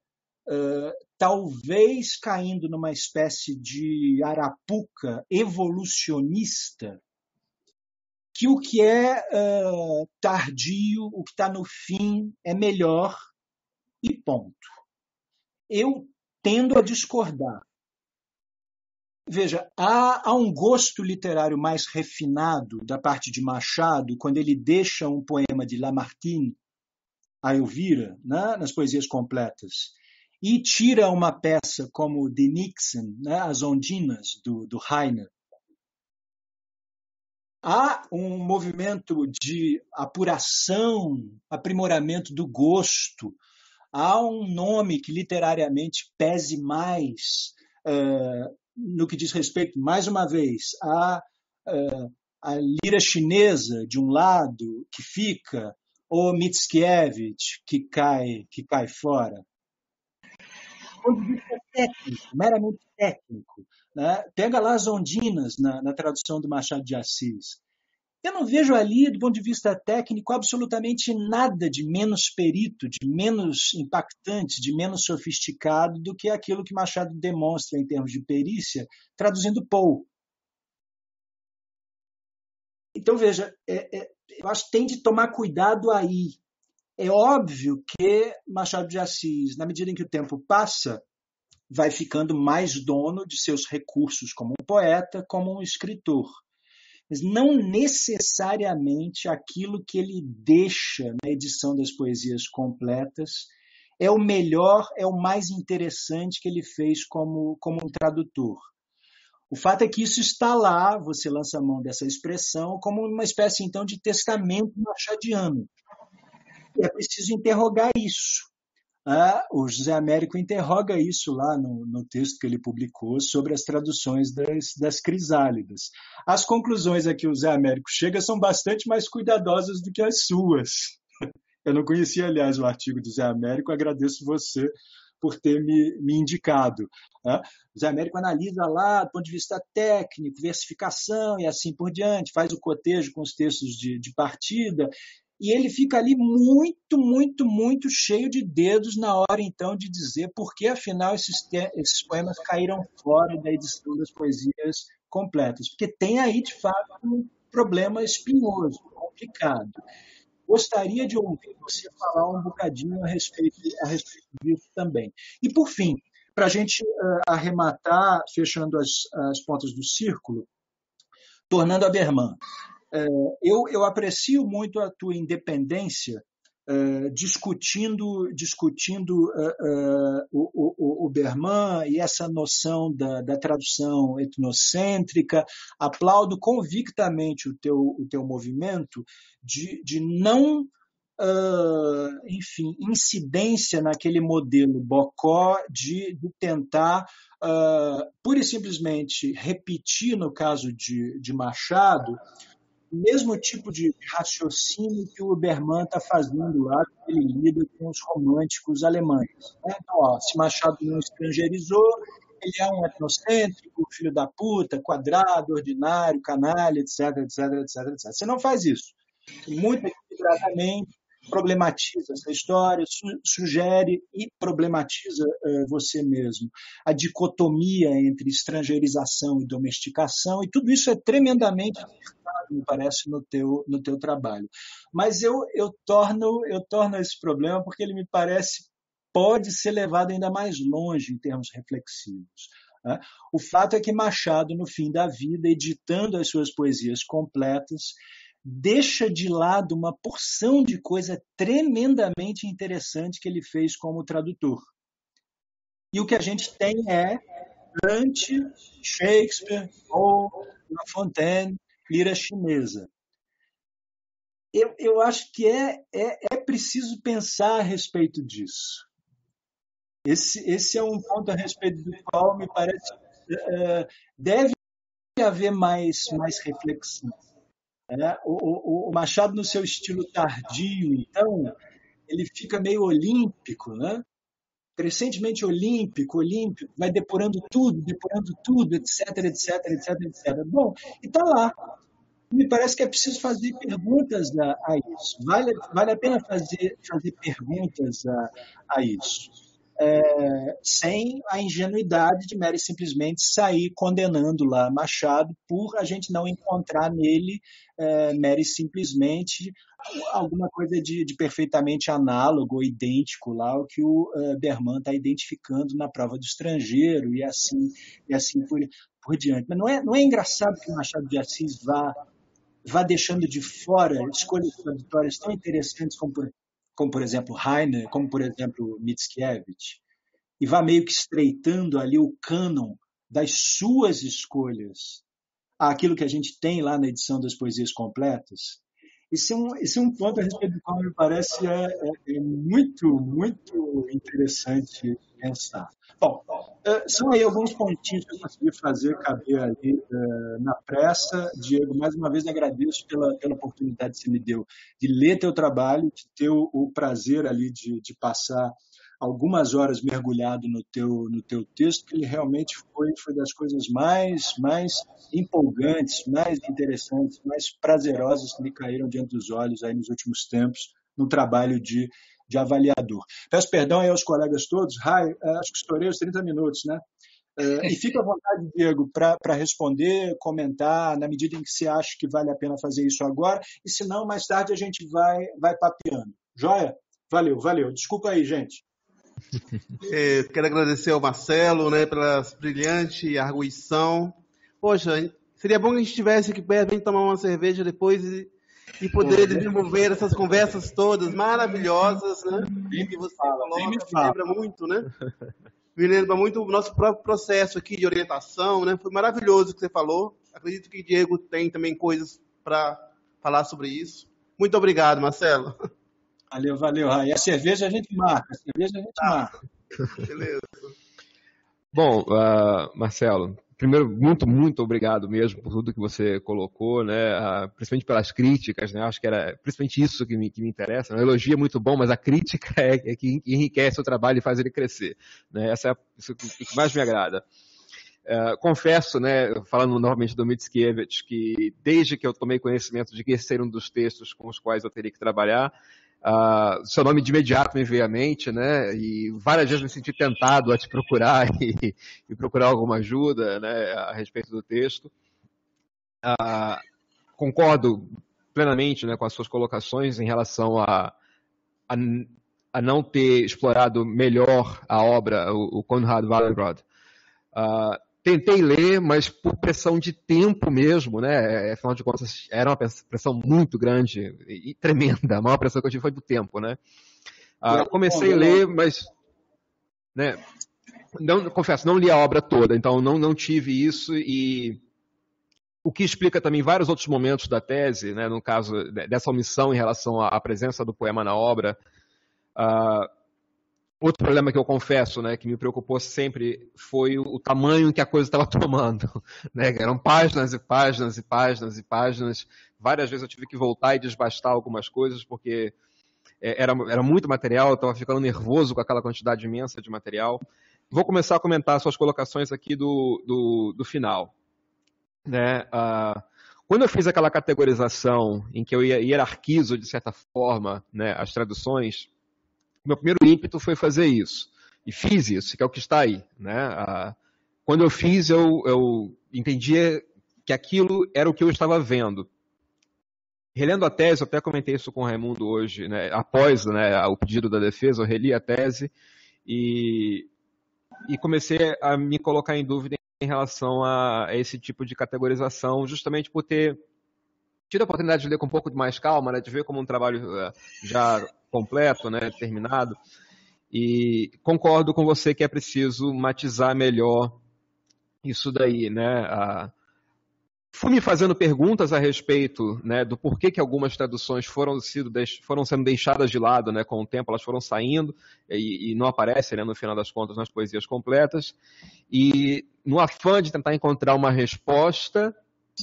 talvez caindo numa espécie de arapuca evolucionista, que o que é tardio, o que está no fim, é melhor e ponto. Eu tendo a discordar. Veja, há, há um gosto literário mais refinado da parte de Machado, quando ele deixa um poema de Lamartine, a Elvira, né, nas poesias completas, e tira uma peça como de Nixon, né, As Ondinas, do, do Heine. Há um movimento de apuração, aprimoramento do gosto. Há um nome que literariamente pese mais uh, no que diz respeito, mais uma vez, à, uh, à lira chinesa, de um lado, que fica, ou Mickiewicz, que cai, que cai fora. Do ponto de vista técnico, meramente técnico, né? Pega lá As Ondinas, na, na tradução do Machado de Assis. Eu não vejo ali, do ponto de vista técnico, absolutamente nada de menos perito, de menos impactante, de menos sofisticado do que aquilo que Machado demonstra em termos de perícia, traduzindo Poe. Então, veja, é, é, eu acho que tem de tomar cuidado aí. é óbvio que Machado de Assis, na medida em que o tempo passa, vai ficando mais dono de seus recursos como um poeta, como um escritor. Mas não necessariamente aquilo que ele deixa na edição das poesias completas é o melhor, é o mais interessante que ele fez como, como um tradutor. O fato é que isso está lá, você lança a mão dessa expressão, como uma espécie, então, de testamento machadiano. E é preciso interrogar isso. Ah, o José Américo interroga isso lá no, no texto que ele publicou sobre as traduções das, das Crisálidas. As conclusões a que o José Américo chega são bastante mais cuidadosas do que as suas. Eu não conhecia, aliás, o artigo do Zé Américo, agradeço você por ter me, me indicado. Né? O Zé Américo analisa lá do ponto de vista técnico, versificação e assim por diante, faz o cotejo com os textos de, de partida, e ele fica ali muito, muito, muito cheio de dedos na hora, então, de dizer por que, afinal, esses, esses poemas caíram fora da edição das poesias completas. Porque tem aí, de fato, um problema espinhoso, complicado. Gostaria de ouvir você falar um bocadinho a respeito, a respeito disso também. E, por fim, para a gente uh, arrematar, fechando as, as pontas do círculo, tornando a Berman. Uh, eu, eu aprecio muito a tua independência uh, discutindo, discutindo uh, uh, o, o, o Berman e essa noção da, da tradução etnocêntrica. Aplaudo convictamente o teu, o teu movimento de, de não, uh, enfim, incidência naquele modelo Bocó de, de tentar uh, pura e simplesmente repetir, no caso de, de Machado, o mesmo tipo de raciocínio que o Berman está fazendo lá, que ele lida com os românticos alemães. Né? Então, ó, se Machado não estrangerizou, ele é um etnocêntrico, filho da puta, quadrado, ordinário, canalha, etc, etc, etc, etcétera. Você não faz isso. Muito equilibradamente problematiza essa história, su sugere e problematiza uh, você mesmo. A dicotomia entre estrangeirização e domesticação, e tudo isso é tremendamente me parece, no teu, no teu trabalho. Mas eu, eu, torno, eu torno esse problema porque ele me parece pode ser levado ainda mais longe em termos reflexivos. Né? O fato é que Machado, no fim da vida, editando as suas poesias completas, deixa de lado uma porção de coisa tremendamente interessante que ele fez como tradutor. E o que a gente tem é Dante, Shakespeare, ou La Fontaine, lira chinesa. Eu, eu acho que é, é, é preciso pensar a respeito disso. Esse, esse é um ponto a respeito do qual me parece uh, deve haver mais, mais reflexão. Né? O, o, o Machado, no seu estilo tardio, então, ele fica meio olímpico, né? Crescentemente olímpico, olímpico, vai depurando tudo, depurando tudo, etc, etc, etc, etcétera. Bom, e está lá. Me parece que é preciso fazer perguntas a, a isso. Vale, vale a pena fazer, fazer perguntas a, a isso. É, sem a ingenuidade de mero e simplesmente sair condenando lá Machado por a gente não encontrar nele é, mero e simplesmente alguma coisa de, de perfeitamente análogo ou idêntico lá ao que o uh, Berman está identificando na Prova do Estrangeiro e assim, e assim por, por diante. Mas não é, não é engraçado que o Machado de Assis vá, vá deixando de fora escolhas tradutórias tão interessantes como por como, por exemplo, Heine, como, por exemplo, Mickiewicz, e vá meio que estreitando ali o cânon das suas escolhas àquilo que a gente tem lá na edição das poesias completas. Esse é um, esse é um ponto a respeito do qual me parece é, é, é muito, muito interessante pensar. Bom, são aí alguns pontinhos que eu consegui fazer caber ali uh, na pressa. Diego, mais uma vez agradeço pela, pela oportunidade que você me deu de ler teu trabalho, de ter o, o prazer ali de, de passar algumas horas mergulhado no teu, no teu texto, que ele realmente foi, foi das coisas mais, mais empolgantes, mais interessantes, mais prazerosas que me caíram diante dos olhos aí nos últimos tempos, no trabalho de, de avaliador. Peço perdão aí aos colegas todos. Rai, acho que estourei os trinta minutos, né? E fica à vontade, Diego, para responder, comentar, na medida em que você acha que vale a pena fazer isso agora, e se não, mais tarde a gente vai, vai papeando. Joia? Valeu, valeu. Desculpa aí, gente. É, quero agradecer ao Marcelo, né, pela brilhante arguição. Poxa, seria bom que a gente estivesse aqui perto, vem tomar uma cerveja depois e, e poder desenvolver essas conversas todas maravilhosas, né? Que você coloca, me lembra muito, né? Me lembra muito o nosso próprio processo aqui de orientação, né? Foi maravilhoso o que você falou. Acredito que o Diego tem também coisas para falar sobre isso. Muito obrigado, Marcelo. Valeu, valeu, Rai. A cerveja a gente marca, a cerveja a gente ah, marca. Beleza. Bom, uh, Marcelo, primeiro, muito, muito obrigado mesmo por tudo que você colocou, né? Uh, principalmente pelas críticas, né? Acho que era principalmente isso que me, que me interessa. O elogio é muito bom, mas a crítica é, é que enriquece o trabalho e faz ele crescer, né? Essa é isso que mais me agrada. Uh, confesso, né, falando novamente do Mickiewicz, que desde que eu tomei conhecimento de que esse era um dos textos com os quais eu teria que trabalhar, Uh, seu nome de imediato me veio à mente, né? E várias vezes me senti tentado a te procurar e, e procurar alguma ajuda, né, a respeito do texto. Uh, concordo plenamente, né, com as suas colocações em relação a, a, a não ter explorado melhor a obra, o, o Konrad Wallenrod. Uh, Tentei ler, mas por pressão de tempo mesmo, né? Afinal de contas, era uma pressão muito grande e tremenda. A maior pressão que eu tive foi do tempo, né? Ah, comecei a ler, mas, né? Não, confesso, não li a obra toda, então não, não tive isso e o que explica também vários outros momentos da tese, né? No caso dessa omissão em relação à presença do poema na obra. Ah, Outro problema que eu confesso, né, que me preocupou sempre foi o, o tamanho que a coisa estava tomando, né? Eram páginas e páginas e páginas e páginas. Várias vezes eu tive que voltar e desbastar algumas coisas porque era, era muito material, eu estava ficando nervoso com aquela quantidade imensa de material. Vou começar a comentar suas colocações aqui do, do, do final. Né? Uh, quando eu fiz aquela categorização em que eu hierarquizo, de certa forma, né, as traduções, meu primeiro ímpeto foi fazer isso. E fiz isso, que é o que está aí. Né? Ah, quando eu fiz, eu, eu entendia que aquilo era o que eu estava vendo. Relendo a tese, eu até comentei isso com o Raimundo hoje, né? Após, né, o pedido da defesa, eu reli a tese e, e comecei a me colocar em dúvida em relação a, a esse tipo de categorização, justamente por ter tido a oportunidade de ler com um pouco de mais calma, né, de ver como um trabalho uh, já completo, né, terminado, e concordo com você que é preciso matizar melhor isso daí, né. Uh, fui me fazendo perguntas a respeito, né, do porquê que algumas traduções foram, sido, foram sendo deixadas de lado, né, com o tempo elas foram saindo e, e não aparecem, né, no final das contas nas poesias completas, e no afã de tentar encontrar uma resposta,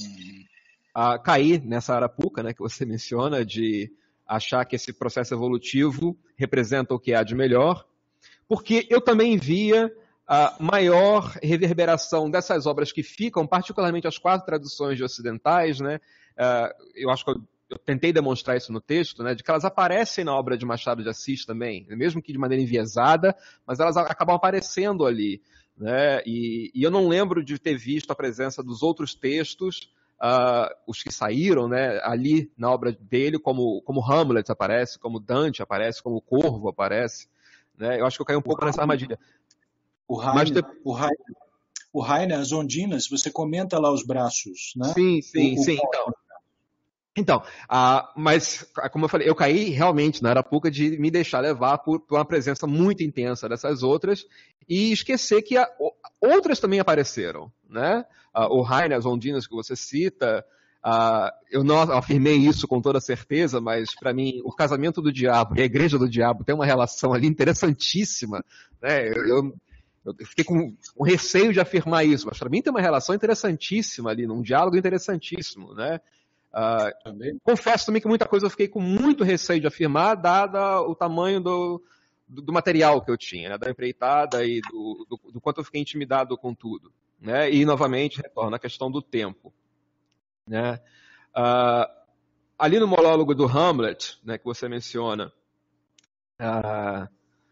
uh, cair nessa arapuca, né, que você menciona, de achar que esse processo evolutivo representa o que há de melhor, porque eu também via a maior reverberação dessas obras que ficam, particularmente as quatro traduções de ocidentais, né? Uh, eu acho que eu, eu tentei demonstrar isso no texto, né? De que elas aparecem na obra de Machado de Assis também, mesmo que de maneira enviesada, mas elas acabam aparecendo ali, né? E, e eu não lembro de ter visto a presença dos outros textos, uh, os que saíram, né, ali na obra dele, como, como Hamlet aparece, como Dante aparece, como Corvo aparece, né? Eu acho que eu caí um pouco nessa armadilha. O Heine, te... o, Heine, o Heine, as ondinas, você comenta lá os braços, né? Sim, sim, o, sim. O... Então, então uh, mas, como eu falei, eu caí realmente na arapuca de me deixar levar por, por uma presença muito intensa dessas outras e esquecer que a, outras também apareceram, né? Uh, o Heine, as ondinas que você cita, uh, eu não afirmei isso com toda certeza, mas para mim o Casamento do Diabo e a Igreja do Diabo tem uma relação ali interessantíssima, né? Eu, eu Eu fiquei com, com receio de afirmar isso, mas para mim tem uma relação interessantíssima ali, num diálogo interessantíssimo, né? Uh, confesso também que muita coisa eu fiquei com muito receio de afirmar, dada o tamanho do, do, do material que eu tinha, né? Da empreitada e do, do, do quanto eu fiquei intimidado com tudo, né? E, novamente, retorna a questão do tempo, né? Uh, ali no monólogo do Hamlet, né, que você menciona, uh,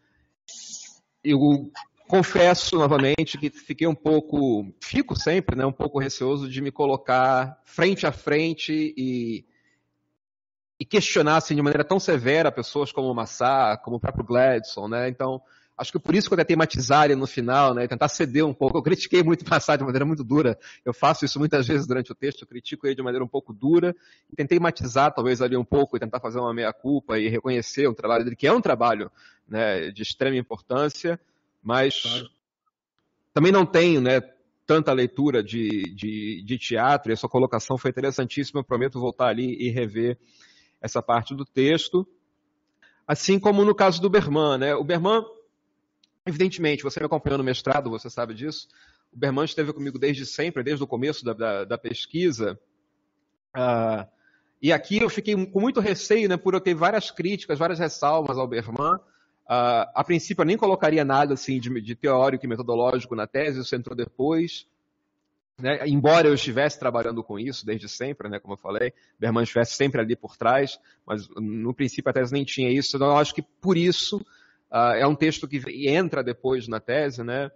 eu confesso novamente que fiquei um pouco, fico sempre, né, um pouco receoso de me colocar frente a frente e, e questionassem de maneira tão severa pessoas como o Massá, como o próprio Gladson, né? Então, acho que por isso que eu tentei matizar ele no final, né? Tentar ceder um pouco. Eu critiquei muito o Massá de maneira muito dura. Eu faço isso muitas vezes durante o texto, eu critico ele de maneira um pouco dura. E tentei matizar talvez ali um pouco e tentar fazer uma meia-culpa e reconhecer o trabalho dele, que é um trabalho, né, de extrema importância, mas claro, também não tenho, né, tanta leitura de, de, de teatro, e a sua colocação foi interessantíssima. Eu prometo voltar ali e rever essa parte do texto. Assim como no caso do Berman, né? O Berman, evidentemente, você me acompanhou no mestrado, você sabe disso. O Berman esteve comigo desde sempre, desde o começo da, da, da pesquisa. Uh, e aqui eu fiquei com muito receio, né, por eu ter várias críticas, várias ressalvas ao Berman. Uh, a princípio, eu nem colocaria nada assim, de, de teórico e metodológico na tese, isso entrou depois. Né? Embora eu estivesse trabalhando com isso desde sempre, né, como eu falei, Berman estivesse sempre ali por trás, mas no princípio a tese nem tinha isso. Então eu acho que por isso uh, é um texto que entra depois na tese, né?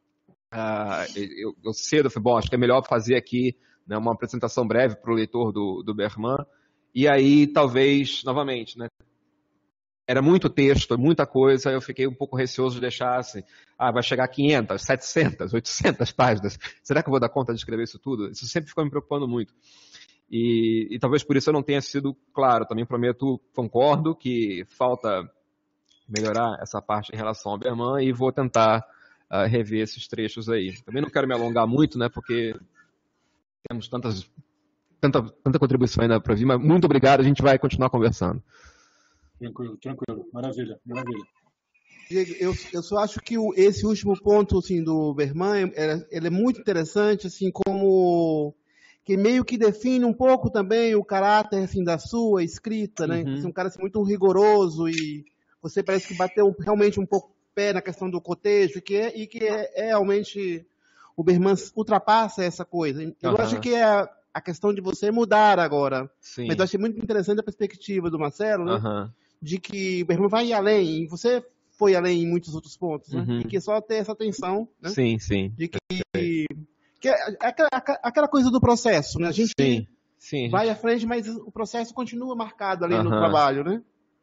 Uh, eu, eu cedo falei, bom, acho que é melhor fazer aqui, né, uma apresentação breve para o leitor do, do Berman, e aí talvez, novamente, né, era muito texto, muita coisa, eu fiquei um pouco receoso de deixar assim, ah, vai chegar a quinhentas, setecentas, oitocentas páginas, será que eu vou dar conta de escrever isso tudo? Isso sempre ficou me preocupando muito. E, e talvez por isso eu não tenha sido claro, também prometo, concordo que falta melhorar essa parte em relação ao Berman e vou tentar uh, rever esses trechos aí. Também não quero me alongar muito, né, porque temos tantas, tanta, tanta contribuição ainda para vir, mas muito obrigado, a gente vai continuar conversando. Tranquilo, tranquilo. Maravilha, maravilha. Diego, eu, eu só acho que o, esse último ponto assim, do Berman, é, ele é muito interessante, assim, como que meio que define um pouco também o caráter assim, da sua escrita, né? Uhum. Assim, um cara assim, muito rigoroso e você parece que bateu realmente um pouco o pé na questão do cotejo, que é, e que é, é realmente o Berman ultrapassa essa coisa. Eu uhum. acho que é a, a questão de você mudar agora. Sim. Mas eu achei muito interessante a perspectiva do Marcelo, né? Uhum. De que o Berman vai além, e você foi além em muitos outros pontos, né? Uhum. E que só ter essa atenção, né? Sim, sim. De que, que é aquela, aquela coisa do processo, né? A gente sim, sim, vai gente... à frente, mas o processo continua marcado ali uhum. no trabalho, né?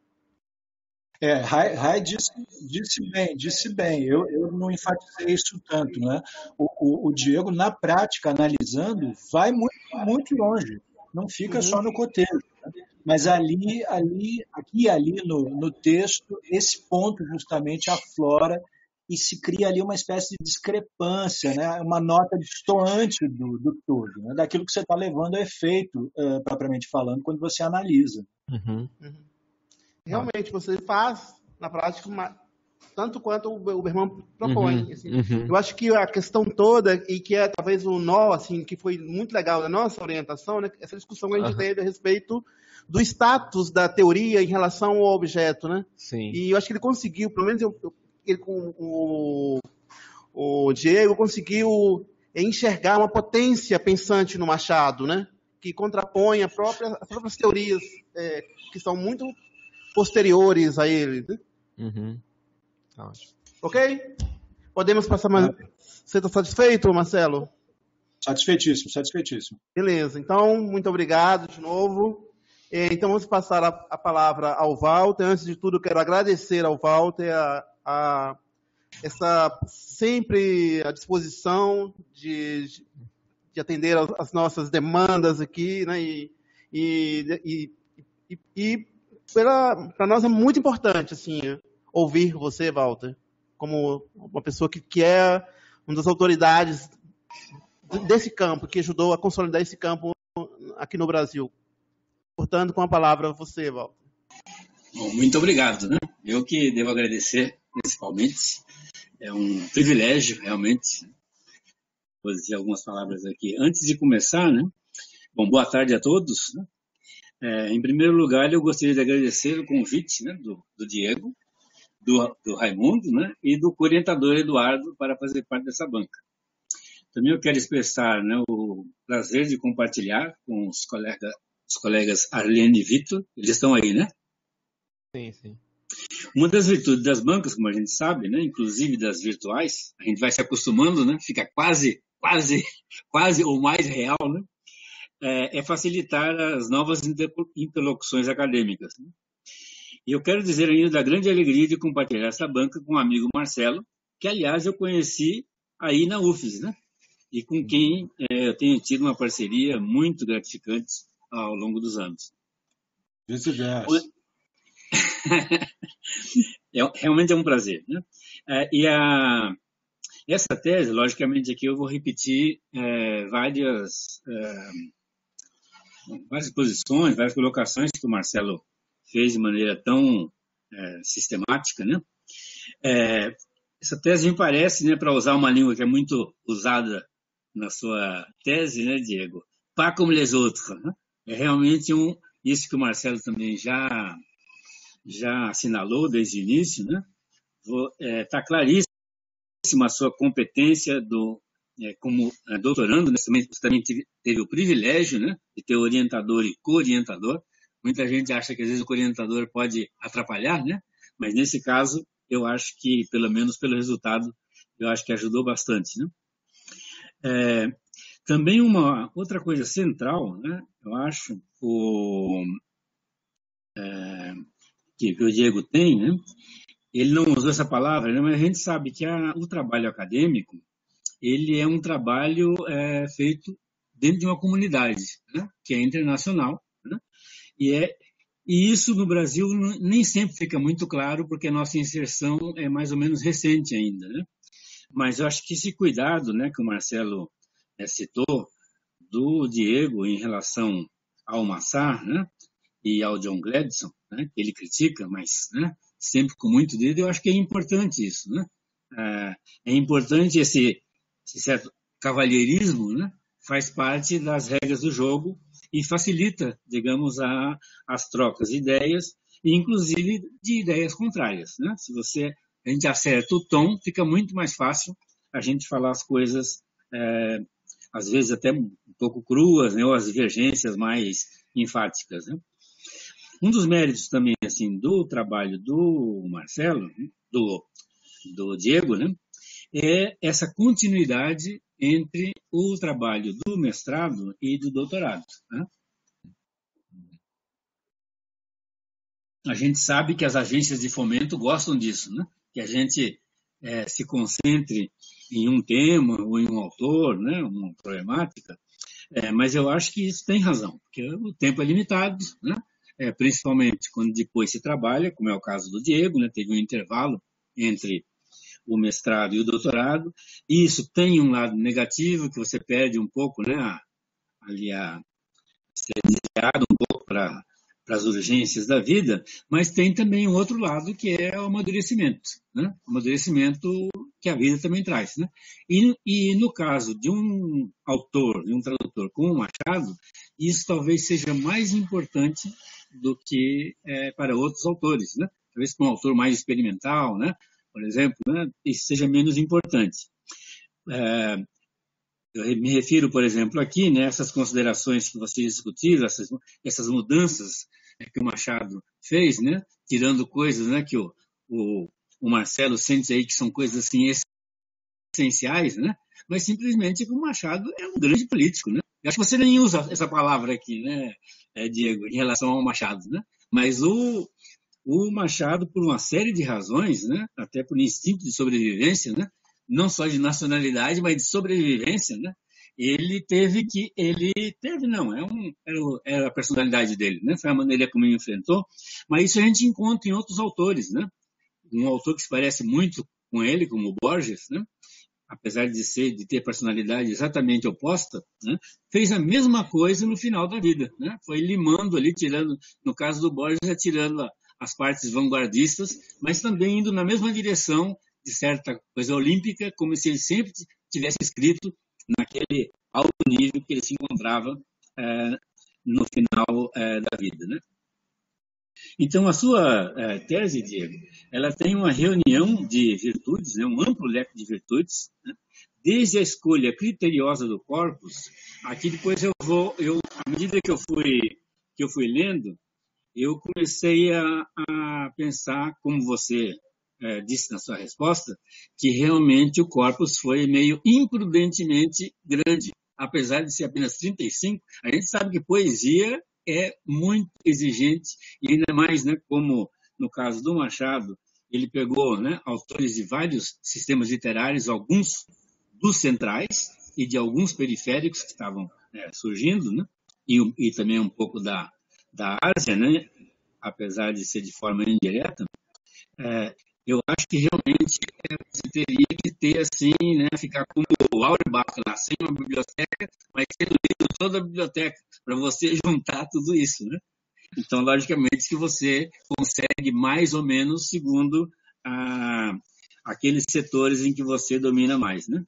É, Rai, Rai disse, disse bem, disse bem. Eu, eu não enfatizei isso tanto, né? O, o, o Diego, na prática, analisando, vai muito, muito longe. Não fica uhum. só no cotejo. Né? Mas ali, ali, aqui e ali no, no texto, esse ponto justamente aflora e se cria ali uma espécie de discrepância, né? Uma nota distoante do, do todo, né? Daquilo que você está levando a efeito, uh, propriamente falando, quando você analisa. Uhum. Uhum. Realmente, você faz, na prática, uma, tanto quanto o Berman propõe. Uhum, assim. uhum. Eu acho que a questão toda, e que é talvez o nó, assim, que foi muito legal da nossa orientação, né, essa discussão que a gente uhum. teve a respeito do status da teoria em relação ao objeto, né? Sim. E eu acho que ele conseguiu, pelo menos eu, eu, ele, o, o Diego conseguiu enxergar uma potência pensante no Machado, né? Que contrapõe a própria, as próprias teorias é, que são muito posteriores a ele. Né? Uhum. Ótimo. Ok? Podemos passar mais... Você está satisfeito, Marcelo? Satisfeitíssimo, satisfeitíssimo. Beleza. Então, muito obrigado de novo. Então, vamos passar a, a palavra ao Walter. Antes de tudo, quero agradecer ao Walter a, a essa sempre à disposição de, de atender as nossas demandas aqui, né? E, e, e, e, e para nós é muito importante assim, ouvir você, Walter, como uma pessoa que, que é uma das autoridades desse campo, que ajudou a consolidar esse campo aqui no Brasil. Portanto, com a palavra você, Walter. Bom, muito obrigado. Né? Eu que devo agradecer, principalmente. É um privilégio, realmente. Vou dizer algumas palavras aqui. Antes de começar, né? Bom, boa tarde a todos. Né? É, em primeiro lugar, eu gostaria de agradecer o convite, né, do, do Diego, do, do Raimundo, né, e do orientador Eduardo para fazer parte dessa banca. Também eu quero expressar, né, o prazer de compartilhar com os colegas, os colegas Arlene e Vitor. Eles estão aí, né? Sim, sim. Uma das virtudes das bancas, como a gente sabe, né, inclusive das virtuais, a gente vai se acostumando, né, fica quase, quase, quase ou mais real, né? é, é facilitar as novas interlocuções acadêmicas. E eu quero dizer ainda da grande alegria de compartilhar essa banca com o amigo Marcelo, que, aliás, eu conheci aí na U F S, né? E com quem é, eu tenho tido uma parceria muito gratificante ao longo dos anos. Vice-versa. É, realmente é um prazer, né? É, e a, essa tese, logicamente, aqui eu vou repetir é, várias, é, várias posições, várias colocações que o Marcelo fez de maneira tão é, sistemática, né? É, essa tese me parece, né, para usar uma língua que é muito usada na sua tese, né, Diego? Pas comme les autres, né? É realmente um, isso que o Marcelo também já, já assinalou desde o início, né? Está é, claríssima a sua competência do, é, como é, doutorando, né? Você também teve, teve o privilégio, né, de ter orientador e co-orientador. Muita gente acha que às vezes o co-orientador pode atrapalhar, né? Mas nesse caso, eu acho que, pelo menos pelo resultado, eu acho que ajudou bastante, né? É, também uma outra coisa central, né, eu acho, o, é, que, que o Diego tem, né? Ele não usou essa palavra, né, mas a gente sabe que a, o trabalho acadêmico, ele é um trabalho é, feito dentro de uma comunidade, né, que é internacional, né, e, é, e isso no Brasil nem sempre fica muito claro, porque a nossa inserção é mais ou menos recente ainda, né? Mas eu acho que esse cuidado, né, que o Marcelo é, citou, do Diego em relação ao Massar, né, e ao John Gladson, né, que ele critica, mas, né, sempre com muito dedo, eu acho que é importante isso, né? É importante esse, esse certo cavalheirismo, né? Faz parte das regras do jogo e facilita, digamos, a, as trocas de ideias, inclusive de ideias contrárias, né? Se você, a gente acerta o tom, fica muito mais fácil a gente falar as coisas, é, às vezes até um pouco cruas, né? Ou as divergências mais enfáticas, né? Um dos méritos também, assim, do trabalho do Marcelo, do, do Diego, né, é essa continuidade entre o trabalho do mestrado e do doutorado, né? A gente sabe que as agências de fomento gostam disso, né? Que a gente é, se concentre em um tema ou em um autor, né? Uma problemática, é, mas eu acho que isso tem razão, porque o tempo é limitado, né? É, principalmente quando depois se trabalha, como é o caso do Diego, né, teve um intervalo entre o mestrado e o doutorado, e isso tem um lado negativo, que você perde um pouco, né, a, ali a ser desviado um pouco para as urgências da vida, mas tem também um outro lado, que é o amadurecimento, né, o amadurecimento que a vida também traz, né, e, e no caso de um autor, de um tradutor como o Machado, isso talvez seja mais importante do que é, para outros autores, né? Talvez para um autor mais experimental, né? Por exemplo, né? Isso seja menos importante. É, eu me refiro, por exemplo, aqui, né, essas considerações que vocês discutiram, essas, essas mudanças que o Machado fez, né? Tirando coisas, né, que o, o, o Marcelo sente aí que são coisas assim essenciais, né? Mas simplesmente que o Machado é um grande político, né? Eu acho que você nem usa essa palavra aqui, né, Diego, em relação ao Machado, né? Mas o, o Machado, por uma série de razões, né, até por instinto de sobrevivência, né, não só de nacionalidade, mas de sobrevivência, né, ele teve que, ele teve, não, é um, era, era a personalidade dele, né, foi a maneira como ele enfrentou, mas isso a gente encontra em outros autores, né, um autor que se parece muito com ele, como o Borges, né, apesar de ser, de ter personalidade exatamente oposta, né, fez a mesma coisa no final da vida, né, foi limando ali, tirando, no caso do Borges, é tirando a, as partes vanguardistas, mas também indo na mesma direção de certa coisa olímpica, como se ele sempre tivesse escrito naquele alto nível que ele se encontrava é, no final é, da vida, né. Então, a sua é, tese, Diego, ela tem uma reunião de virtudes, né, um amplo leque de virtudes, né, desde a escolha criteriosa do corpus. Aqui depois eu vou, eu, à medida que eu fui, que eu fui lendo, eu comecei a, a pensar, como você é, disse na sua resposta, que realmente o corpus foi meio imprudentemente grande, apesar de ser apenas trinta e cinco, a gente sabe que poesia é muito exigente, e ainda mais, né, como no caso do Machado, ele pegou, né, autores de vários sistemas literários, alguns dos centrais e de alguns periféricos que estavam é, surgindo, né, e, e também um pouco da, da Ásia, né, apesar de ser de forma indireta. É, eu acho que realmente é, você teria que ter, assim, né, ficar como o Auerbach lá, sem uma biblioteca, mas tendo lido toda a biblioteca, para você juntar tudo isso, né? Então, logicamente, que você consegue mais ou menos segundo ah, aqueles setores em que você domina mais, né?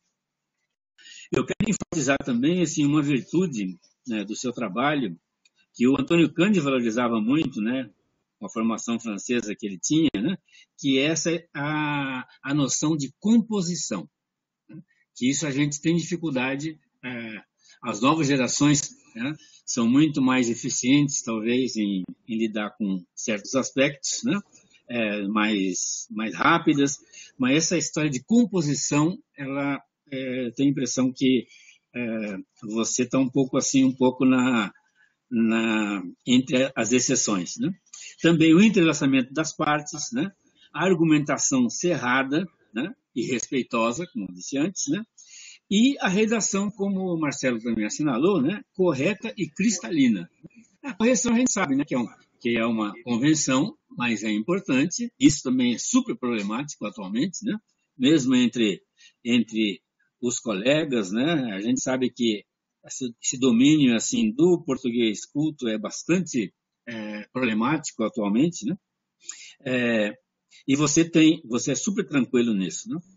Eu quero enfatizar também, assim, uma virtude, né, do seu trabalho, que o Antônio Cândido valorizava muito, né, uma formação francesa que ele tinha, né, que essa é a, a noção de composição, né, que isso a gente tem dificuldade, é, as novas gerações, né, são muito mais eficientes, talvez, em, em lidar com certos aspectos, né, é, mais, mais rápidas, mas essa história de composição, ela é, tem a impressão que é, você está um pouco assim, um pouco na, na, entre as exceções, né? Também o entrelaçamento das partes, né? A argumentação cerrada, né, e respeitosa, como eu disse antes, né? E a redação, como o Marcelo também assinalou, né, correta e cristalina. A correção a gente sabe, né, que é, um, que é uma convenção, mas é importante. Isso também é super problemático atualmente, né? Mesmo entre, entre os colegas, né? A gente sabe que esse, esse domínio assim do português culto é bastante é, problemático atualmente, né? É, e você tem, você é super tranquilo nisso, né?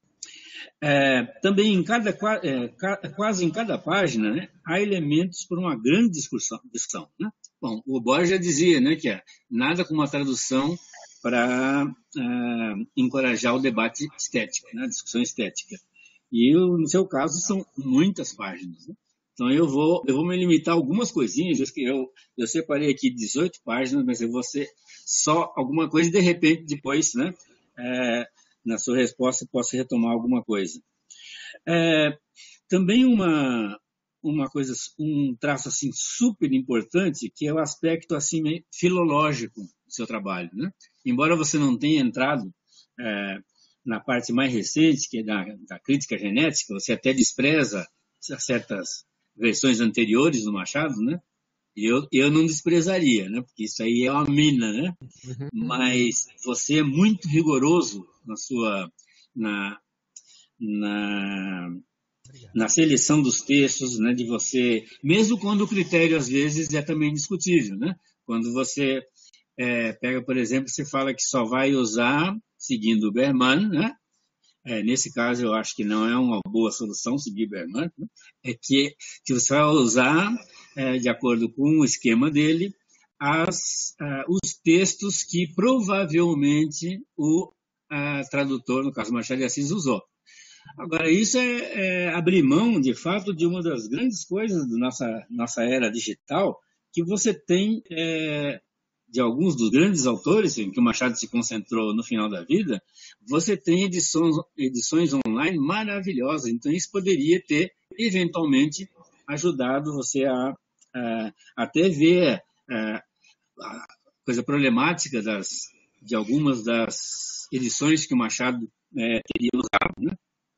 É, também em cada, é, quase em cada página, né, há elementos para uma grande discussão, discussão, né? Bom, o Borges já dizia, né, que é nada como uma tradução para uh, encorajar o debate estético, né, a discussão estética. E eu, no seu caso são muitas páginas, né? Então eu vou, eu vou me limitar a algumas coisinhas. Eu, eu separei aqui dezoito páginas, mas eu vou ser só alguma coisa e de repente depois, né, é, na sua resposta, posso retomar alguma coisa. É, também uma, uma coisa, um traço assim super importante, que é o aspecto assim filológico do seu trabalho, né? Embora você não tenha entrado é, na parte mais recente, que é da, da crítica genética, você até despreza certas versões anteriores do Machado, né? Eu, eu não desprezaria, né? Porque isso aí é uma mina, né? Uhum. Mas você é muito rigoroso na sua na, na, na seleção dos textos, né? De você, mesmo quando o critério às vezes é também discutível, né? Quando você é, pega, por exemplo, você fala que só vai usar seguindo o Berman, né? É, nesse caso, eu acho que não é uma boa solução seguir Berman, né? É que, que você vai usar, é, de acordo com o esquema dele, as, uh, os textos que provavelmente o uh, tradutor, no caso Machado de Assis, usou. Agora, isso é, é abrir mão, de fato, de uma das grandes coisas da nossa, nossa era digital, que você tem... É, de alguns dos grandes autores em que o Machado se concentrou no final da vida, você tem edições, edições online maravilhosas. Então, isso poderia ter, eventualmente, ajudado você a, a até ver a, a coisa problemática das, de algumas das edições que o Machado é, teria usado, né?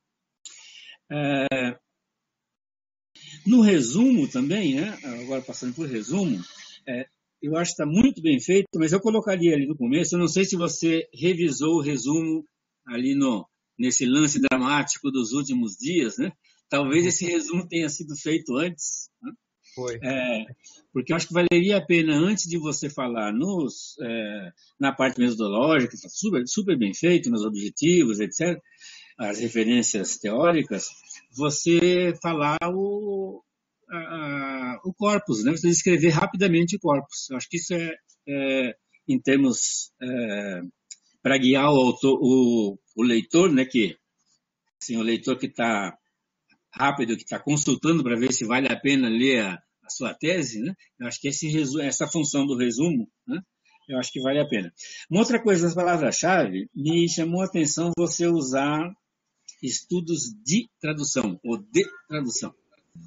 É, no resumo também, né? Agora passando por resumo, é, eu acho que está muito bem feito, mas eu colocaria ali no começo, eu não sei se você revisou o resumo ali no, nesse lance dramático dos últimos dias, né? Talvez esse resumo tenha sido feito antes, né? Foi. É, porque eu acho que valeria a pena, antes de você falar nos, é, na parte metodológica, está super, super bem feito, nos objetivos, etcétera, as referências teóricas, você falar o... A, a, o corpus, né? Você descrever rapidamente o corpus. Eu acho que isso é, é em termos, é, para guiar o, autor, o, o leitor, né? Que, assim, o leitor que está rápido, que está consultando para ver se vale a pena ler a, a sua tese, né? Eu acho que esse resumo, essa função do resumo, né? Eu acho que vale a pena. Uma outra coisa das palavras-chave, me chamou a atenção você usar estudos de tradução, ou de tradução.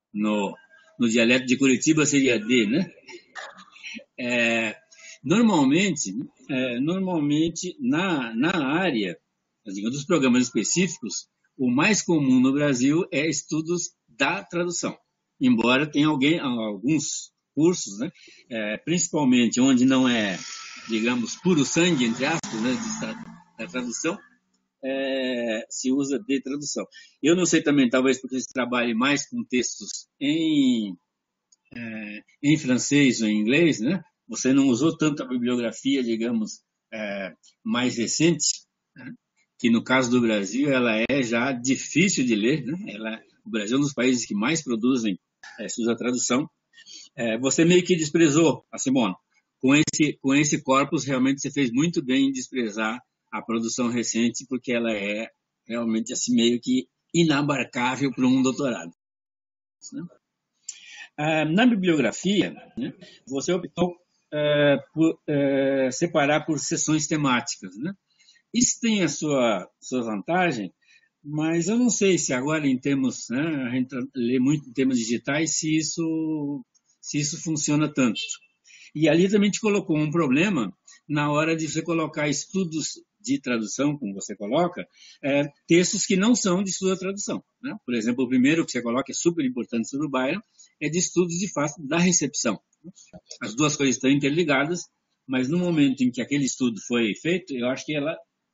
no, no dialeto de Curitiba seria D, né? É, normalmente, é, normalmente na, na área, digamos, dos programas específicos, o mais comum no Brasil é estudos da tradução. Embora tenha alguém, alguns cursos, né, é, principalmente onde não é, digamos, puro sangue, entre aspas, né, da tradução, é, se usa de tradução. Eu não sei também, talvez porque você trabalhe mais com textos em, é, em francês ou em inglês, né? Você não usou tanto a bibliografia, digamos, é, mais recente, né? Que no caso do Brasil ela é já difícil de ler, né? Ela, o Brasil é um dos países que mais produzem é, se usa a tradução. É, você meio que desprezou a Simone. Com esse, com esse corpus, realmente você fez muito bem em desprezar a produção recente, porque ela é realmente assim meio que inabarcável para um doutorado. Né? Ah, na bibliografia, né, você optou é, por é, separar por seções temáticas. Né? Isso tem a sua, sua vantagem, mas eu não sei se agora em termos, né, a gente lê muito em termos digitais, se isso, se isso funciona tanto. E ali também te colocou um problema na hora de você colocar estudos de tradução, como você coloca, é, textos que não são de estudo da tradução. Né? Por exemplo, o primeiro que você coloca, é super importante sobre o Byron, é de estudos de fato da recepção. As duas coisas estão interligadas, mas no momento em que aquele estudo foi feito, eu acho que ela...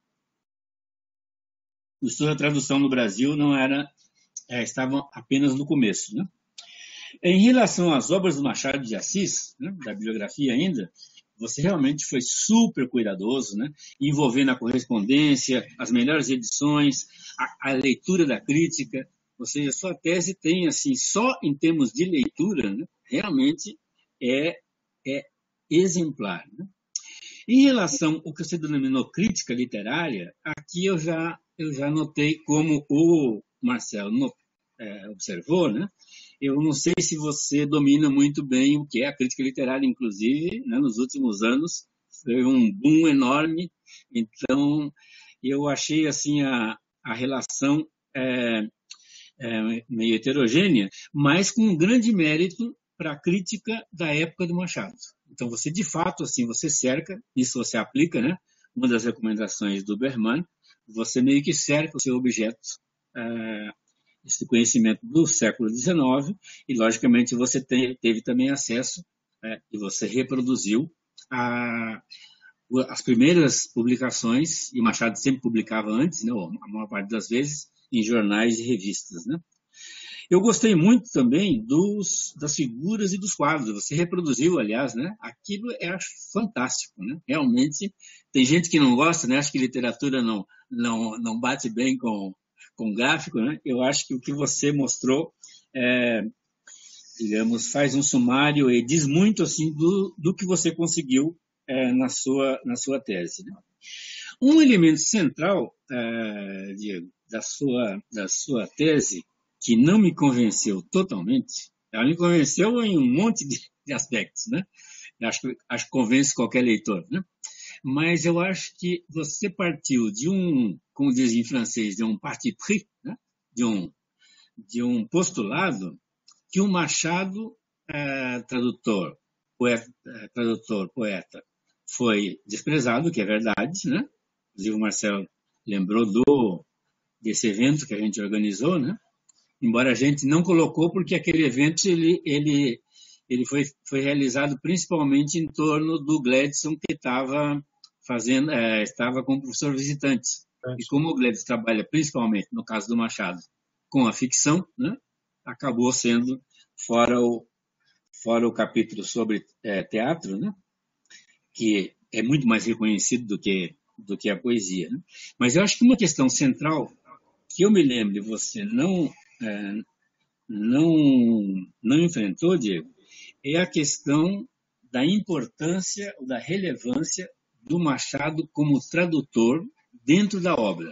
o estudo da tradução no Brasil não era... É, estava apenas no começo. Né? Em relação às obras do Machado de Assis, né, da bibliografia ainda, você realmente foi super cuidadoso, né, envolvendo a correspondência, as melhores edições, a, a leitura da crítica. Ou seja, a sua tese tem, assim, só em termos de leitura, né, realmente é, é exemplar. Né? Em relação ao que você denominou crítica literária, aqui eu já, eu já notei como o Marcelo no, é, observou, né? Eu não sei se você domina muito bem o que é a crítica literária, inclusive, né, nos últimos anos, foi um boom enorme, então eu achei assim a, a relação é, é, meio heterogênea, mas com um grande mérito para a crítica da época do Machado. Então você, de fato, assim, você cerca, isso você aplica, né, uma das recomendações do Berman, você meio que cerca o seu objeto é, esse conhecimento do século dezenove, e, logicamente, você tem, teve também acesso, é, e você reproduziu a, as primeiras publicações, e Machado sempre publicava antes, né, a maior parte das vezes, em jornais e revistas. Né? Eu gostei muito também dos, das figuras e dos quadros. Você reproduziu, aliás, né? Aquilo eu acho fantástico. Né? Realmente, tem gente que não gosta, né? Acha que literatura não, não, não bate bem com com gráfico, né? Eu acho que o que você mostrou, é, digamos, faz um sumário e diz muito assim do, do que você conseguiu é, na, sua, na sua tese. Né? Um elemento central, é, Diego, da sua, da sua tese, que não me convenceu totalmente, ela me convenceu em um monte de, de aspectos, né? Acho que, acho que convence qualquer leitor, né? Mas eu acho que você partiu de um, como dizem em francês, de um parti pris, né? de, um, de um postulado que o Machado, é, tradutor, poeta, é, tradutor, poeta, foi desprezado, que é verdade, né? Inclusive o Marcelo lembrou do, desse evento que a gente organizou, né? Embora a gente não colocou, porque aquele evento ele, ele, ele foi, foi realizado principalmente em torno do Gladson, que estava fazendo, é, estava como professor visitante. E como o Gladson trabalha principalmente, no caso do Machado, com a ficção, né, acabou sendo, fora o, fora o capítulo sobre é, teatro, né, que é muito mais reconhecido do que, do que a poesia. Né? Mas eu acho que uma questão central, que eu me lembro de você não, é, não, não enfrentou, Diego, é a questão da importância, da relevância do Machado como tradutor dentro da obra.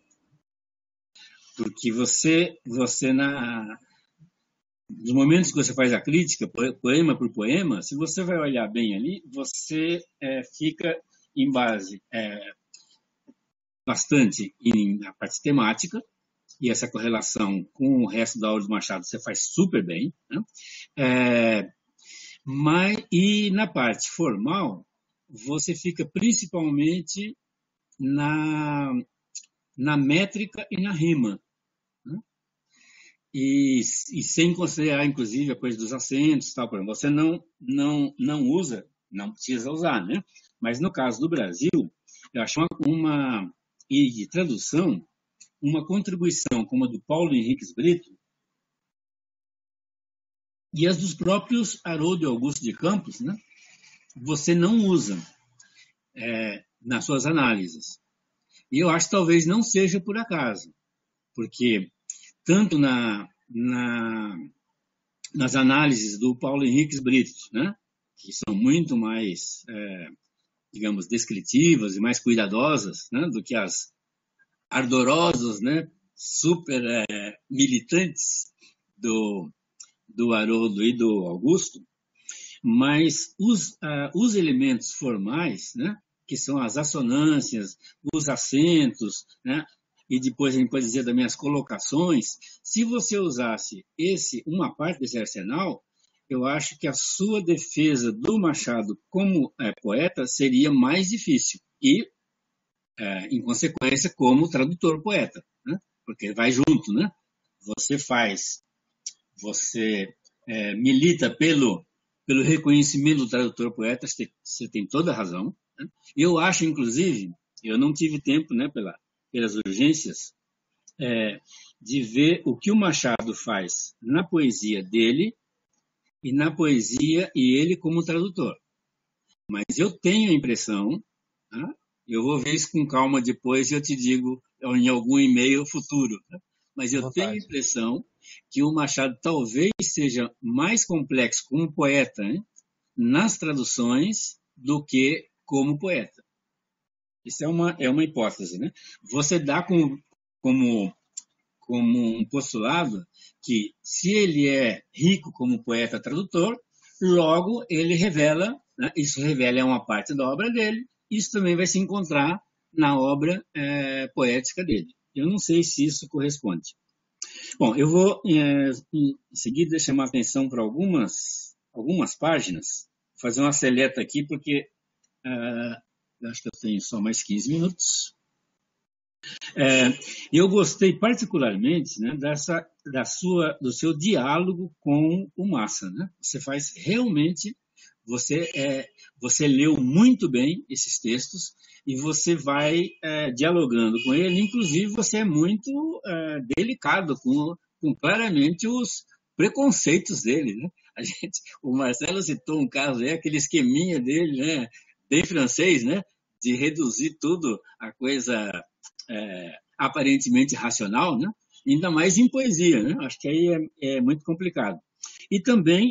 Porque você, você na, nos momentos que você faz a crítica, poema por poema, se você vai olhar bem ali, você é, fica em base é, bastante em, na parte temática, e essa correlação com o resto da obra do Machado você faz super bem, né? É, mas, e na parte formal, você fica principalmente na, na métrica e na rima, né? E, e sem considerar, inclusive, a coisa dos acentos, tal, por exemplo, você não, não, não usa, não precisa usar, né? Mas no caso do Brasil, eu acho uma, uma e de tradução, uma contribuição como a do Paulo Henriques Brito e as dos próprios Haroldo e Augusto de Campos, né? Você não usa é, nas suas análises. E eu acho que talvez não seja por acaso, porque tanto na, na, nas análises do Paulo Henriques Brito, né? Que são muito mais, é, digamos, descritivas e mais cuidadosas, né? Do que as ardorosas, né? Super é, militantes do, do Haroldo e do Augusto, mas os, uh, os elementos formais, né, que são as assonâncias, os acentos, né, e depois a gente pode dizer também as colocações, se você usasse esse, uma parte desse arsenal, eu acho que a sua defesa do Machado como é, poeta seria mais difícil e, é, em consequência, como tradutor-poeta, né, porque vai junto, né? Você faz, você é, milita pelo pelo reconhecimento do tradutor-poeta, você tem toda a razão, né? Eu acho, inclusive, eu não tive tempo, né, pela, pelas urgências, é, de ver o que o Machado faz na poesia dele e na poesia e ele como tradutor. Mas eu tenho a impressão, tá? Eu vou ver isso com calma depois e eu te digo em algum e-mail futuro, tá? Mas eu tenho a impressão que o Machado talvez seja mais complexo como poeta, hein, nas traduções do que como poeta. Isso é uma, é uma hipótese, né? Você dá como, como, como um postulado que se ele é rico como poeta tradutor, logo ele revela, né, isso revela uma parte da obra dele, isso também vai se encontrar na obra é, poética dele. Eu não sei se isso corresponde. Bom, eu vou, é, em seguida, chamar a atenção para algumas, algumas páginas, fazer uma seleta aqui, porque uh, eu acho que eu tenho só mais quinze minutos. É, eu gostei particularmente, né, dessa, da sua, do seu diálogo com o Massa, né? Você faz realmente, você, é, você leu muito bem esses textos e você vai é, dialogando com ele, inclusive você é muito é, delicado com, com claramente os preconceitos dele, né? A gente, o Marcelo citou um caso, é aquele esqueminha dele, né, bem francês, né, de reduzir tudo a coisa é, aparentemente racional, né? Ainda mais em poesia, né? Acho que aí é, é muito complicado. E também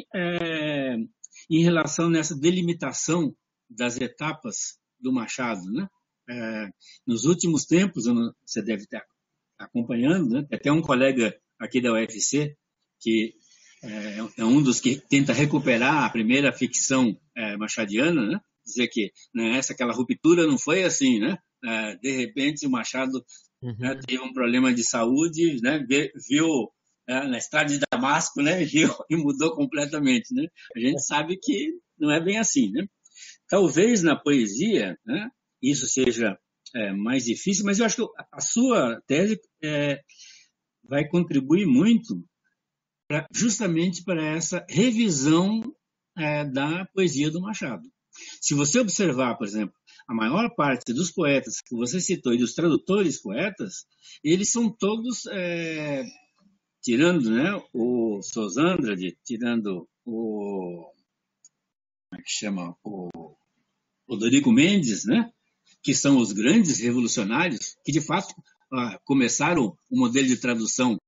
é, em relação nessa delimitação das etapas do Machado, né? É, nos últimos tempos, você deve estar acompanhando, né? Até um colega aqui da U F C, que é, é um dos que tenta recuperar a primeira ficção é, machadiana, né? Dizer que né, essa, aquela ruptura não foi assim, né? É, de repente o Machado uhum. né, teve um problema de saúde, né? Viu é, na estrada de Damasco, né? Viu e mudou completamente, né? A gente sabe que não é bem assim, né? Talvez na poesia, né, isso seja é, mais difícil, mas eu acho que a sua tese é, vai contribuir muito pra, justamente para essa revisão é, da poesia do Machado. Se você observar, por exemplo, a maior parte dos poetas que você citou e dos tradutores poetas, eles são todos, é, tirando né, o Sousa Andrade, tirando o... como é que chama? O, o Dorico Mendes, né? Que são os grandes revolucionários, que de fato ah, começaram o modelo de tradução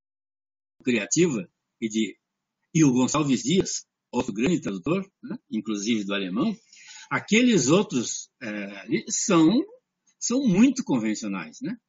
criativa, e, de, e o Gonçalves Dias, outro grande tradutor, né? Inclusive do alemão. Aqueles outros é, são, são muito convencionais, né?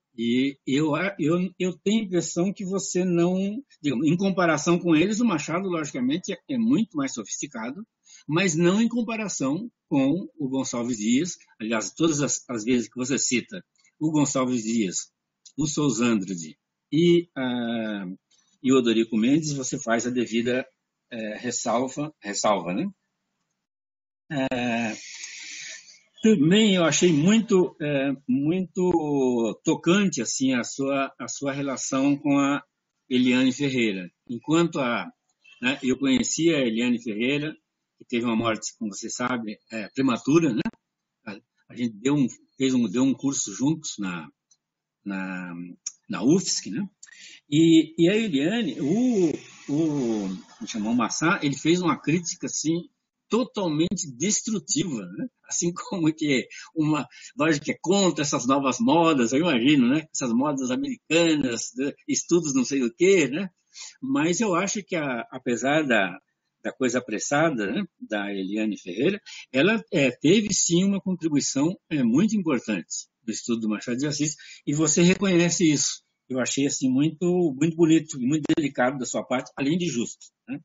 E eu, eu, eu tenho a impressão que você não... Digamos, em comparação com eles, o Machado, logicamente, é, é muito mais sofisticado, mas não em comparação com o Gonçalves Dias. Aliás, todas as, as vezes que você cita o Gonçalves Dias, o Sousa Andrade e, uh, e o Odorico Mendes, você faz a devida uh, ressalva, ressalva, né? Uh, também eu achei muito, uh, muito tocante assim, a, sua, a sua relação com a Eliane Ferreira. Enquanto a, né, eu conhecia a Eliane Ferreira, que teve uma morte, como você sabe, é, prematura, né? A, a gente deu um, fez um, deu um curso juntos na, na, na U F S C, né? E, e a Eliane, o, o, me chamou Massá, ele fez uma crítica assim, totalmente destrutiva, né? Assim como que uma, lógico que é contra essas novas modas, eu imagino, né? Essas modas americanas, né? Estudos não sei o quê, né? Mas eu acho que, a, apesar da, da coisa apressada, né? Da Eliane Ferreira, ela é, teve sim uma contribuição é, muito importante no estudo do Machado de Assis, e você reconhece isso. Eu achei assim muito, muito bonito e muito delicado da sua parte, além de justo, né?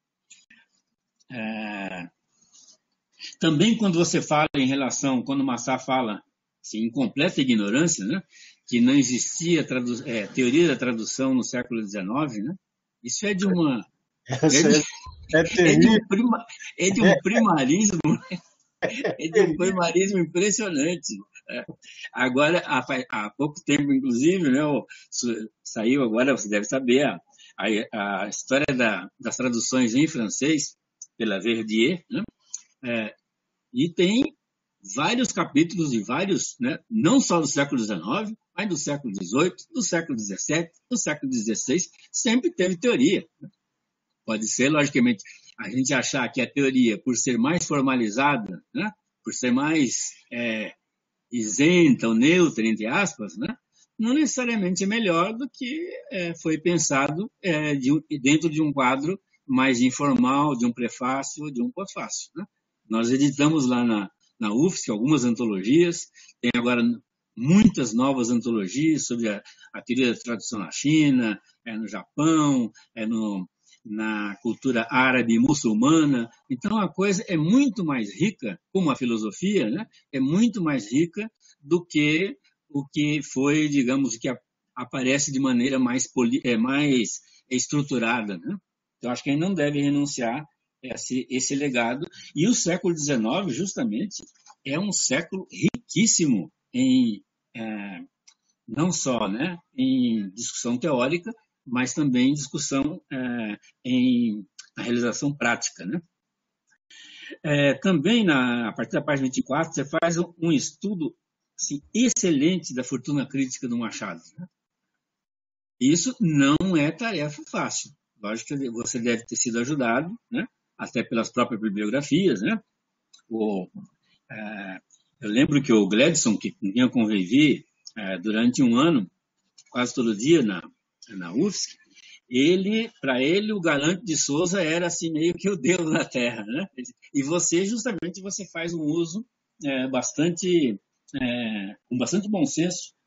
É... Também quando você fala em relação, quando o Massá fala assim, em completa ignorância, né, que não existia tradu... é, teoria da tradução no século dezenove, né, isso é de uma é de, é, é de um, prima, é de um primarismo é de um primarismo impressionante. É. Agora, há, há pouco tempo, inclusive, né, saiu agora, você deve saber, a, a, a história da, das traduções em francês pela Verdier, né? É, e tem vários capítulos e vários, né, não só do século dezenove, mas do século dezoito, do século dezessete, do século dezesseis, sempre teve teoria. Pode ser, logicamente, a gente achar que a teoria, por ser mais formalizada, né, por ser mais é, isenta ou neutra, entre aspas, né, não necessariamente é melhor do que é, foi pensado é, de, dentro de um quadro mais informal, de um prefácio, de um pós-fácio, né? Nós editamos lá na, na U F S C algumas antologias, tem agora muitas novas antologias sobre a, a teoria da tradução na China, é, no Japão, é no, na cultura árabe e muçulmana. Então a coisa é muito mais rica, como a filosofia, né? É muito mais rica do que o que foi, digamos, que a, aparece de maneira mais, poli, é, mais estruturada, né? Eu acho que a gente não deve renunciar a esse, esse legado. E o século dezenove, justamente, é um século riquíssimo em, é, não só, né, em discussão teórica, mas também em discussão é, em na realização prática, né? É, também, na, a partir da página vinte e quatro, você faz um, um estudo assim, excelente da fortuna crítica do Machado, né? Isso não é tarefa fácil. Lógico que você deve ter sido ajudado, né? Até pelas próprias bibliografias, né? O, é, eu lembro que o Gledson, que com quem eu convivi é, durante um ano, quase todo dia na, na U F S C, ele, para ele, o Galante de Souza era assim meio que o Deus na Terra, né? E você, justamente, você faz um uso é, bastante, é, com bastante bom senso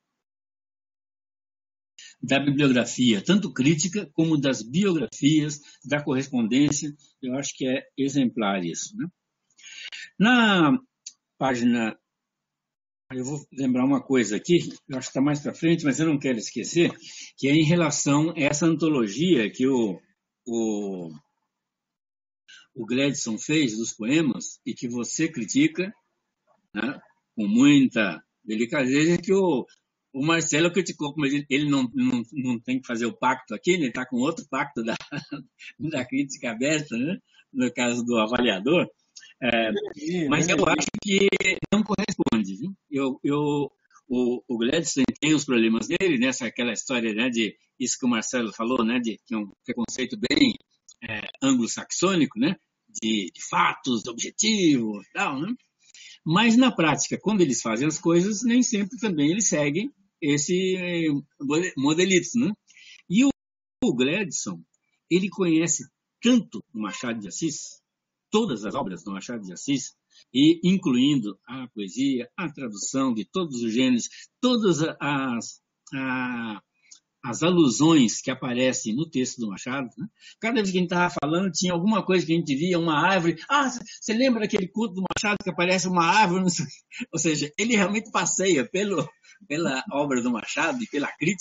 da bibliografia, tanto crítica como das biografias, da correspondência. Eu acho que é exemplar isso, né? Na página, eu vou lembrar uma coisa aqui, eu acho que está mais para frente, mas eu não quero esquecer, que é em relação a essa antologia que o, o, o Gledson fez dos poemas e que você critica, né, com muita delicadeza, que o O Marcelo criticou, como ele, ele não, não, não tem que fazer o pacto aqui, ele está com outro pacto da, da crítica aberta, né? No caso do avaliador. É, mas eu acho que não corresponde. Viu? Eu, eu, o, o Gledson tem os problemas dele, né? Aquela história, né, de isso que o Marcelo falou, né, de que é um preconceito bem é, anglo-saxônico, né? De, de fatos, objetivos e tal, né? Mas, na prática, quando eles fazem as coisas, nem sempre também eles seguem esse modelito, né? E o, o Gledson, ele conhece tanto o Machado de Assis, todas as obras do Machado de Assis, e incluindo a poesia, a tradução de todos os gêneros, todas as, a, as alusões que aparecem no texto do Machado, né? Cada vez que a gente estava falando, tinha alguma coisa que a gente via, uma árvore. Ah, você lembra daquele culto do Machado que aparece uma árvore? Ou seja, ele realmente passeia pelo, pela obra do Machado e pela crítica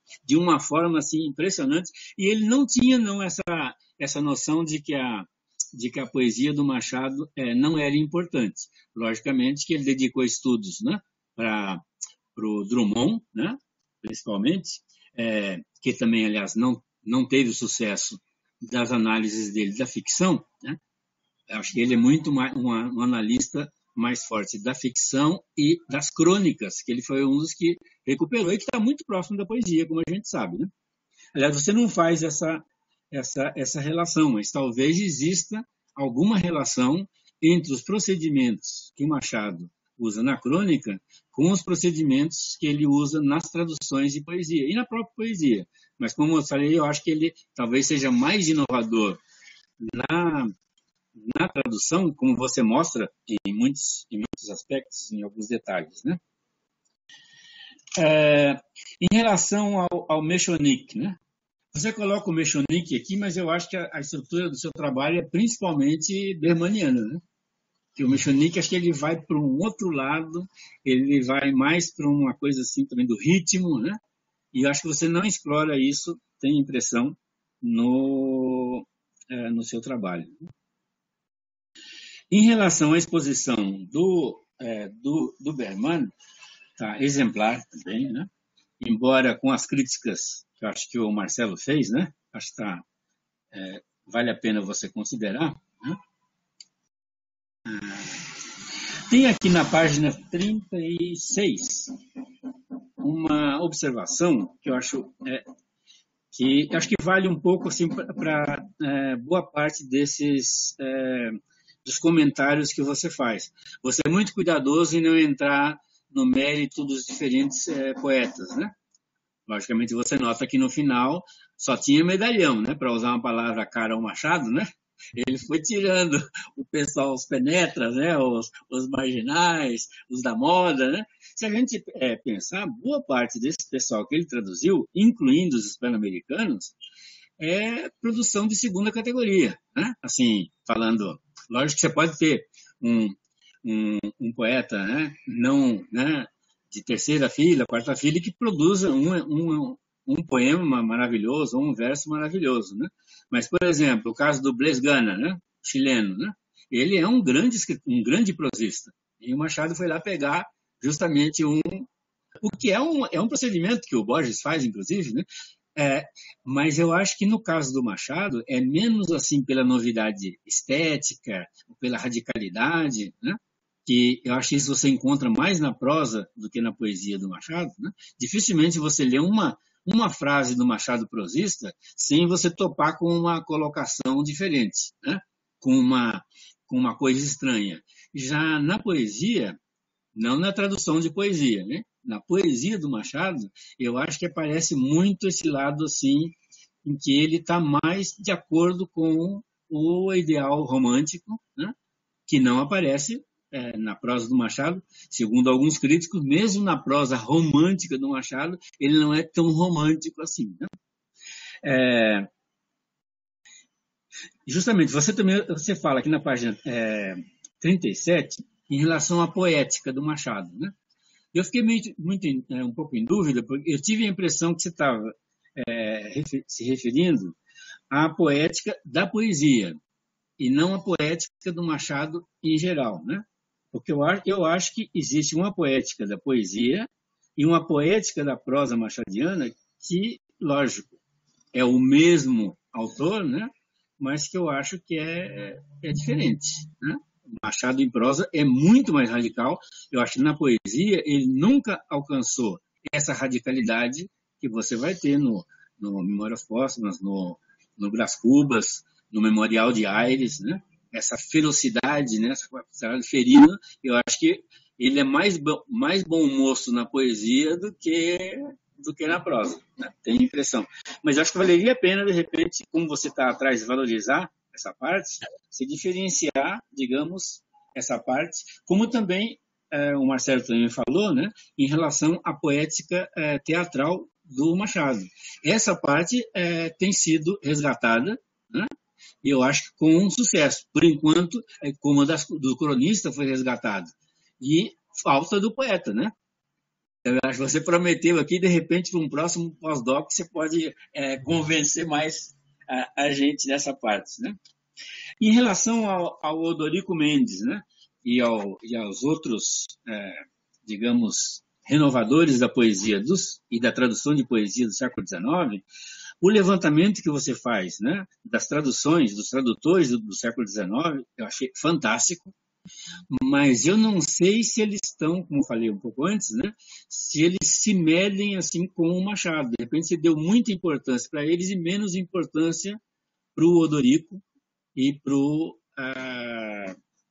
de uma forma assim impressionante, e ele não tinha não essa essa noção de que a de que a poesia do Machado é, não era importante. Logicamente que ele dedicou estudos, né, para o Drummond, né, principalmente, é, que também, aliás, não, não teve o sucesso das análises dele da ficção, né? Acho que ele é muito mais, um, um analista mais forte da ficção e das crônicas, que ele foi um dos que recuperou e que está muito próximo da poesia, como a gente sabe, né? Aliás, você não faz essa, essa, essa relação, mas talvez exista alguma relação entre os procedimentos que o Machado usa na crônica com os procedimentos que ele usa nas traduções de poesia e na própria poesia. Mas, como eu falei, eu acho que ele talvez seja mais inovador na, na tradução, como você mostra em muitos, em muitos aspectos, em alguns detalhes, né? É, em relação ao, ao Mechonic, né? Você coloca o Mechonic aqui, mas eu acho que a, a estrutura do seu trabalho é principalmente bermaniana, né? Que o Mechonic, acho que ele vai para um outro lado, ele vai mais para uma coisa assim também do ritmo, né? E eu acho que você não explora isso, tem impressão, no, é, no seu trabalho. Em relação à exposição do, é, do, do Bergman, tá, exemplar também, né? Embora com as críticas que eu acho que o Marcelo fez, né? Acho que tá, é, vale a pena você considerar, né? Ah, tem aqui na página trinta e seis uma observação que eu acho é, que acho que vale um pouco assim para é, boa parte desses é, dos comentários que você faz. Você é muito cuidadoso em não entrar no mérito dos diferentes é, poetas, né? Logicamente você nota que no final só tinha medalhão, né? Para usar uma palavra cara ao Machado, né? Ele foi tirando o pessoal, os penetras, né? os, os marginais, os da moda, né? Se a gente é, pensar, boa parte desse pessoal que ele traduziu, incluindo os hispano-americanos, é produção de segunda categoria, né? Assim, falando, lógico que você pode ter um, um, um poeta, né? Não, né? de terceira fila, quarta fila, que produza um, um, um poema maravilhoso, um verso maravilhoso, né? Mas, por exemplo, o caso do Blaise Gana, né? Chileno, né? Ele é um grande, um grande prosista. E o Machado foi lá pegar justamente um... O que é um, é um procedimento que o Borges faz, inclusive, né? É, mas eu acho que no caso do Machado é menos assim pela novidade estética, pela radicalidade, né? Que eu acho que isso você encontra mais na prosa do que na poesia do Machado, né? Dificilmente você lê uma, uma frase do Machado prosista sem você topar com uma colocação diferente, né? com, uma, com uma coisa estranha. Já na poesia, não na tradução de poesia, né? Na poesia do Machado, eu acho que aparece muito esse lado assim, em que ele está mais de acordo com o ideal romântico, né? Que não aparece É, na prosa do Machado, segundo alguns críticos, mesmo na prosa romântica do Machado, ele não é tão romântico assim, né? É, justamente, você também você fala aqui na página é, trinta e sete, em relação à poética do Machado, né? Eu fiquei muito, muito é, um pouco em dúvida, porque eu tive a impressão que você estava é, refer, se referindo à poética da poesia, e não à poética do Machado em geral, né? Porque eu acho, eu acho que existe uma poética da poesia e uma poética da prosa machadiana que, lógico, é o mesmo autor, né? Mas que eu acho que é, é diferente, né? O Machado em prosa é muito mais radical. Eu acho que na poesia ele nunca alcançou essa radicalidade que você vai ter no, no Memórias Póstumas, no, no Brás Cubas, no Memorial de Aires, né? Essa ferocidade, né? Essa ferocidade ferina, eu acho que ele é mais, mais bom moço na poesia do que, do que na prosa, né? Tenho a impressão. Mas eu acho que valeria a pena, de repente, como você está atrás, valorizar essa parte, se diferenciar, digamos, essa parte, como também é, o Marcelo também falou, né? Em relação à poética é, teatral do Machado. Essa parte é, tem sido resgatada, né? E eu acho que com um sucesso. Por enquanto, como a das, do cronista foi resgatado. E falta do poeta, né? Eu acho que você prometeu aqui, de repente, para um próximo pós-doc, você pode é, convencer mais a, a gente nessa parte, né? Em relação ao, ao Odorico Mendes, né? E, ao, e aos outros, é, digamos, renovadores da poesia dos, e da tradução de poesia do século dezenove, o levantamento que você faz, né, das traduções, dos tradutores do, do século dezenove, eu achei fantástico, mas eu não sei se eles estão, como eu falei um pouco antes, né, se eles se medem assim com o Machado. De repente você deu muita importância para eles e menos importância para o Odorico e para o... Ah,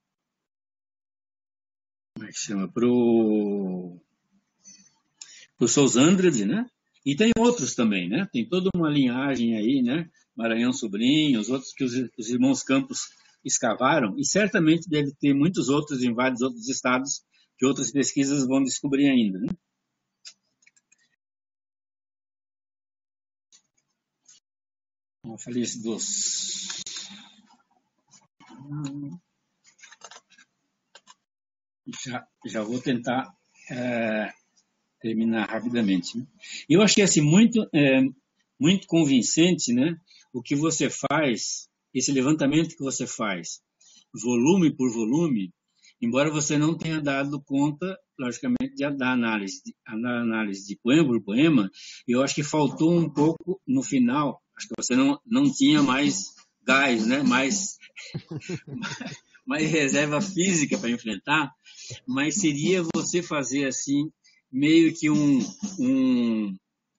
como é que chama? Para o Sousa Andrade, né? E tem outros também, né? Tem toda uma linhagem aí, né? Maranhão Sobrinho, os outros que os, os irmãos Campos escavaram, e certamente deve ter muitos outros em vários outros estados que outras pesquisas vão descobrir ainda, né? Eu falei isso dos... Já, já vou tentar é, terminar rapidamente, né? Eu achei assim muito... É, muito convincente, né, o que você faz, esse levantamento que você faz, volume por volume, embora você não tenha dado conta, logicamente, da análise, da análise de poema por poema, eu acho que faltou um pouco no final, acho que você não, não tinha mais gás, né, mais, mais reserva física para enfrentar, mas seria você fazer assim, meio que um... um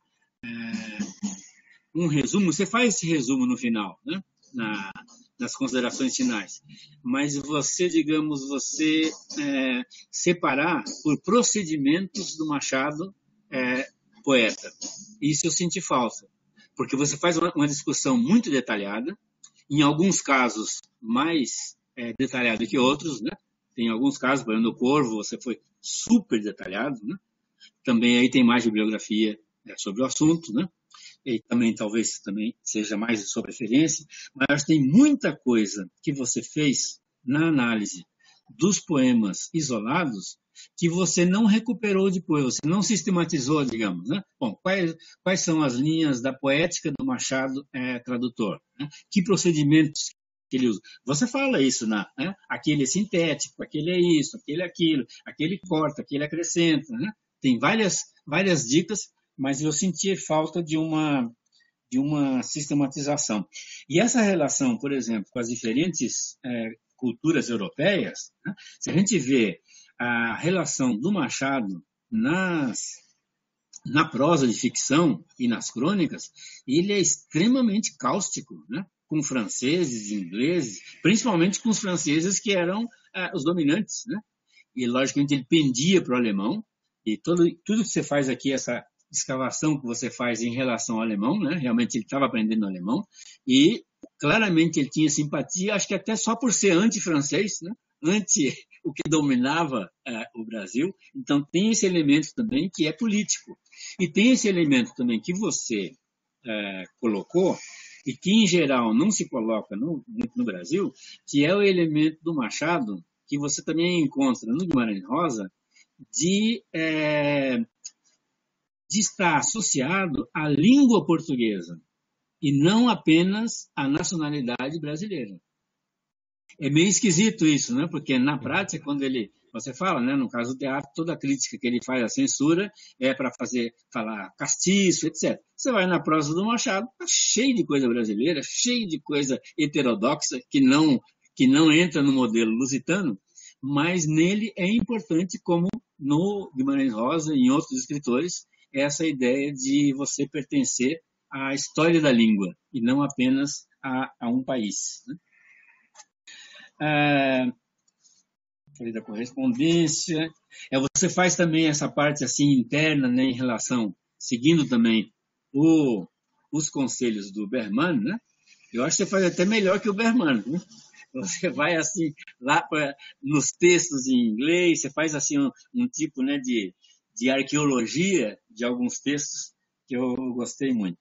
é, um resumo, você faz esse resumo no final, né? Na, nas considerações finais, mas você, digamos, você é, separar por procedimentos do Machado é, poeta. Isso eu senti falta, porque você faz uma, uma discussão muito detalhada, em alguns casos mais é, detalhada que outros, né? Tem alguns casos, por exemplo, no Corvo, você foi super detalhado, né? Também aí tem mais bibliografia é, sobre o assunto, né? E também talvez também seja mais de sua preferência, mas tem muita coisa que você fez na análise dos poemas isolados que você não recuperou depois, você não sistematizou, digamos, né? Bom, quais, quais são as linhas da poética do Machado é, tradutor? Né? Que procedimentos que ele usa? Você fala isso, na, né? Aquele é sintético, aquele é isso, aquele é aquilo, aquele corta, aquele acrescenta, né? Tem várias, várias dicas, mas eu senti falta de uma, de uma sistematização. E essa relação, por exemplo, com as diferentes é, culturas europeias, né? Se a gente vê a relação do Machado nas, na prosa de ficção e nas crônicas, ele é extremamente cáustico, né? Com franceses, ingleses, principalmente com os franceses que eram é, os dominantes, né? E, logicamente, ele pendia para o alemão, e todo, tudo que você faz aqui, essa escavação que você faz em relação ao alemão, né? Realmente ele estava aprendendo alemão, e claramente ele tinha simpatia, acho que até só por ser anti-francês, né? Anti o que dominava uh, o Brasil. Então tem esse elemento também que é político. E tem esse elemento também que você uh, colocou, e que em geral não se coloca no, no Brasil, que é o elemento do Machado, que você também encontra no Guimarães Rosa, de... Uh, de estar associado à língua portuguesa e não apenas à nacionalidade brasileira. É meio esquisito isso, né? Porque na prática, quando ele, você fala, né, no caso do teatro, toda a crítica que ele faz à censura é para fazer, falar castiço, etcétera. Você vai na prosa do Machado, está cheio de coisa brasileira, cheio de coisa heterodoxa que não, que não entra no modelo lusitano, mas nele é importante, como no Guimarães Rosa e em outros escritores, essa ideia de você pertencer à história da língua e não apenas a, a um país, né? Ah, falei da correspondência. É, você faz também essa parte assim interna, né, em relação, seguindo também o, os conselhos do Berman, né? Eu acho que você faz até melhor que o Berman, né? Você vai assim lá pra, nos textos em inglês, você faz assim um, um tipo, né, de de arqueologia de alguns textos que eu gostei muito.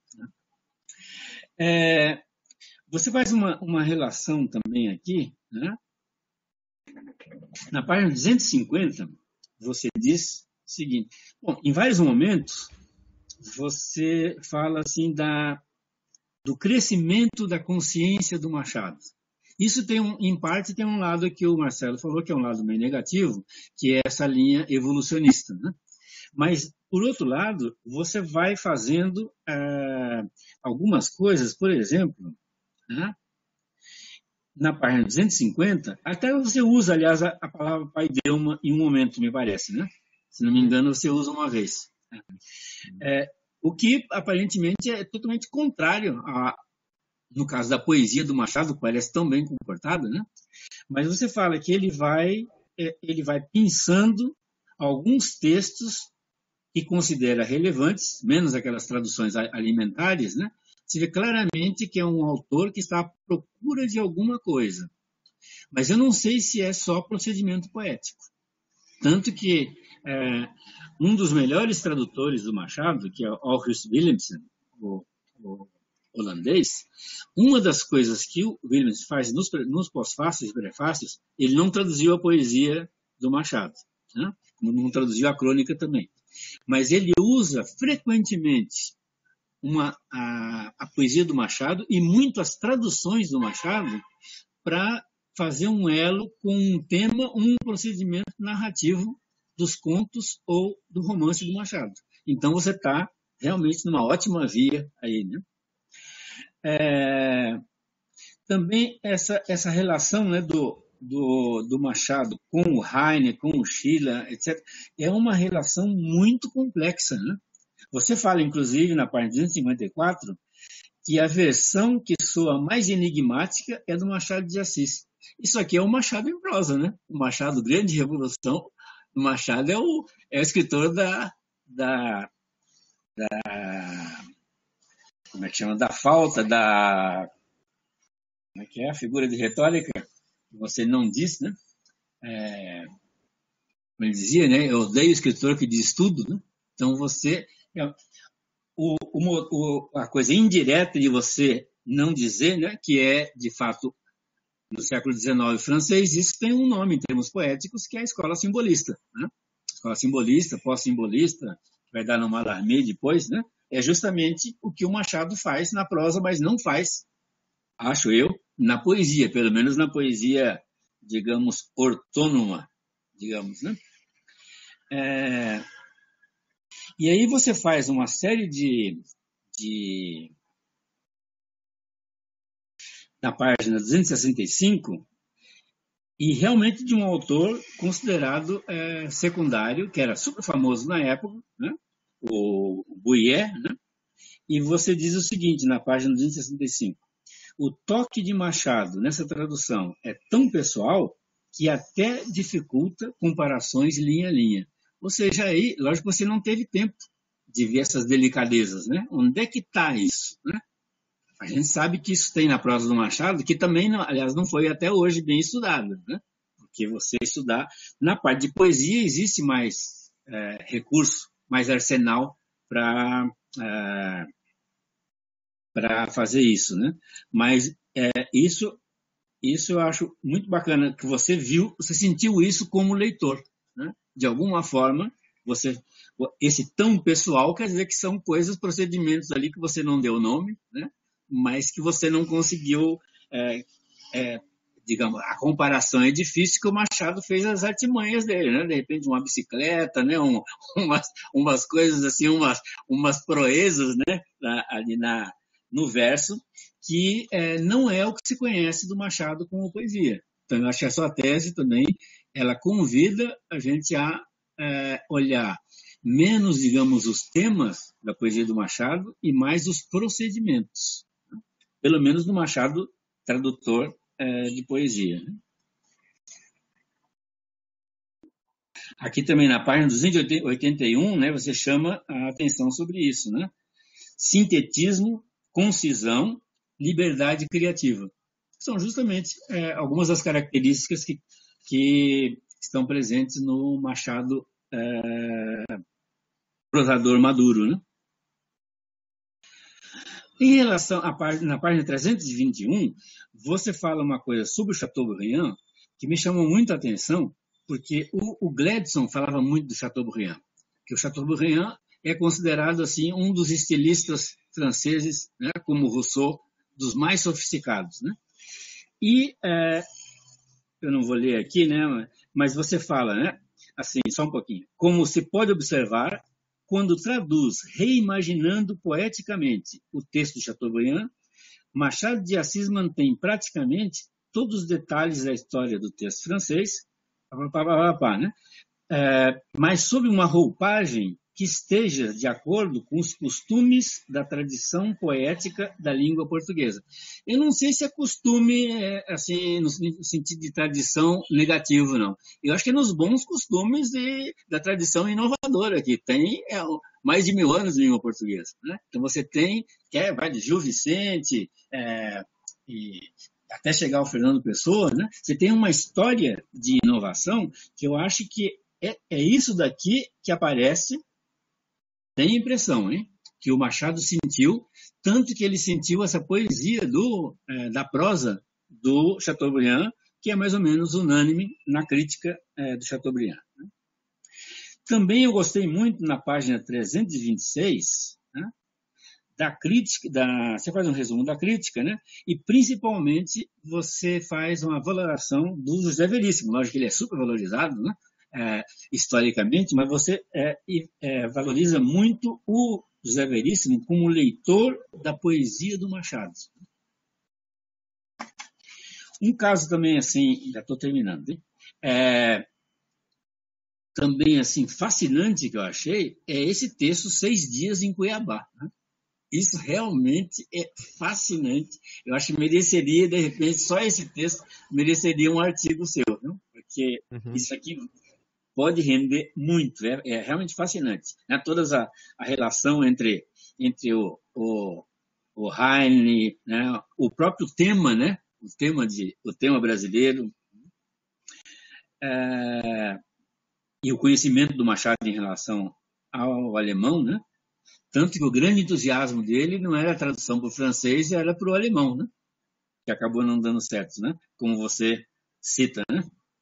É, você faz uma, uma relação também aqui, né? Na página duzentos e cinquenta, você diz seguinte. Bom, em vários momentos, você fala assim da, do crescimento da consciência do Machado. Isso tem um, em parte tem um lado que o Marcelo falou, que é um lado meio negativo, que é essa linha evolucionista, né? Mas, por outro lado, você vai fazendo ah, algumas coisas, por exemplo, né? Na página duzentos e cinquenta, até você usa, aliás, a, a palavra paideuma em um momento, me parece, né? Se não me engano, você usa uma vez. É, o que, aparentemente, é totalmente contrário a, no caso da poesia do Machado, que parece tão bem comportada, né? Mas você fala que ele vai, ele vai pensando alguns textos que considera relevantes, menos aquelas traduções alimentares, né? Você vê claramente que é um autor que está à procura de alguma coisa. Mas eu não sei se é só procedimento poético. Tanto que é, um dos melhores tradutores do Machado, que é o August Willemsen, o, o holandês, uma das coisas que o Willemsen faz nos, nos pós-fácios e prefácios, ele não traduziu a poesia do Machado, né? Como não traduziu a crônica também. Mas ele usa frequentemente uma, a, a poesia do Machado e muito as traduções do Machado para fazer um elo com um tema, um procedimento narrativo dos contos ou do romance do Machado. Então você está realmente numa ótima via aí, né? É, também essa, essa relação, né, do, do, do Machado com o Heine, com o Schiller, etcétera, é uma relação muito complexa, né? Você fala, inclusive, na página duzentos e cinquenta e quatro, que a versão que soa mais enigmática é do Machado de Assis. Isso aqui é o Machado em prosa, né? O Machado, grande revolução. O Machado é o, é o escritor da, da, da... Como é que chama? Da falta, da... Como é que é? A figura de retórica que você não disse, né? É, como ele dizia, né? Eu odeio o escritor que diz tudo, né? Então você... O, o, a coisa indireta de você não dizer, né? Que é, de fato, no século dezenove francês, isso tem um nome em termos poéticos, que é a escola simbolista, né? Escola simbolista, pós-simbolista, que vai dar no Mallarmé depois, né? É justamente o que o Machado faz na prosa, mas não faz, acho eu, na poesia, pelo menos na poesia, digamos, ortônoma, digamos, né? É... E aí você faz uma série de, de... na página duzentos e sessenta e cinco, e realmente de um autor considerado é, secundário, que era super famoso na época, né? O Bouillet, né? E você diz o seguinte, na página duzentos e sessenta e cinco, o toque de Machado nessa tradução é tão pessoal que até dificulta comparações linha a linha. Ou seja, aí, lógico que você não teve tempo de ver essas delicadezas, né? Onde é que está isso, né? A gente sabe que isso tem na prosa do Machado, que também, não, aliás, não foi até hoje bem estudado, né? Porque você estudar... Na parte de poesia existe mais é, recurso, mais arsenal para é, para fazer isso, né? Mas é, isso, isso eu acho muito bacana, que você viu, você sentiu isso como leitor, né? De alguma forma, você, esse tão pessoal quer dizer que são coisas, procedimentos ali que você não deu nome, né? Mas que você não conseguiu, é, é, digamos, a comparação é difícil, que o Machado fez as artimanhas dele, né? De repente uma bicicleta, né? Um, umas, umas coisas assim, umas, umas proezas, né? Ali na, no verso, que é, não é o que se conhece do Machado como poesia. Então, eu acho que a sua tese também, ela convida a gente a é, olhar menos, digamos, os temas da poesia do Machado e mais os procedimentos. Pelo menos no Machado, tradutor é, de poesia. Aqui também na página duzentos e oitenta e um, né, você chama a atenção sobre isso, né? Sintetismo, concisão, liberdade criativa. São justamente é, algumas das características que, que estão presentes no Machado é, prosador maduro, né? Em relação à página, na página trezentos e vinte e um, você fala uma coisa sobre o Chateaubriand que me chamou muito a atenção, porque o, o Gladson falava muito do Chateaubriand. que o Chateaubriand é considerado assim um dos estilistas franceses, né, como Rousseau, dos mais sofisticados, né? E é, eu não vou ler aqui, né, mas você fala, né, assim, só um pouquinho. Como se pode observar, quando traduz reimaginando poeticamente o texto de Chateaubriand, Machado de Assis mantém praticamente todos os detalhes da história do texto francês, pá, pá, pá, pá, né? É, mas sob uma roupagem que esteja de acordo com os costumes da tradição poética da língua portuguesa. Eu não sei se é costume, é, assim, no sentido de tradição negativo, não. Eu acho que é nos bons costumes de, da tradição inovadora, que tem é, mais de mil anos de língua portuguesa, né? Então você tem, que é, vai de Gil Vicente, é, e até chegar ao Fernando Pessoa, né? Você tem uma história de inovação que eu acho que é, é isso daqui que aparece. Tem a impressão, hein, que o Machado sentiu, tanto que ele sentiu essa poesia do, é, da prosa do Chateaubriand, que é mais ou menos unânime na crítica é, do Chateaubriand. Né? Também eu gostei muito na página trezentos e vinte e seis, né, da crítica, da, você faz um resumo da crítica, né, e principalmente você faz uma valoração do José Veríssimo. Lógico que ele é super valorizado, né? É, historicamente, mas você é, é, valoriza muito o José Veríssimo como leitor da poesia do Machado. Um caso também assim, já estou terminando, hein? É, também assim fascinante que eu achei é esse texto Seis Dias em Cuiabá. Né? Isso realmente é fascinante. Eu acho que mereceria, de repente, só esse texto mereceria um artigo seu, não? Porque uhum. Isso aqui pode render muito, é, é realmente fascinante. Né? Toda a, a relação entre, entre o, o, o Heine, né? O próprio tema, né? o, tema de, o tema brasileiro, é, e o conhecimento do Machado em relação ao alemão, né? Tanto que o grande entusiasmo dele não era a tradução para o francês, era para o alemão, né? Que acabou não dando certo, né? Como você cita, né?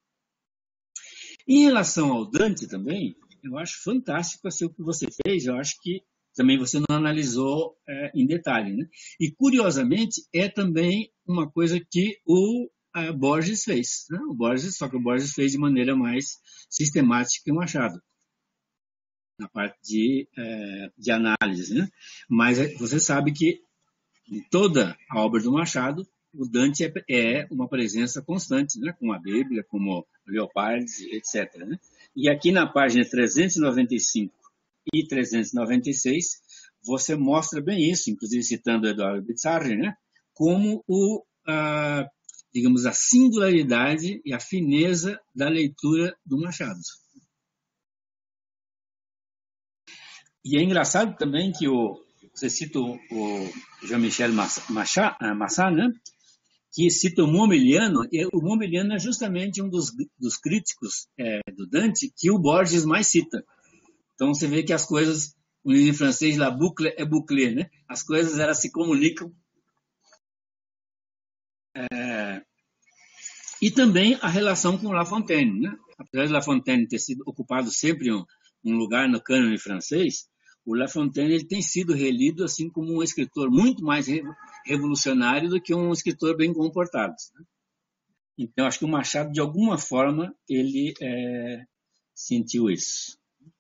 Em relação ao Dante também, eu acho fantástico assim, o que você fez, eu acho que também você não analisou é, em detalhe. Né? E, curiosamente, é também uma coisa que o a, Borges fez. Né? O Borges, só que o Borges fez de maneira mais sistemática que o Machado, na parte de, é, de análise. Né? Mas você sabe que em toda a obra do Machado, o Dante é, é uma presença constante, né? Como a Bíblia, como Leopardi, etcétera. Né? E aqui na página trezentos e noventa e cinco e trezentos e noventa e seis, você mostra bem isso, inclusive citando Eduardo Bizzarri, né? Como o, a, digamos, a singularidade e a fineza da leitura do Machado. E é engraçado também que o, você cita o, o Jean-Michel Massat, né? Que cita o Montbéliarde, e o Montbéliarde é justamente um dos, dos críticos é, do Dante que o Borges mais cita. Então você vê que as coisas, o em francês, la boucle é bouclée, né? As coisas elas se comunicam. É, e também a relação com La Fontaine, né? Apesar de La Fontaine ter sido ocupado sempre um, um lugar no cânone francês, o La Fontaine ele tem sido relido assim como um escritor muito mais revolucionário do que um escritor bem comportado. Né? Então, acho que o Machado, de alguma forma, ele é, sentiu isso.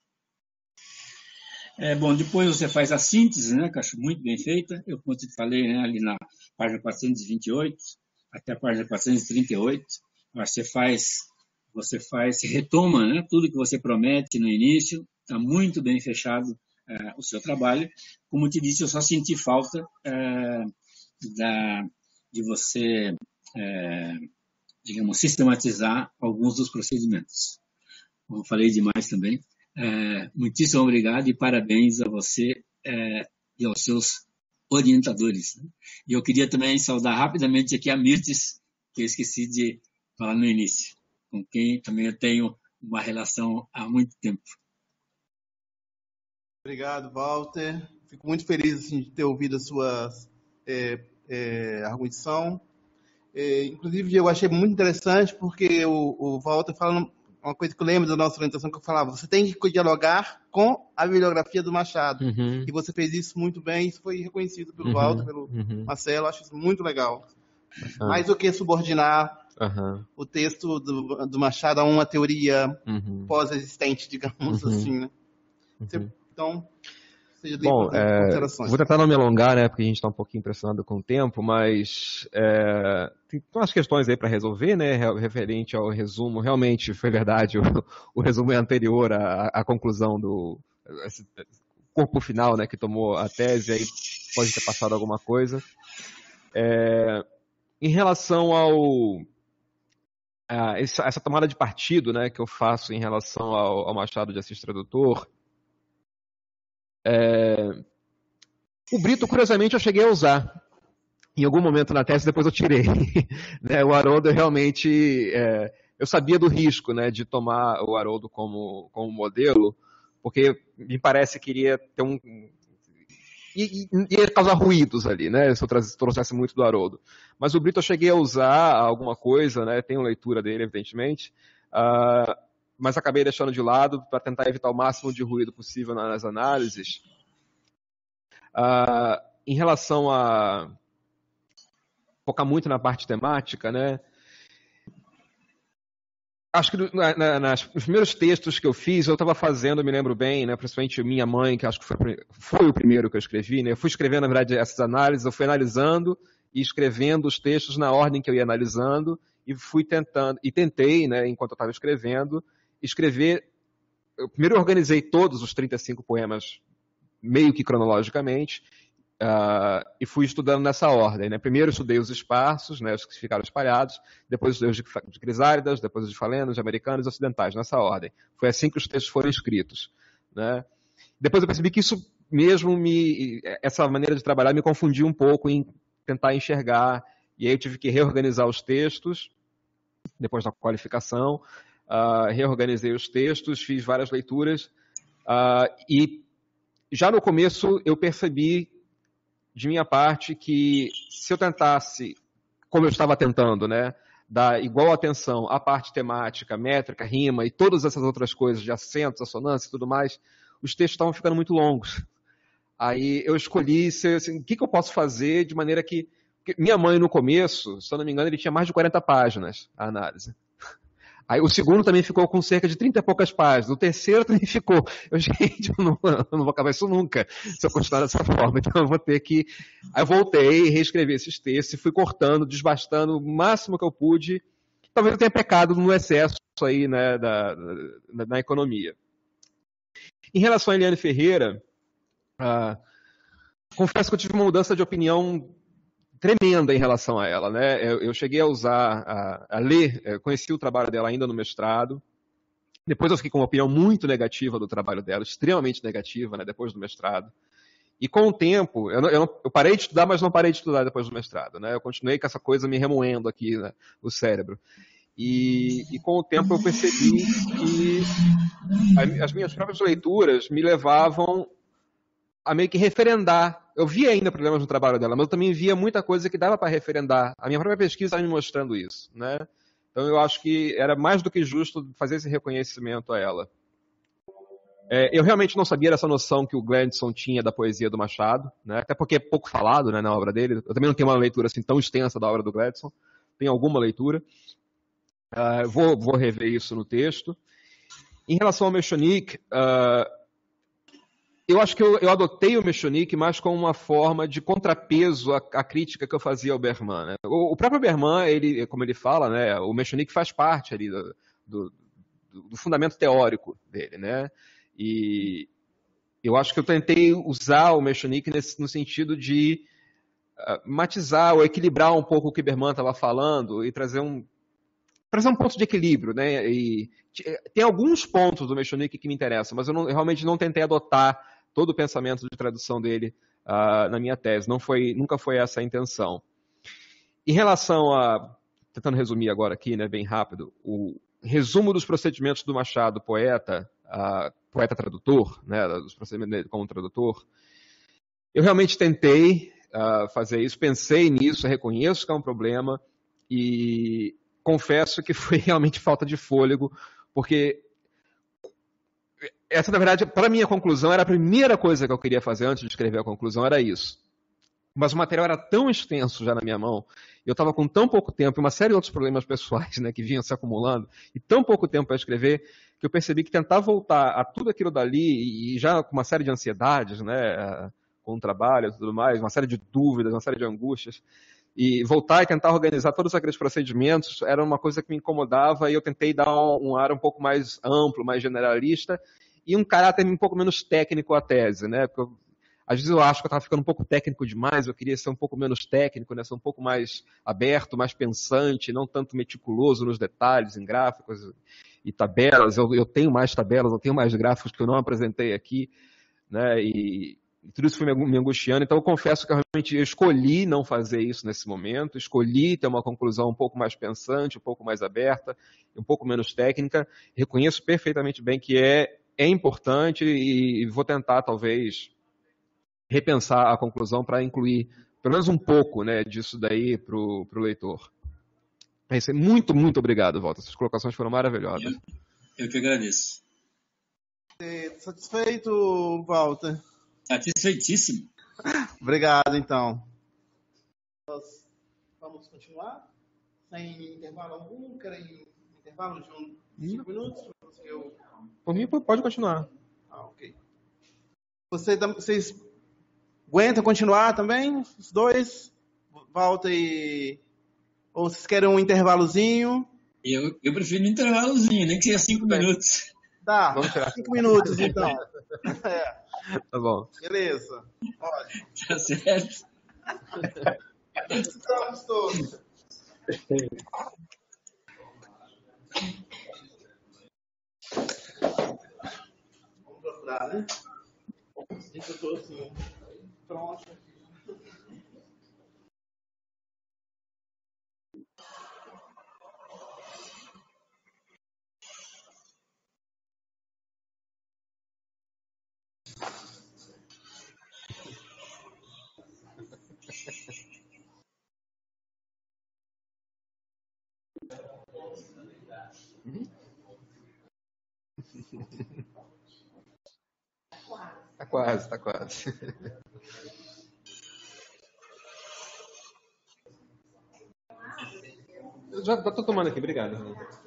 É, bom, depois você faz a síntese, né, que eu acho muito bem feita. Eu, como eu te falei, né, ali na página quatrocentos e vinte e oito até a página quatrocentos e trinta e oito, você faz, você faz, você retoma, né, tudo que você promete no início, está muito bem fechado. Uh, o seu trabalho. Como eu te disse, eu só senti falta uh, da, de você, uh, digamos, sistematizar alguns dos procedimentos. Como eu falei demais também, uh, muitíssimo obrigado e parabéns a você uh, e aos seus orientadores. Né? E eu queria também saudar rapidamente aqui a Mirtes, que eu esqueci de falar no início, com quem também eu tenho uma relação há muito tempo. Obrigado, Walter. Fico muito feliz assim, de ter ouvido a sua é, é, arguição. É, inclusive, eu achei muito interessante porque o, o Walter fala uma coisa que eu lembro da nossa orientação que eu falava, você tem que dialogar com a bibliografia do Machado. Uhum. E você fez isso muito bem, isso foi reconhecido pelo Uhum. Walter, pelo Uhum. Marcelo, acho isso muito legal. Ah. Mais do que subordinar Uhum. o texto do, do Machado a uma teoria Uhum. pós-existente, digamos Uhum. assim, né? Uhum. Então, seja de Bom, é, considerações. vou tentar não me alongar, né, porque a gente está um pouquinho impressionado com o tempo, mas é, tem umas questões aí para resolver, né, referente ao resumo. Realmente foi verdade, o, o resumo é anterior à, à conclusão do esse corpo final, né, que tomou a tese, aí pode ter passado alguma coisa. É, em relação ao a essa, essa tomada de partido, né, que eu faço em relação ao, ao Machado de Assis Tradutor, é, o Brito, curiosamente, eu cheguei a usar. Em algum momento na tese, depois eu tirei. né, o Haroldo, realmente, é, eu sabia do risco, né, de tomar o Haroldo como, como modelo, porque me parece que iria ter um... I, ia causar ruídos ali, né, se eu trouxesse muito do Haroldo. Mas o Brito eu cheguei a usar alguma coisa, né, tenho leitura dele, evidentemente, uh, mas acabei deixando de lado para tentar evitar o máximo de ruído possível nas análises. Uh, em relação a focar muito na parte temática, né? Acho que na, na, nas, nos primeiros textos que eu fiz, eu estava fazendo, me lembro bem, né? Principalmente Minha Mãe, que acho que foi, foi o primeiro que eu escrevi, né? Eu fui escrevendo, na verdade, essas análises, eu fui analisando e escrevendo os textos na ordem que eu ia analisando e fui tentando, e tentei, né, enquanto eu estava escrevendo, escrever. Eu primeiro organizei todos os trinta e cinco poemas meio que cronologicamente, uh, e fui estudando nessa ordem. Né? Primeiro estudei os esparsos, né, os que ficaram espalhados, depois estudei os de, de Crisáridas, depois os de Falenos, de Americanos e Ocidentais, nessa ordem. Foi assim que os textos foram escritos. Né? Depois eu percebi que isso mesmo, me, essa maneira de trabalhar me confundia um pouco em tentar enxergar, e aí eu tive que reorganizar os textos, depois da qualificação, uh, reorganizei os textos, fiz várias leituras, uh, e já no começo eu percebi, de minha parte, que se eu tentasse, como eu estava tentando, né, dar igual atenção à parte temática, métrica, rima e todas essas outras coisas de acentos, assonância e tudo mais, os textos estavam ficando muito longos. Aí eu escolhi assim, o que, que eu posso fazer de maneira que... Minha Mãe, no começo, se eu não me engano, ele tinha mais de quarenta páginas, a análise. Aí o segundo também ficou com cerca de trinta e poucas páginas. O terceiro também ficou. Eu, gente, eu não, eu não vou acabar isso nunca, se eu continuar dessa forma. Então eu vou ter que... Aí eu voltei, reescrevi esses textos, fui cortando, desbastando o máximo que eu pude. Talvez eu tenha pecado no excesso aí, né, da, da, da economia. Em relação a Eliane Ferreira, ah, confesso que eu tive uma mudança de opinião tremenda em relação a ela, né? Eu, eu cheguei a usar, a, a ler, conheci o trabalho dela ainda no mestrado. Depois eu fiquei com uma opinião muito negativa do trabalho dela, extremamente negativa, né? Depois do mestrado. E com o tempo, eu, não, eu, não, eu parei de estudar, mas não parei de estudar depois do mestrado, né? Eu continuei com essa coisa me remoendo aqui, né, no cérebro. E, e com o tempo eu percebi que as minhas próprias leituras me levavam a meio que referendar. Eu via ainda problemas no trabalho dela, mas eu também via muita coisa que dava para referendar. A minha própria pesquisa estava me mostrando isso, né? Então eu acho que era mais do que justo fazer esse reconhecimento a ela. É, eu realmente não sabia dessa noção que o Gladson tinha da poesia do Machado, né? Até porque é pouco falado, né, na obra dele. Eu também não tenho uma leitura assim tão extensa da obra do Gladson. Tenho alguma leitura. Uh, vou, vou rever isso no texto. Em relação ao Mechonic, uh, eu acho que eu, eu adotei o Mechonic mais como uma forma de contrapeso à, à crítica que eu fazia ao Berman. Né? O, o próprio Berman, ele, como ele fala, né, o Mechonic faz parte ali do, do, do fundamento teórico dele, né? E eu acho que eu tentei usar o Mechonic nesse, no sentido de uh, matizar ou equilibrar um pouco o que Berman estava falando e trazer um, trazer um ponto de equilíbrio, né? E tem alguns pontos do Mechonic que me interessam, mas eu, não, eu realmente não tentei adotar todo o pensamento de tradução dele uh, na minha tese. Não foi, nunca foi essa a intenção. Em relação a... Tentando resumir agora aqui, né, bem rápido, o resumo dos procedimentos do Machado, poeta, uh, poeta-tradutor, né, dos procedimentos dele como tradutor, eu realmente tentei uh, fazer isso, pensei nisso, reconheço que é um problema e confesso que foi realmente falta de fôlego, Porque essa, na verdade, para mim, a conclusão era a primeira coisa que eu queria fazer antes de escrever a conclusão, era isso. Mas o material era tão extenso já na minha mão, eu estava com tão pouco tempo, e uma série de outros problemas pessoais, né, que vinham se acumulando, e tão pouco tempo para escrever, que eu percebi que tentar voltar a tudo aquilo dali, e já com uma série de ansiedades, né, com o trabalho e tudo mais, uma série de dúvidas, uma série de angústias, e voltar e tentar organizar todos aqueles procedimentos era uma coisa que me incomodava, e eu tentei dar um ar um pouco mais amplo, mais generalista, e um caráter um pouco menos técnico à tese, né, porque eu, às vezes eu acho que eu estava ficando um pouco técnico demais, eu queria ser um pouco menos técnico, né? Ser um pouco mais aberto, mais pensante, não tanto meticuloso nos detalhes, em gráficos e tabelas. Eu, eu tenho mais tabelas, eu tenho mais gráficos que eu não apresentei aqui, né? E, e tudo isso foi me angustiando. Então eu confesso que eu realmente escolhi não fazer isso nesse momento, escolhi ter uma conclusão um pouco mais pensante, um pouco mais aberta, um pouco menos técnica. Reconheço perfeitamente bem que é, é importante e, e vou tentar, talvez, repensar a conclusão para incluir pelo menos um pouco, né, disso daí para o leitor. É isso aí. Muito, muito obrigado, Walter. Essas colocações foram maravilhosas. Eu, eu que agradeço. Satisfeito, Walter? Satisfeitíssimo. Obrigado, então. Nós vamos continuar? Sem intervalo algum? Querem intervalo de uns cinco minutos? Eu... Por mim, pode continuar. Ah, ok. Você, vocês aguentam continuar também? Os dois? Walter e... Ou vocês querem um intervalozinho? Eu, eu prefiro um intervalozinho, nem que seja cinco minutos. Tá, vamos tirar. Cinco minutos, então. É. Tá bom. Beleza. Ótimo. Tá certo? Estamos todos. Vamos procurar, né? Eu tô assim, pronto. Tá quase, tá quase. Eu já tô tomando aqui, obrigado.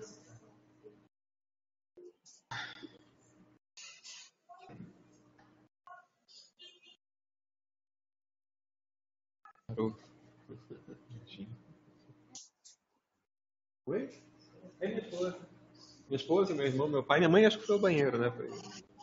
Oi? É minha esposa. Minha esposa, meu irmão, meu pai, minha mãe acho que foi ao banheiro, né? Foi.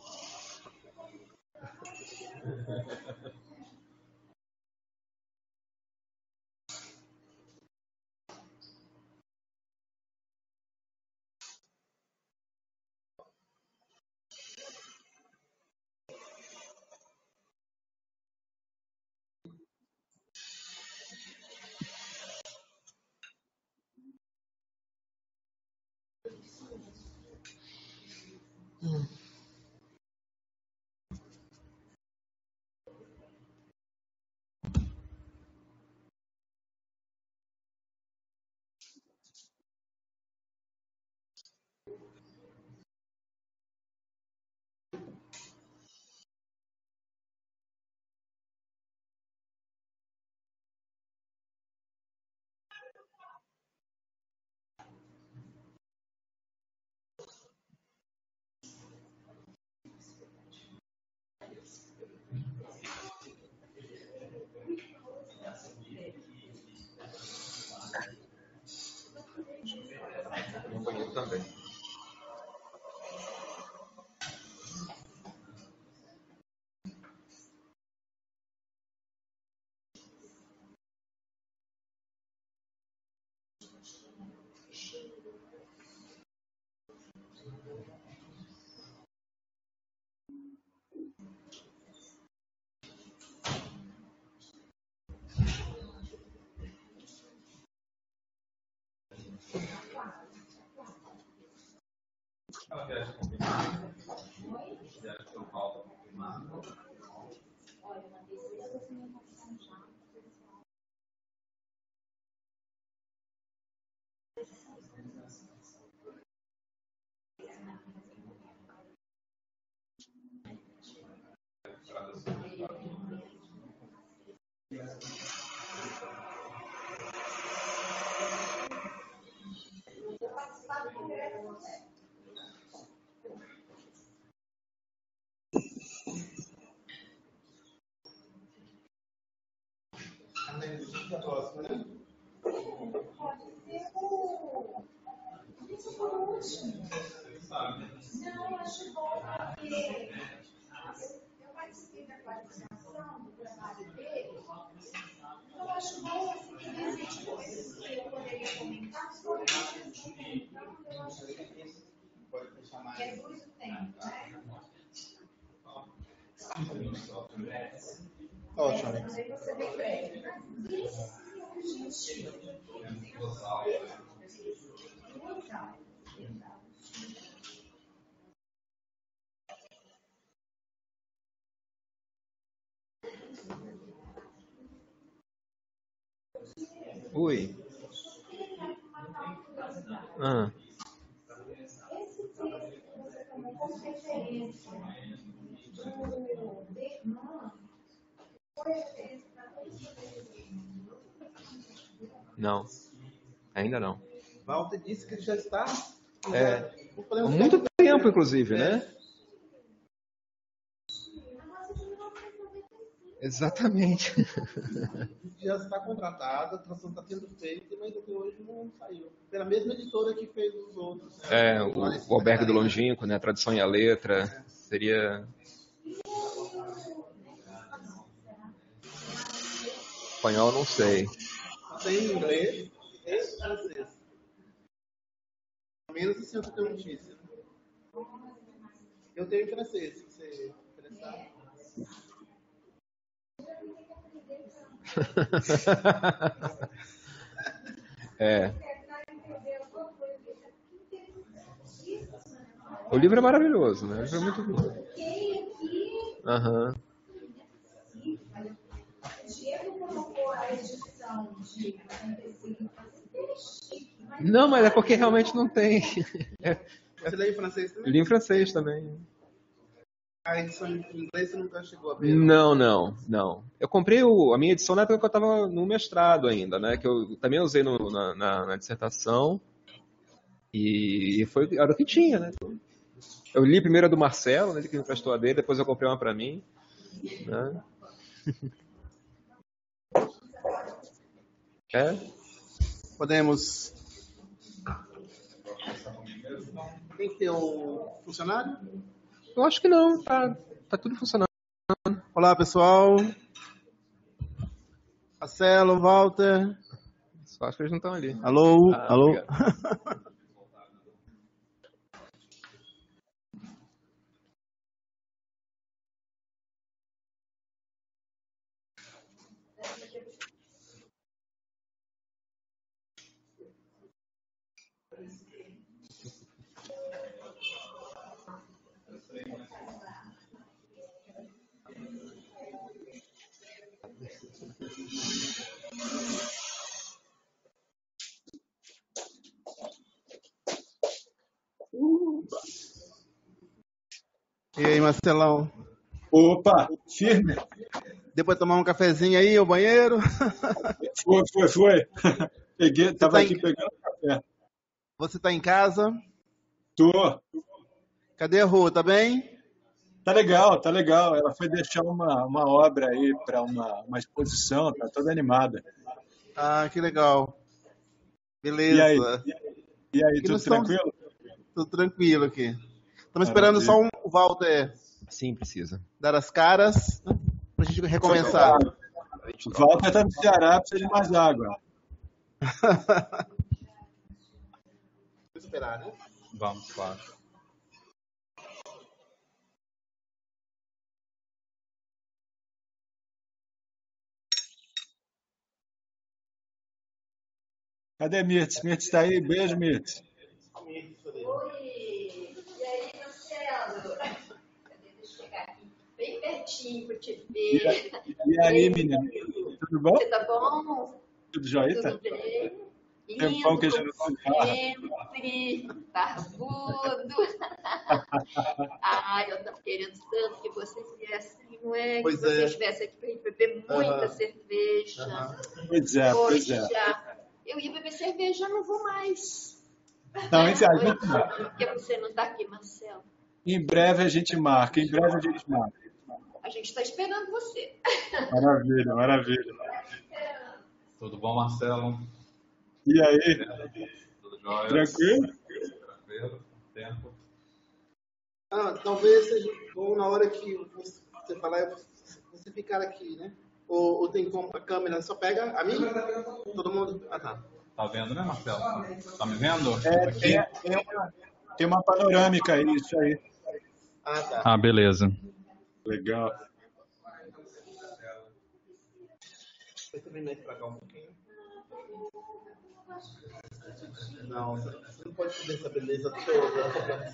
Hum. No banheiro também. Não, acho bom porque eu participei da qualificação do trabalho dele. Eu acho bom assim, que existe coisas que eu poderia comentar sobre isso. Então, eu acho que reduz o tempo, né? Ótimo. Aí você vem bem. Oi. Ah. Esse texto que você tomou como referência do Bergman foi referência para todos vocês? Não, ainda não. Walter disse que ele já está. É, Já, há muito tempo, inclusive, né? Exatamente. Já está contratado, a tradução está sendo feita, mas até hoje não saiu. Pela mesma editora que fez os outros. É, o, o Albergue do Longínquo, né? A tradução e a letra. Seria. Espanhol, não sei. Tem inglês e francês. Pelo menos assim eu tenho notícia. Eu tenho em francês, se você interessar. É. O livro é maravilhoso, né? O livro é muito bom. Aham. Não, mas é porque realmente não tem. É. Você lê em francês também? Li em francês também. A edição em inglês você nunca chegou a ver? Não, não, não. Eu comprei o, a minha edição na época que eu estava no mestrado ainda, né? Que eu também usei no, na, na, na dissertação. E foi era o que tinha, né? Eu li primeiro a do Marcelo, né, que me emprestou a dele, depois eu comprei uma para mim. Né? É? Podemos. Tem que ter um funcionário? Eu acho que não, tá, tá tudo funcionando. Olá, pessoal. Marcelo, Walter. Só acho que eles não estão ali. Alô, Ah, alô. E aí, Marcelão? Opa, firme. Depois tomar um cafezinho aí, o banheiro? Foi, foi, foi. Peguei, tava tá aqui em... pegando café. Você tá em casa? Tô. Cadê a rua? Tá bem? Tá legal, tá legal. Ela foi deixar uma, uma obra aí para uma, uma exposição, tá toda animada. Ah, que legal. Beleza. E aí, e aí Aqui tudo tranquilo? Estamos... Tudo tranquilo aqui. Estamos esperando só um, o Walter. Sim, precisa. Dar as caras, né? Pra gente recomeçar. O Walter tá no Ceará, precisa de mais água. Vamos esperar, né? Vamos, claro. Cadê Mirtz? Mirtz tá aí? Beijo, Mirtz. Oi! E aí, Marcelo? Deixa eu chegar aqui bem pertinho para te ver. E aí, menina? Tudo bom? Você tá bom? Tudo jóia? Tudo bem? Tempão que a gente não fala. Sempre, barbudo. Ai, eu tô querendo tanto que vocês viessem, não é? Pois que vocês é. estivessem aqui para beber muita Aham. cerveja. Aham. Pois é, pois Poxa, é. eu ia beber cerveja, não vou mais. Não, enfim, a gente marca. Por que você não está aqui, Marcelo? Em breve a gente marca, em breve a gente marca. A gente está esperando você. Maravilha, maravilha. Tudo bom, Marcelo? E aí? Tudo jóia? Tranquilo? Tranquilo? Tempo? Ah, talvez seja bom na hora que você falar, você ficar aqui, né? Ou, ou tem como a câmera só pega a mim? Todo mundo? Ah, tá. Tá vendo, né, Marcelo? Tá me vendo? É, tem, tem, uma, tem uma panorâmica aí, isso aí. Ah, tá. Ah, beleza. Legal. Você também vai pra cá um pouquinho? Não, você não pode fazer essa beleza toda.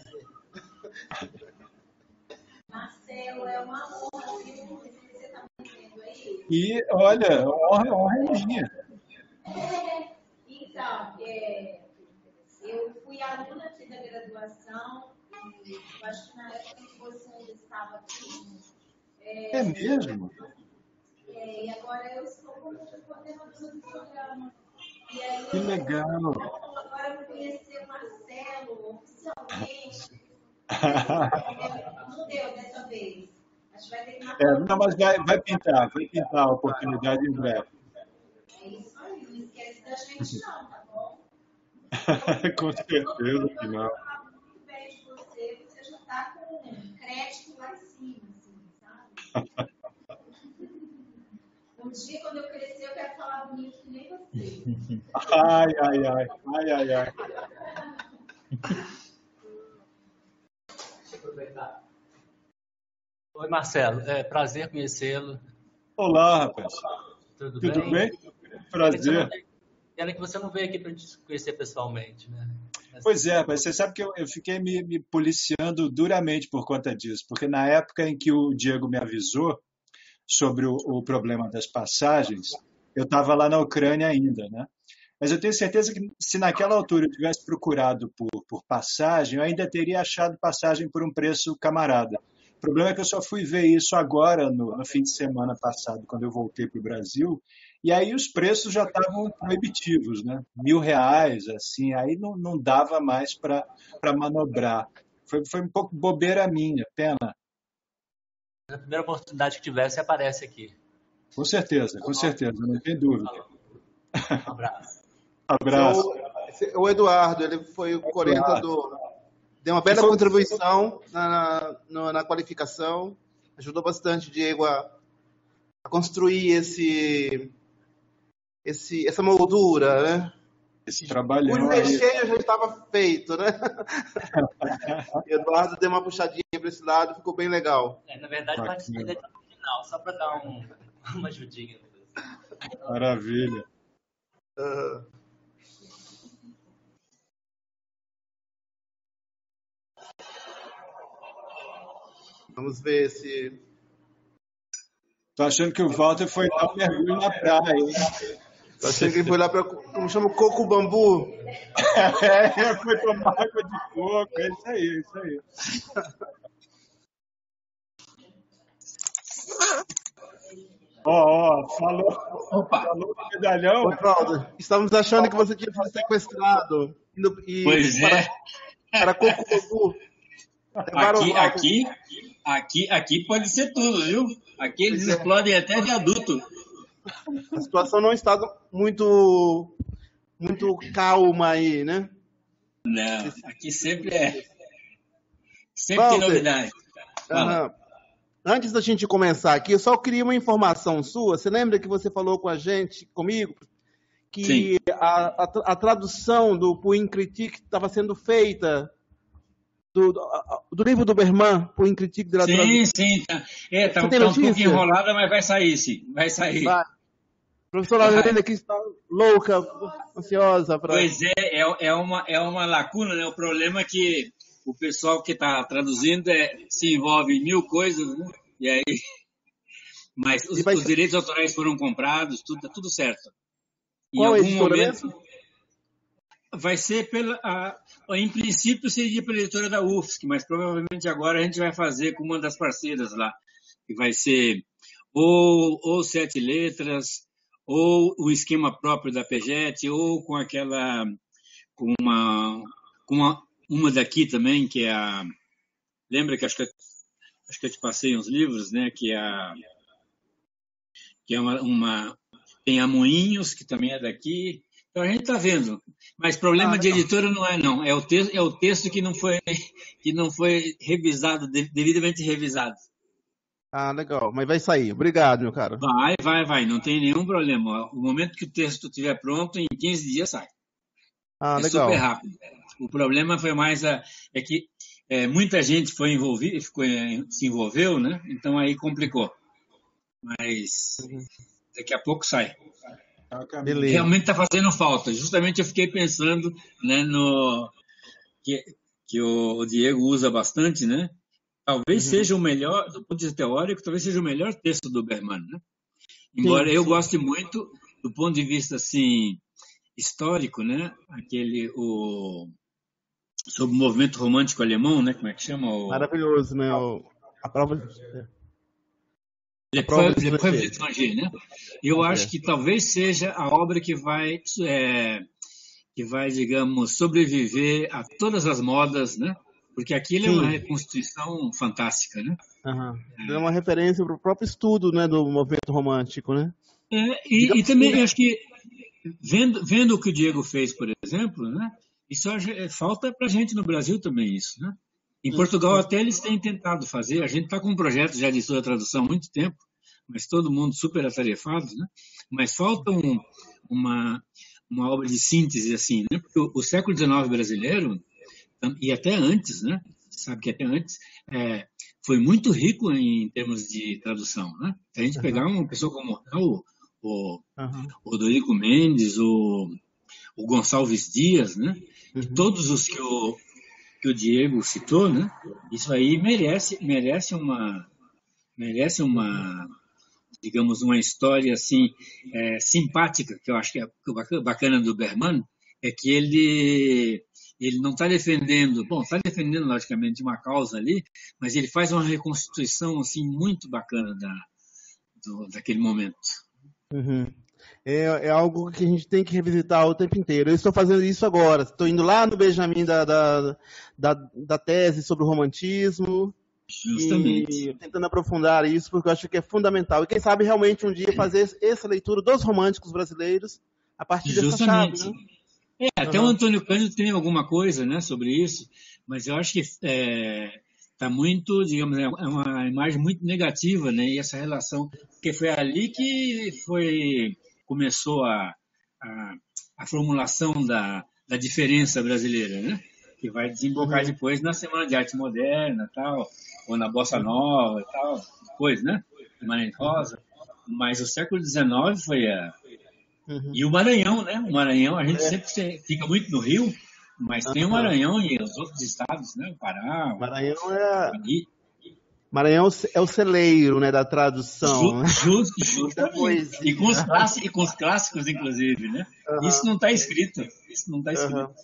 Marcelo, é uma honra, viu? Você está me vendo aí? E, olha, honra, honra é minha. É, então, é, eu fui aluna aqui da graduação, e eu acho que na época que você ainda estava aqui. É, É mesmo? é, e agora eu estou como coordenadora do programa. E aí, Que legal. agora eu vou conhecer o Marcelo oficialmente. Não deu dessa vez. Acho que vai ter que marcar. É, não, mas vai, vai pintar, vai pintar a oportunidade em breve. É isso aí, não esquece da gente não, tá bom? Com certeza que não. Eu falo muito bem de você, você já tá com crédito lá em cima, assim, sabe? Um dia, quando eu crescer, eu quero falar bonito que nem você. Ai, ai, ai, ai, ai, ai. Oi, Marcelo. É prazer conhecê-lo. Olá, rapaz. Tudo, Tudo bem? bem? Prazer. Pena que você não veio aqui para te conhecer pessoalmente, né? Mas, Pois é, mas você sabe que eu, eu fiquei me, me policiando duramente por conta disso, porque na época em que o Diego me avisou sobre o, o problema das passagens, eu estava lá na Ucrânia ainda, né? Mas eu tenho certeza que se naquela altura eu tivesse procurado por, por passagem, eu ainda teria achado passagem por um preço camarada. O problema é que eu só fui ver isso agora, no, no fim de semana passado, quando eu voltei para o Brasil, e aí os preços já estavam proibitivos, né? Mil reais, assim, aí não, não dava mais para manobrar. Foi, foi um pouco bobeira minha, pena. na primeira oportunidade que tiver, você aparece aqui. Com certeza, com certeza, não tem dúvida. Um abraço. Abraço. O, o Eduardo, ele foi o orientador. Deu uma bela contribuição na, na, na qualificação. Ajudou bastante o Diego a, a construir esse, esse, essa moldura, né? Esse trabalhão O aí. recheio já estava feito, né? Eduardo deu uma puxadinha para esse lado, ficou bem legal. É, na verdade, participei da final, só para dar um, uma ajudinha. Maravilha. Uh, vamos ver se... Tô achando que o Walter foi dar um mergulho na praia, hein? Tô achando que ele foi lá para... Como chama? Coco Bambu. É, foi tomar água de coco, é isso aí, é isso aí. Ó, ó, falou, Opa. falou do medalhão. Ô, Claudio, estávamos achando que você tinha sido sequestrado. Indo, e Pois para, é. para Coco Bambu. Aqui, aqui, aqui, aqui pode ser tudo, viu? Aqui eles Pois é. explodem até viaduto. A situação não está muito, muito calma aí, né? Não, aqui sempre é. Sempre Walter, tem novidade. Fala. Aham. Antes da gente começar aqui, eu só queria uma informação sua. Você lembra que você falou com a gente, comigo, que Sim. a, a, a tradução do Puin Critique estava sendo feita do, do, do livro do Berman, Puin Critique de la Sim, tradução. sim. Tá, é, tá, Você tem tá um notícia? pouco enrolada, mas vai sair, sim. Vai sair. Vai. Professora Lorena aqui está louca, ansiosa para... Pois é, é, é, uma, é uma lacuna, né? O problema é que o pessoal que está traduzindo é, se envolve em mil coisas, né? E aí... Mas os, vai... os direitos autorais foram comprados, tudo, tá tudo certo. Qual em é algum a editora momento mesmo? vai ser pela... A, em princípio seria pela editora da U F S C, mas provavelmente agora a gente vai fazer com uma das parceiras lá, que vai ser ou, ou sete letras, ou o esquema próprio da Pegete, ou com aquela, com uma, com uma, uma daqui também, que é a, lembra que acho que, acho que eu te passei uns livros, né, que é a, que é uma, uma tem a Moinhos, que também é daqui. Então a gente está vendo. Mas problema ah, de editora não é, não. É o, texto, é o texto que não foi, que não foi revisado, devidamente revisado. Ah, legal. Mas vai sair. Obrigado, meu caro. Vai, vai, vai. Não tem nenhum problema. O momento que o texto estiver pronto, em quinze dias sai. Ah, é legal. super rápido. O problema foi mais a, é que é, muita gente foi envolvida, ficou, se envolveu, né? Então aí complicou. Mas daqui a pouco sai. Beleza. Realmente está fazendo falta. Justamente eu fiquei pensando, né, no que, que o Diego usa bastante, né? Talvez uhum. seja o melhor, do ponto de vista teórico, talvez seja o melhor texto do Berman, né? Embora sim, eu sim. goste muito, do ponto de vista assim histórico, né? Aquele o sobre o movimento romântico alemão, né? Como é que chama? O... Maravilhoso, né? O... A prova Le Preuve de Étranger, né? Eu okay. acho que talvez seja a obra que vai, é, que vai, digamos, sobreviver a todas as modas, né? Porque aquilo Sim. é uma reconstituição fantástica, né? Uhum. É uma referência para o próprio estudo, né, do movimento romântico, né? É, e, e também eu acho que vendo, vendo o que o Diego fez, por exemplo, né? Isso falta para a gente no Brasil também isso, né? Em Portugal até eles têm tentado fazer. A gente está com um projeto já de sua tradução há muito tempo, mas todo mundo super atarefado, né? Mas falta um, uma, uma obra de síntese assim, né? Porque o, o século dezenove brasileiro, e até antes, né? Sabe que até antes, é, foi muito rico em termos de tradução, né? Se a gente uhum. pegar uma pessoa como o, o, uhum. o Dorico Mendes, o, o Gonçalves Dias, né? Uhum. E todos os que o que o Diego citou, né? Isso aí merece, merece uma, merece uma, digamos, uma história assim é, simpática, que eu acho que é bacana do Berman, é que ele, ele não está defendendo, bom, está defendendo logicamente uma causa ali, mas ele faz uma reconstituição assim muito bacana da, do, daquele momento. Uhum. É, é algo que a gente tem que revisitar o tempo inteiro. Eu estou fazendo isso agora. Estou indo lá no Benjamin da, da, da, da tese sobre o romantismo. Justamente. E tentando aprofundar isso, porque eu acho que é fundamental. E quem sabe realmente um dia fazer essa leitura dos românticos brasileiros a partir dessa Justamente. chave, né? É, até uhum. o Antônio Cândido tem alguma coisa, né, sobre isso, mas eu acho que é, tá muito, digamos, é uma imagem muito negativa, né? E essa relação, porque foi ali que foi... começou a, a, a formulação da, da diferença brasileira, né? Que vai desembocar uhum. depois na Semana de Arte Moderna, tal, ou na Bossa Nova e tal, depois, né? Guimarães Rosa. Mas o século dezenove foi a... Uhum. E o Maranhão, né? O Maranhão, a gente é. sempre fica muito no Rio, mas uhum. tem o Maranhão e os outros estados, né? O Pará, o Maranhão é... Maranhão é o celeiro, né, da tradução. Justo, justamente. E com, os clássicos, e com os clássicos, inclusive, né? Uhum. Isso não está escrito. Isso não está escrito. Uhum.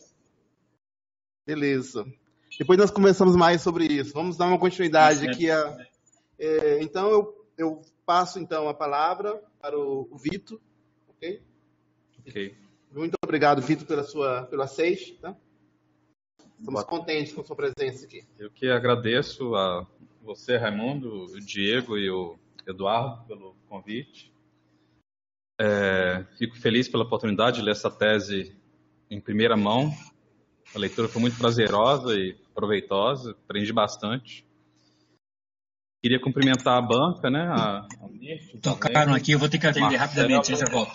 Beleza. Depois nós conversamos mais sobre isso. Vamos dar uma continuidade é aqui. A, é, então, eu, eu passo então a palavra para o, o Vitor. Ok? Ok. Muito obrigado, Vitor, pela sua, pelo aceite. Tá? Estamos Boa. contentes com a sua presença aqui. Eu que agradeço a você, Raimundo, o Diego e o Eduardo pelo convite. É, fico feliz pela oportunidade de ler essa tese em primeira mão. A leitura foi muito prazerosa e proveitosa, aprendi bastante. Queria cumprimentar a banca, né? A, a Tocaram aqui, eu vou ter que atender rapidamente, já volto.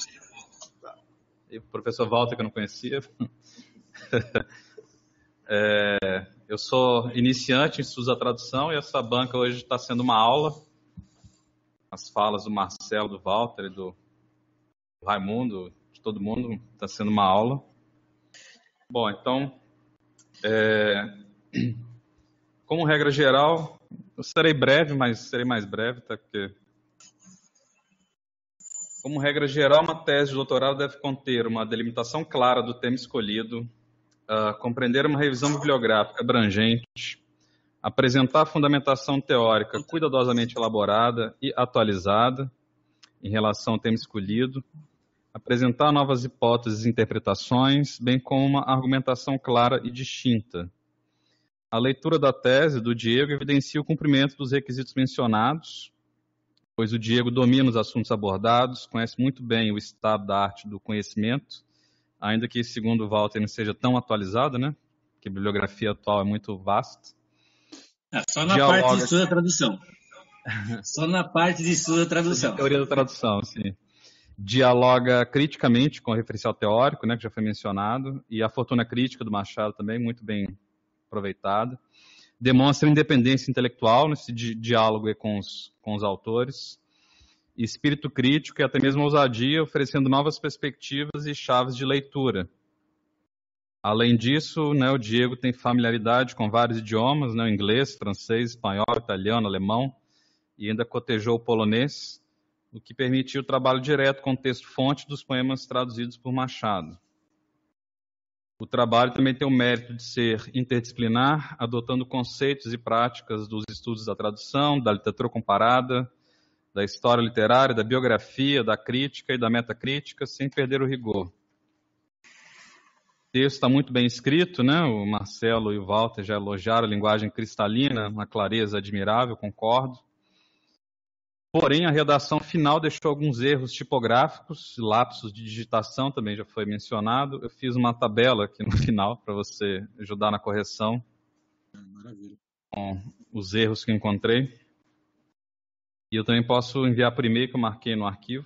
E o professor Walter, que eu não conhecia. é, eu sou iniciante em estudos da tradução e essa banca hoje está sendo uma aula. As falas do Marcelo, do Walter, do Raimundo, de todo mundo, está sendo uma aula. Bom, então, é, como regra geral, eu serei breve, mas serei mais breve, tá? Porque, como regra geral, uma tese de doutorado deve conter uma delimitação clara do tema escolhido, uh, compreender uma revisão bibliográfica abrangente, apresentar a fundamentação teórica cuidadosamente elaborada e atualizada em relação ao tema escolhido, apresentar novas hipóteses e interpretações, bem como uma argumentação clara e distinta. A leitura da tese do Diego evidencia o cumprimento dos requisitos mencionados, pois o Diego domina os assuntos abordados, conhece muito bem o estado da arte do conhecimento, ainda que, segundo o Walter, não seja tão atualizado, né? Porque a bibliografia atual é muito vasta. Ah, só na Dialoga... parte de estudo da tradução. Só na parte de estudo da tradução. Teoria da tradução, sim. Dialoga criticamente com o referencial teórico, né, que já foi mencionado, e a fortuna crítica do Machado também, muito bem aproveitada. Demonstra independência intelectual nesse di diálogo com os, com os autores, espírito crítico e até mesmo ousadia, oferecendo novas perspectivas e chaves de leitura. Além disso, né, o Diego tem familiaridade com vários idiomas, né, o inglês, francês, espanhol, italiano, alemão, e ainda cotejou o polonês, o que permitiu o trabalho direto com o texto-fonte dos poemas traduzidos por Machado. O trabalho também tem o mérito de ser interdisciplinar, adotando conceitos e práticas dos estudos da tradução, da literatura comparada, da história literária, da biografia, da crítica e da metacrítica, sem perder o rigor. O texto está muito bem escrito, né? O Marcelo e o Walter já elogiaram a linguagem cristalina, uma clareza admirável, concordo. Porém, a redação final deixou alguns erros tipográficos, lapsos de digitação também já foi mencionado. Eu fiz uma tabela aqui no final para você ajudar na correção. Maravilha. Com os erros que encontrei. E eu também posso enviar por e-mail que eu marquei no arquivo.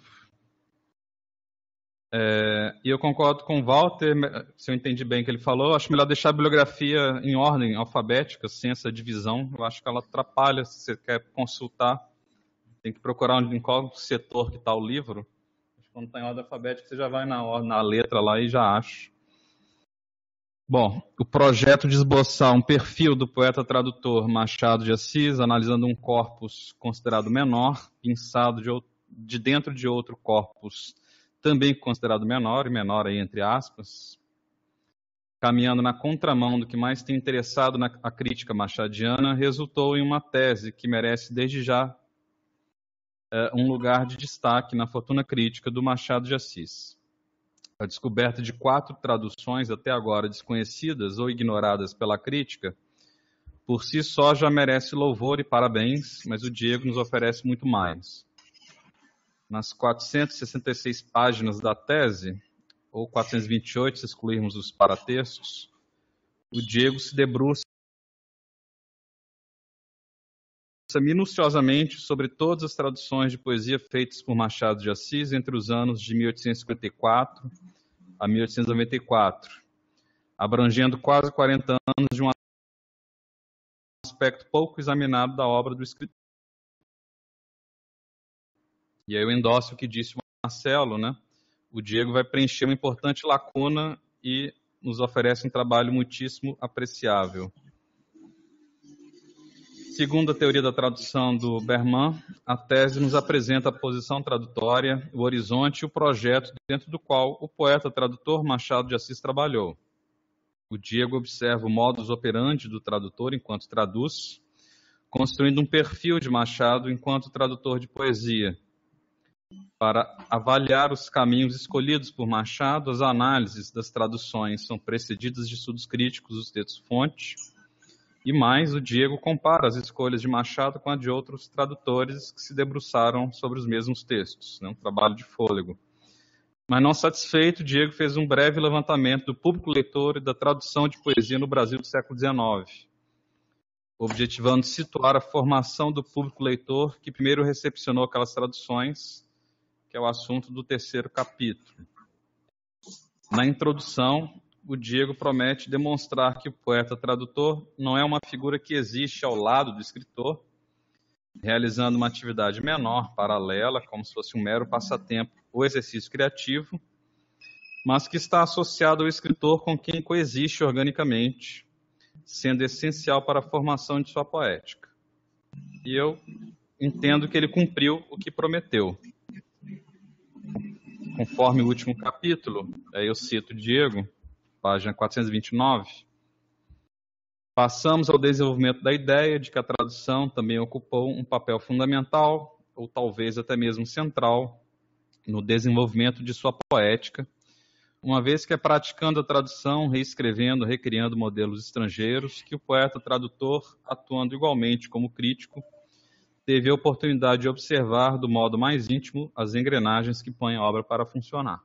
É, e eu concordo com o Walter, se eu entendi bem o que ele falou, acho melhor deixar a bibliografia em ordem alfabética, sem essa divisão. Eu acho que ela atrapalha, se você quer consultar, tem que procurar em qual setor que está o livro. Quando está em ordem alfabética, você já vai na, na letra lá e já acha. Bom, o projeto de esboçar um perfil do poeta-tradutor Machado de Assis, analisando um corpus considerado menor, pinçado de, de dentro de outro corpus também considerado menor, e menor aí entre aspas, caminhando na contramão do que mais tem interessado na a crítica machadiana, resultou em uma tese que merece desde já é, um lugar de destaque na fortuna crítica do Machado de Assis. A descoberta de quatro traduções até agora desconhecidas ou ignoradas pela crítica, por si só já merece louvor e parabéns, mas o Diego nos oferece muito mais. Nas quatrocentas e sessenta e seis páginas da tese, ou quatrocentas e vinte e oito, se excluirmos os paratextos, o Diego se debruça minuciosamente sobre todas as traduções de poesia feitas por Machado de Assis entre os anos de mil oitocentos e cinquenta e quatro a mil oitocentos e noventa e quatro, abrangendo quase quarenta anos de um aspecto pouco examinado da obra do escritor. E aí eu endosso o que disse o Marcelo, né? O Diego vai preencher uma importante lacuna e nos oferece um trabalho muitíssimo apreciável. Segundo a teoria da tradução do Berman, a tese nos apresenta a posição tradutória, o horizonte e o projeto dentro do qual o poeta-tradutor Machado de Assis trabalhou. O Diego observa o modus operandi do tradutor enquanto traduz, construindo um perfil de Machado enquanto tradutor de poesia. Para avaliar os caminhos escolhidos por Machado, as análises das traduções são precedidas de estudos críticos dos textos-fonte, e mais, o Diego compara as escolhas de Machado com a de outros tradutores que se debruçaram sobre os mesmos textos, né? Um trabalho de fôlego. Mas não satisfeito, Diego fez um breve levantamento do público leitor e da tradução de poesia no Brasil do século dezenove, objetivando situar a formação do público leitor que primeiro recepcionou aquelas traduções, que é o assunto do terceiro capítulo. Na introdução, o Diego promete demonstrar que o poeta-tradutor não é uma figura que existe ao lado do escritor, realizando uma atividade menor, paralela, como se fosse um mero passatempo ou exercício criativo, mas que está associado ao escritor com quem coexiste organicamente, sendo essencial para a formação de sua poética. E eu entendo que ele cumpriu o que prometeu. Conforme o último capítulo, aí eu cito Diego, página quatrocentos e vinte e nove, Passamos ao desenvolvimento da ideia de que a tradução também ocupou um papel fundamental, ou talvez até mesmo central, no desenvolvimento de sua poética, uma vez que é praticando a tradução, reescrevendo, recriando modelos estrangeiros, que o poeta-tradutor, atuando igualmente como crítico, teve a oportunidade de observar do modo mais íntimo as engrenagens que põem a obra para funcionar.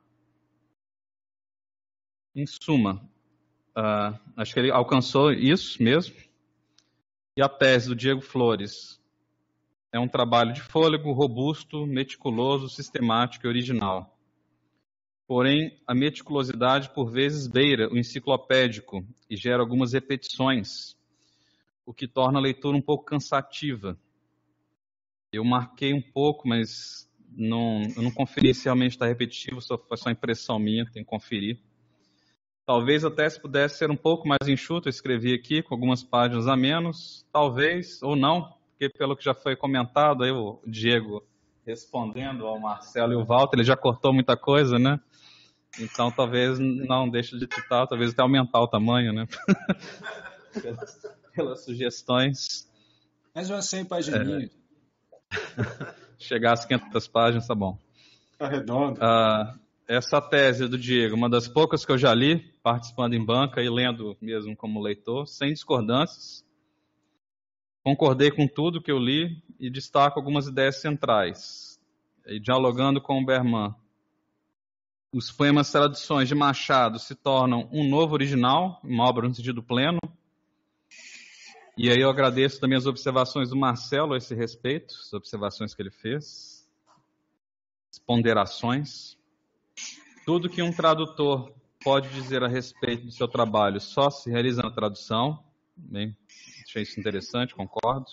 Em suma, uh, acho que ele alcançou isso mesmo. E a tese do Diego Flores é um trabalho de fôlego, robusto, meticuloso, sistemático e original. Porém, a meticulosidade por vezes beira o enciclopédico e gera algumas repetições, o que torna a leitura um pouco cansativa. Eu marquei um pouco, mas não, eu não conferi se realmente está repetitivo, só foi só impressão minha, tem que conferir. Talvez até se pudesse ser um pouco mais enxuto, eu escrevi aqui com algumas páginas a menos, talvez, ou não, porque pelo que já foi comentado, aí o Diego respondendo ao Marcelo e o Walter, ele já cortou muita coisa, né? Então talvez não deixe de citar, talvez até aumentar o tamanho, né? pelas, pelas sugestões. Mais umas cem pagininhas. É, chegar às quinhentas páginas, tá bom. Tá redondo. Ah, essa tese do Diego, uma das poucas que eu já li, participando em banca e lendo mesmo como leitor, sem discordâncias. Concordei com tudo que eu li e destaco algumas ideias centrais. E dialogando com o Berman, os poemas traduções de Machado se tornam um novo original, uma obra no sentido pleno. E aí eu agradeço também as observações do Marcelo a esse respeito, as observações que ele fez, as ponderações. Tudo que um tradutor pode dizer a respeito do seu trabalho só se realiza na tradução. Bem, achei isso interessante, concordo.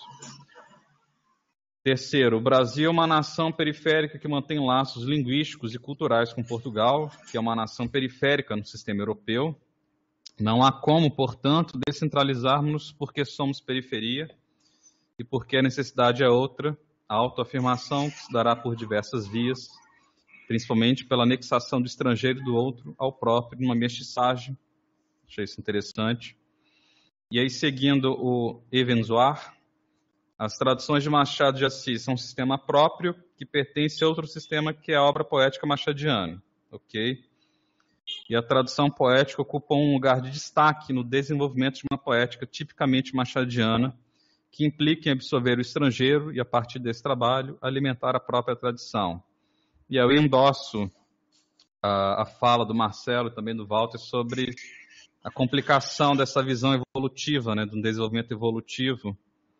Terceiro, o Brasil é uma nação periférica que mantém laços linguísticos e culturais com Portugal, que é uma nação periférica no sistema europeu. Não há como, portanto, descentralizarmos porque somos periferia e porque a necessidade é outra, a autoafirmação que se dará por diversas vias, principalmente pela anexação do estrangeiro e do outro ao próprio, numa mestiçagem. Achei isso interessante. E aí, seguindo o Evenzoar, as traduções de Machado de Assis são um sistema próprio que pertence a outro sistema que é a obra poética machadiana. Ok? E a tradução poética ocupa um lugar de destaque no desenvolvimento de uma poética tipicamente machadiana, que implica em absorver o estrangeiro e, a partir desse trabalho, alimentar a própria tradição. E eu endosso a, a fala do Marcelo e também do Walter sobre a complicação dessa visão evolutiva, né, do desenvolvimento evolutivo.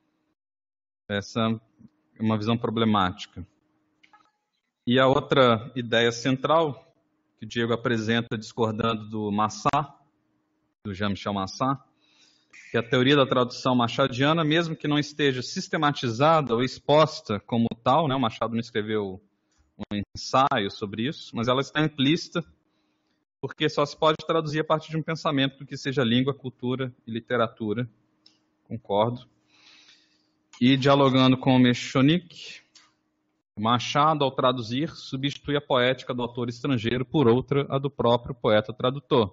Essa é uma visão problemática. E a outra ideia central que o Diego apresenta discordando do Massat, do Jean-Michel Massat, que é a teoria da tradução machadiana, mesmo que não esteja sistematizada ou exposta como tal, né? O Machado não escreveu um ensaio sobre isso, mas ela está implícita, porque só se pode traduzir a partir de um pensamento do que seja língua, cultura e literatura. Concordo. E dialogando com o Mechonik, Machado, ao traduzir, substitui a poética do autor estrangeiro por outra, a do próprio poeta-tradutor.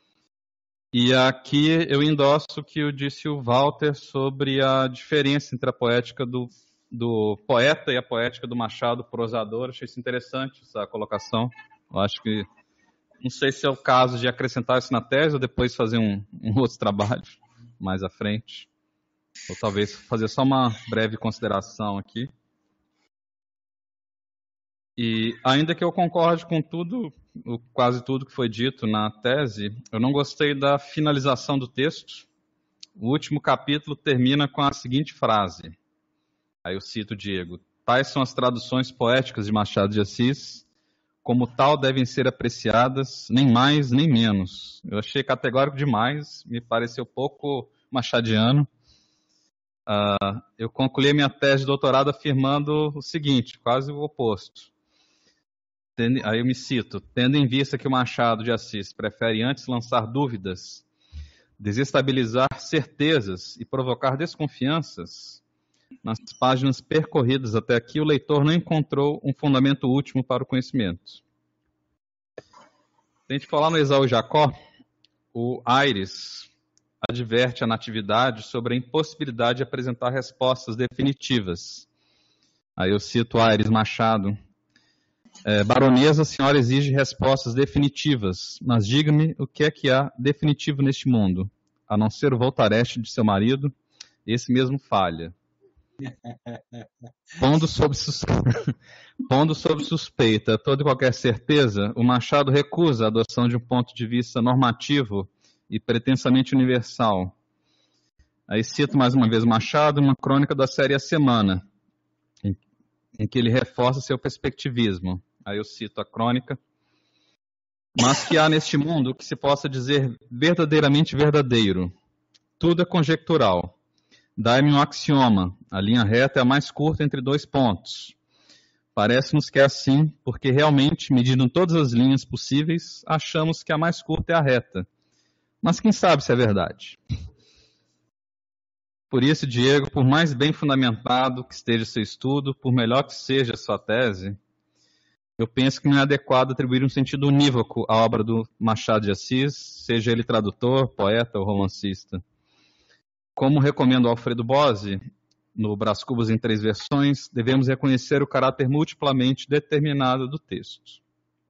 E aqui eu endosso o que eu disse o Walter sobre a diferença entre a poética do, do poeta e a poética do Machado, prosador. Achei isso interessante, essa colocação. Eu acho que, não sei se é o caso de acrescentar isso na tese ou depois fazer um, um outro trabalho mais à frente. Ou talvez fazer só uma breve consideração aqui. E ainda que eu concorde com tudo, quase tudo que foi dito na tese, eu não gostei da finalização do texto. O último capítulo termina com a seguinte frase. Aí eu cito o Diego. Tais são as traduções poéticas de Machado de Assis. Como tal, devem ser apreciadas, nem mais, nem menos. Eu achei categórico demais, me pareceu pouco machadiano. Uh, eu concluí a minha tese de doutorado afirmando o seguinte, quase o oposto. Aí eu me cito, tendo em vista que o Machado de Assis prefere antes lançar dúvidas, desestabilizar certezas e provocar desconfianças, nas páginas percorridas até aqui o leitor não encontrou um fundamento último para o conhecimento. Se a gente falar no Esaú Jacó, o Aires, adverte a Natividade sobre a impossibilidade de apresentar respostas definitivas. Aí eu cito Aires Machado. É, Baronesa, a senhora exige respostas definitivas, mas diga-me o que é que há definitivo neste mundo, a não ser o voltareste de seu marido, esse mesmo falha. Pondo sob, sus... Pondo sob suspeita toda e qualquer certeza, o Machado recusa a adoção de um ponto de vista normativo e pretensamente universal. Aí cito mais uma vez Machado, uma crônica da série A Semana, em, em que ele reforça seu perspectivismo. Aí eu cito a crônica. Mas que há neste mundo que se possa dizer verdadeiramente verdadeiro. Tudo é conjectural. Dai-me um axioma. A linha reta é a mais curta entre dois pontos. Parece-nos que é assim, porque realmente, medindo todas as linhas possíveis, achamos que a mais curta é a reta. Mas quem sabe se é verdade? Por isso, Diego, por mais bem fundamentado que esteja seu estudo, por melhor que seja a sua tese, eu penso que não é adequado atribuir um sentido unívoco à obra do Machado de Assis, seja ele tradutor, poeta ou romancista. Como recomenda o Alfredo Bose, no Brás Cubas em Três Versões, devemos reconhecer o caráter multiplamente determinado do texto.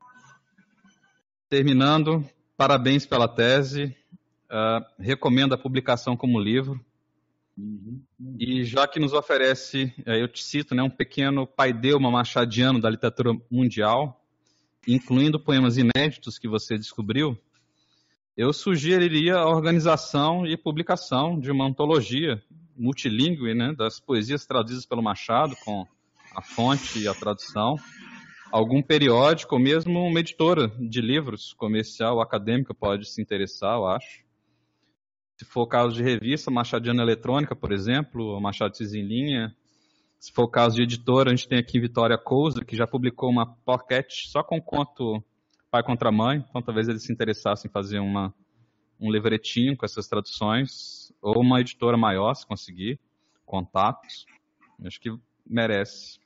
Terminando, parabéns pela tese, uh, recomendo a publicação como livro, uhum. E já que nos oferece, eu te cito, né, um pequeno paideuma machadiano da literatura mundial, incluindo poemas inéditos que você descobriu, eu sugeriria a organização e publicação de uma antologia multilingüe, né, das poesias traduzidas pelo Machado, com a fonte e a tradução, algum periódico ou mesmo uma editora de livros comercial ou acadêmica pode se interessar, eu acho. Se for o caso de revista, Machadiana Eletrônica, por exemplo, ou Machado de Assis em Linha. Se for o caso de editora, a gente tem aqui em Vitória Cousa, que já publicou uma pocket só com conto Pai contra Mãe, então talvez eles se interessassem em fazer uma, um livretinho com essas traduções, ou uma editora maior, se conseguir, contatos. Acho que merece.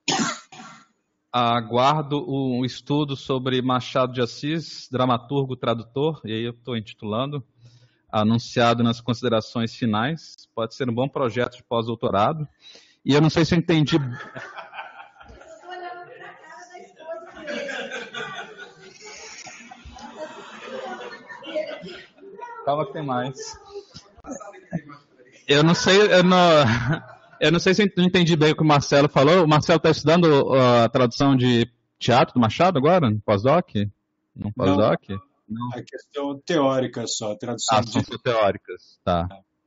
Aguardo o estudo sobre Machado de Assis, dramaturgo, tradutor, e aí eu estou intitulando, anunciado nas considerações finais. Pode ser um bom projeto de pós-doutorado. E eu não sei se eu entendi... Calma que tem mais. Eu não sei, eu não, eu não sei se eu entendi bem o que o Marcelo falou. O Marcelo está estudando a tradução de teatro do Machado agora, no pós-doc? No pós-doc? Não. É questão teórica só, tradução. Ah, são de... teóricas, tá.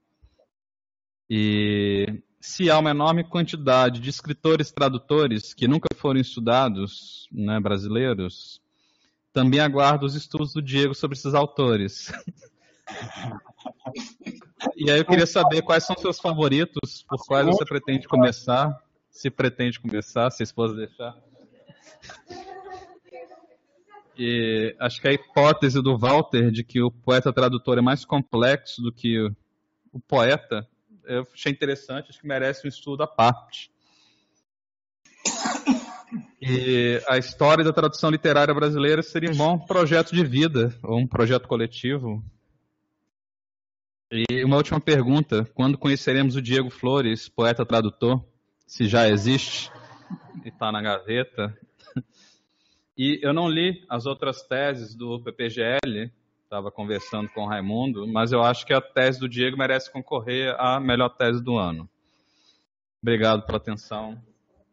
E se há uma enorme quantidade de escritores tradutores que nunca foram estudados, né, brasileiros, também aguardo os estudos do Diego sobre esses autores. E aí eu queria saber quais são seus favoritos, por quais você pretende começar, se pretende começar, se a esposa deixar. E acho que a hipótese do Walter de que o poeta tradutor é mais complexo do que o, o poeta, eu achei interessante, acho que merece um estudo à parte. E a história da tradução literária brasileira seria um bom projeto de vida, ou um projeto coletivo. E uma última pergunta, quando conheceremos o Diego Flores, poeta tradutor, se já existe, e está na gaveta? E eu não li as outras teses do P P G L, estava conversando com o Raimundo, mas eu acho que a tese do Diego merece concorrer à melhor tese do ano. Obrigado pela atenção.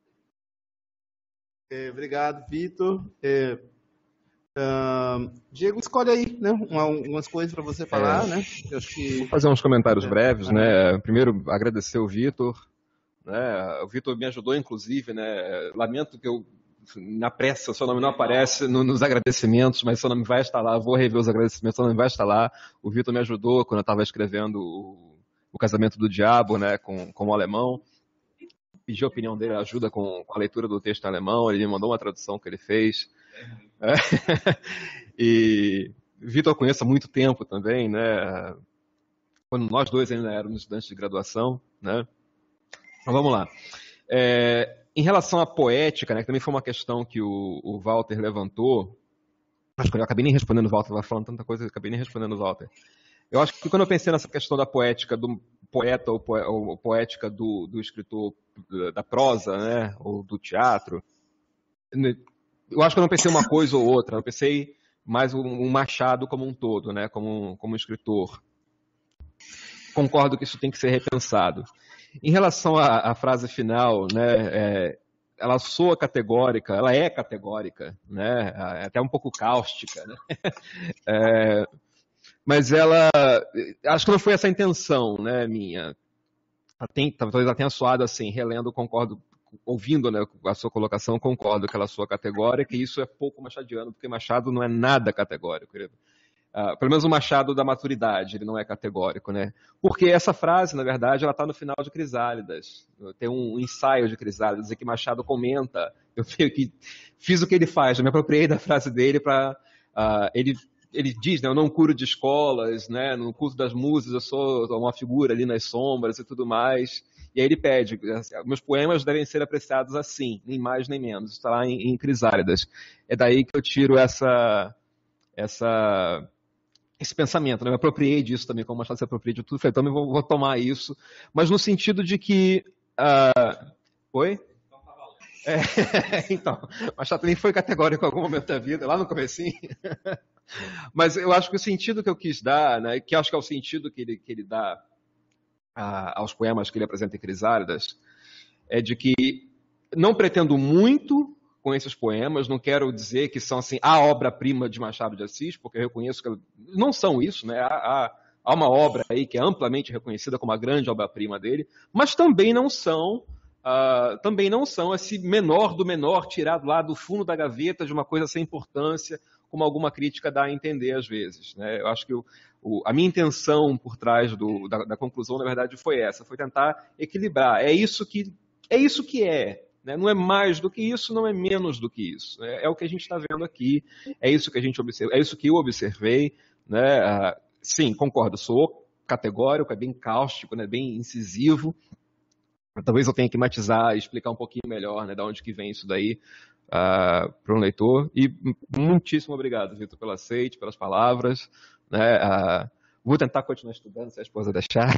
É, obrigado, Vitor. É, uh, Diego, escolhe aí, né, uma, umas coisas para você falar, é, né? Eu acho que... Vou fazer uns comentários é. breves, né? Primeiro, agradecer o Vitor. Né? O Vitor me ajudou, inclusive, né? Lamento que eu na pressa, seu nome não aparece no, nos agradecimentos, mas seu nome vai estar lá, vou rever os agradecimentos, seu nome vai estar lá. O Vitor me ajudou quando eu estava escrevendo o, o Casamento do Diabo, né, com, com o alemão. Pedi a opinião dele, ajuda com, com a leitura do texto em alemão, ele me mandou uma tradução que ele fez. É. E Vitor eu conheço há muito tempo também, né, quando nós dois ainda éramos estudantes de graduação, né. Então vamos lá. É, em relação à poética, né, que também foi uma questão que o, o Walter levantou, acho que eu acabei nem respondendo o Walter, estava falando tanta coisa, eu acabei nem respondendo o Walter. eu acho que quando eu pensei nessa questão da poética do poeta ou, poé, ou poética do, do escritor da prosa, né, ou do teatro, eu acho que eu não pensei uma coisa ou outra, eu pensei mais um, um Machado como um todo, né, como, como um escritor. Concordo que isso tem que ser repensado. Em relação à, à frase final, né, é, ela soa categórica, ela é categórica, né, é até um pouco cáustica, né, é, mas ela, acho que não foi essa a intenção, né, minha. Ela tem, talvez ela tenha soado assim, relendo, concordo, ouvindo, né, a sua colocação, concordo que ela soa categórica, e isso é pouco machadiano, porque Machado não é nada categórico. Ele, uh, pelo menos o Machado da maturidade, ele não é categórico, né? Porque essa frase, na verdade, ela está no final de Crisálidas. Tem um ensaio de Crisálidas em que Machado comenta, eu que fiz o que ele faz, eu me apropriei da frase dele para... Uh, ele, ele diz, né, eu não curo de escolas, né, no curso das musas eu sou uma figura ali nas sombras e tudo mais. E aí ele pede, meus poemas devem ser apreciados assim, nem mais nem menos. Está lá em, em Crisálidas. É daí que eu tiro essa, essa, esse pensamento. Né? Eu me apropriei disso também, como o Machado se apropria de tudo. Falei, então eu vou, vou tomar isso. Mas no sentido de que... Uh... Oi? É, então, Machado também foi categórico em algum momento da vida, lá no comecinho. Mas eu acho que o sentido que eu quis dar, né, que acho que é o sentido que ele, que ele dá a, aos poemas que ele apresenta em Crisálidas, é de que não pretendo muito com esses poemas, não quero dizer que são assim, a obra-prima de Machado de Assis, porque eu reconheço que não são isso, né? Há, há, há uma obra aí que é amplamente reconhecida como a grande obra-prima dele, mas também não são... Uh, também não são esse menor do menor tirado lá do fundo da gaveta de uma coisa sem importância, como alguma crítica dá a entender às vezes. Né? Eu acho que o, o, a minha intenção por trás do, da, da conclusão, na verdade, foi essa, foi tentar equilibrar. É isso que é, isso que é né? Não é mais do que isso, não é menos do que isso. É, é o que a gente está vendo aqui, é isso que a gente observa, é isso que eu observei. Né? Uh, sim, concordo, sou categórico, é bem cáustico, né? Bem incisivo. Talvez eu tenha que matizar e explicar um pouquinho melhor, né, de onde que vem isso daí uh, para um leitor. E muitíssimo obrigado, Vitor, pelo aceite, pelas palavras. Né, uh, vou tentar continuar estudando, se a esposa deixar.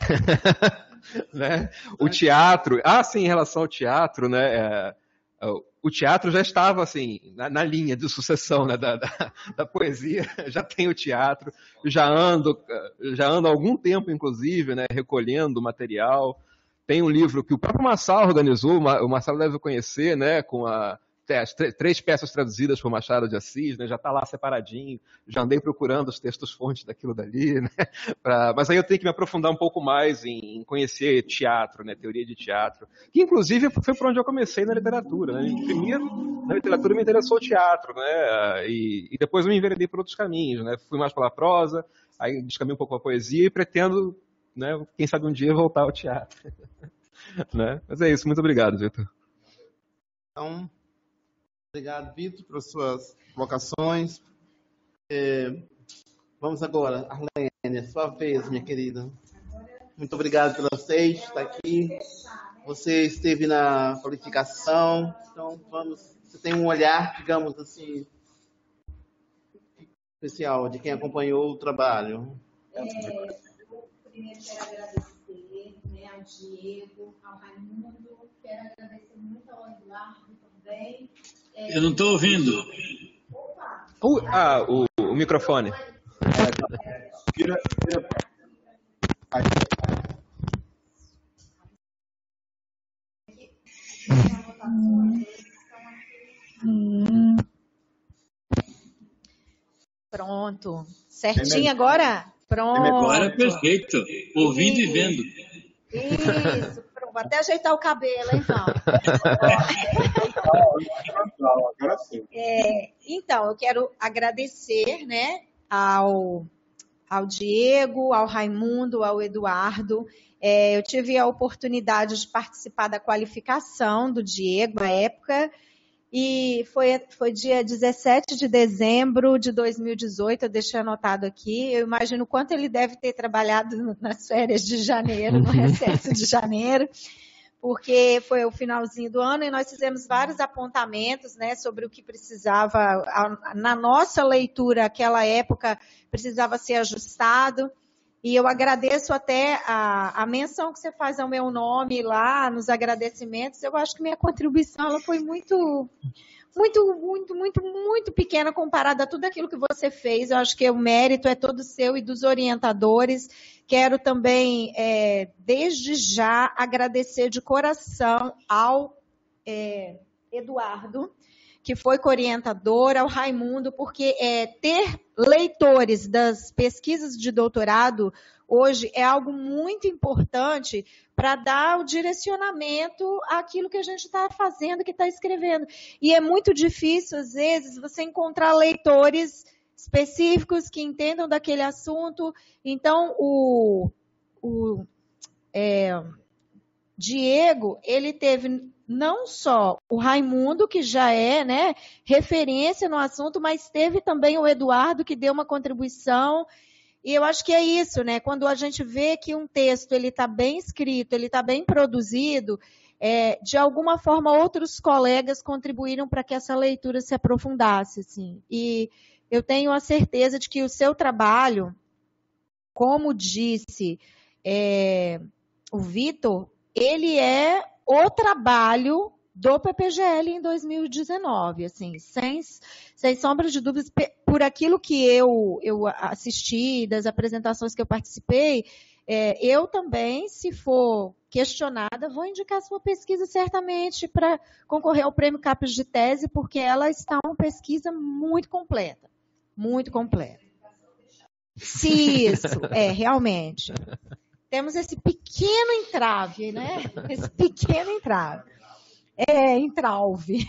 Né? O teatro... Ah, sim, em relação ao teatro, né, uh, o teatro já estava assim, na, na linha de sucessão, né, da, da, da poesia, já tem o teatro, já ando, já ando há algum tempo, inclusive, né, recolhendo material. Tem um livro que o próprio Marçal organizou, o Marçal deve conhecer, né, com a, as três peças traduzidas por Machado de Assis, né, já está lá separadinho, já andei procurando os textos-fontes daquilo dali, né, pra, mas aí eu tenho que me aprofundar um pouco mais em, em conhecer teatro, né, teoria de teatro, que inclusive foi por onde eu comecei na literatura. Né, primeiro, na literatura me interessou o teatro, né, e, e depois eu me enveredei por outros caminhos, né, fui mais pela prosa, aí descaminhei um pouco a poesia e pretendo... Né? Quem sabe um dia voltar ao teatro. Né? Mas é isso, muito obrigado, Vitor. Então, obrigado, Vitor, pelas suas colocações. É, vamos agora, Arlene, sua vez, minha querida. Muito obrigado pelo aceite, estar aqui. Você esteve na qualificação, então vamos. Você tem um olhar, digamos assim, especial de quem acompanhou o trabalho. É... Primeiro quero agradecer, né, ao Diego, ao Raimundo, quero agradecer muito ao Eduardo também. É... Eu não estou ouvindo. Opa! Uh, ah, o, o microfone. É, vira, vira. Aí. Pronto. Certinho agora? Pronto. Agora é perfeito. Ouvindo e vendo. Isso. Pronto. Vou até ajeitar o cabelo, hein, Val? É, então, eu quero agradecer, né, ao, ao Diego, ao Raimundo, ao Eduardo. É, eu tive a oportunidade de participar da qualificação do Diego na época. E foi, foi dia dezessete de dezembro de dois mil e dezoito, eu deixei anotado aqui. Eu imagino quanto ele deve ter trabalhado nas férias de janeiro, no recesso de janeiro, porque foi o finalzinho do ano e nós fizemos vários apontamentos, né, sobre o que precisava, na nossa leitura, aquela época, precisava ser ajustado. E eu agradeço até a, a menção que você faz ao meu nome lá, nos agradecimentos. Eu acho que minha contribuição ela foi muito, muito, muito, muito, muito pequena comparada a tudo aquilo que você fez. Eu acho que o mérito é todo seu e dos orientadores. Quero também, é, desde já, agradecer de coração ao é, Eduardo, que foi co-orientador, ao Raimundo, porque é, ter leitores das pesquisas de doutorado hoje é algo muito importante para dar o direcionamento àquilo que a gente está fazendo, que está escrevendo. E é muito difícil, às vezes, você encontrar leitores específicos que entendam daquele assunto. Então, o, o é, Diego, ele teve não só o Raimundo, que já é, né, referência no assunto, mas teve também o Eduardo, que deu uma contribuição. E eu acho que é isso, né? Quando a gente vê que um texto ele está bem escrito, ele está bem produzido, é, de alguma forma outros colegas contribuíram para que essa leitura se aprofundasse, assim. E eu tenho a certeza de que o seu trabalho, como disse é, o Vitor, ele é o trabalho do P P G L em dois mil e dezenove, assim, sem, sem sombra de dúvidas, por aquilo que eu, eu assisti, das apresentações que eu participei, é, eu também, se for questionada, vou indicar a sua pesquisa certamente para concorrer ao Prêmio CAPES de Tese, porque ela está uma pesquisa muito completa, muito completa. Se isso, é, realmente. Temos esse pequeno entrave, né? Esse pequeno entrave. É, entrave.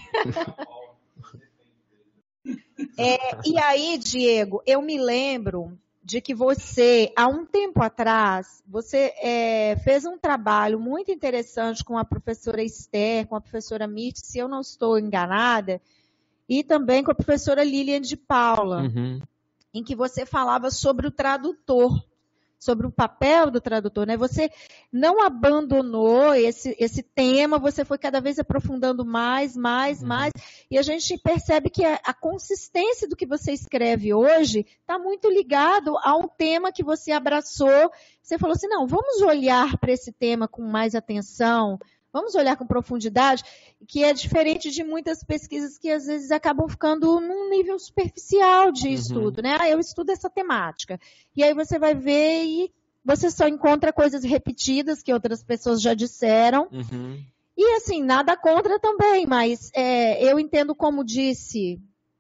É, e aí, Diego, eu me lembro de que você, há um tempo atrás, você é, fez um trabalho muito interessante com a professora Esther, com a professora Mirth, se eu não estou enganada, e também com a professora Lilian de Paula, uhum. em que você falava sobre o tradutor, sobre o papel do tradutor, né? Você não abandonou esse, esse tema, você foi cada vez aprofundando mais, mais, uhum. mais, e a gente percebe que a, a consistência do que você escreve hoje está muito ligado ao tema que você abraçou. Você falou assim, não, vamos olhar para esse tema com mais atenção, vamos olhar com profundidade, que é diferente de muitas pesquisas que às vezes acabam ficando num nível superficial de uhum. estudo, né? Ah, eu estudo essa temática. E aí você vai ver e você só encontra coisas repetidas que outras pessoas já disseram. Uhum. E assim, nada contra também, mas é, eu entendo, como disse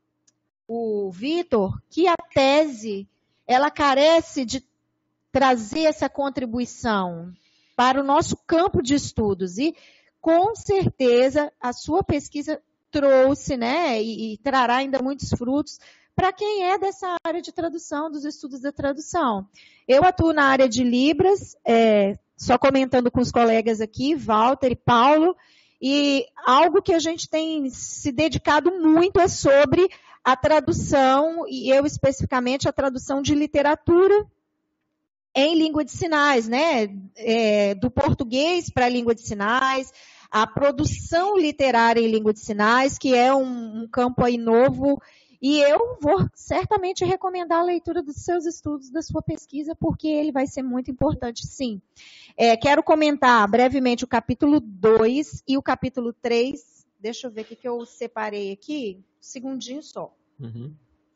o Vitor, que a tese, ela carece de trazer essa contribuição para o nosso campo de estudos. E, com certeza, a sua pesquisa trouxe, né, e, e trará ainda muitos frutos para quem é dessa área de tradução, dos estudos da tradução. Eu atuo na área de Libras, é, só comentando com os colegas aqui, Walter e Paulo, e algo que a gente tem se dedicado muito é sobre a tradução, e eu especificamente a tradução de literatura em língua de sinais, né? É, do português para a língua de sinais, a produção literária em língua de sinais, que é um, um campo aí novo, e eu vou certamente recomendar a leitura dos seus estudos, da sua pesquisa, porque ele vai ser muito importante, sim. É, quero comentar brevemente o capítulo dois e o capítulo três, deixa eu ver o que, que eu separei aqui, um segundinho só. Uhum.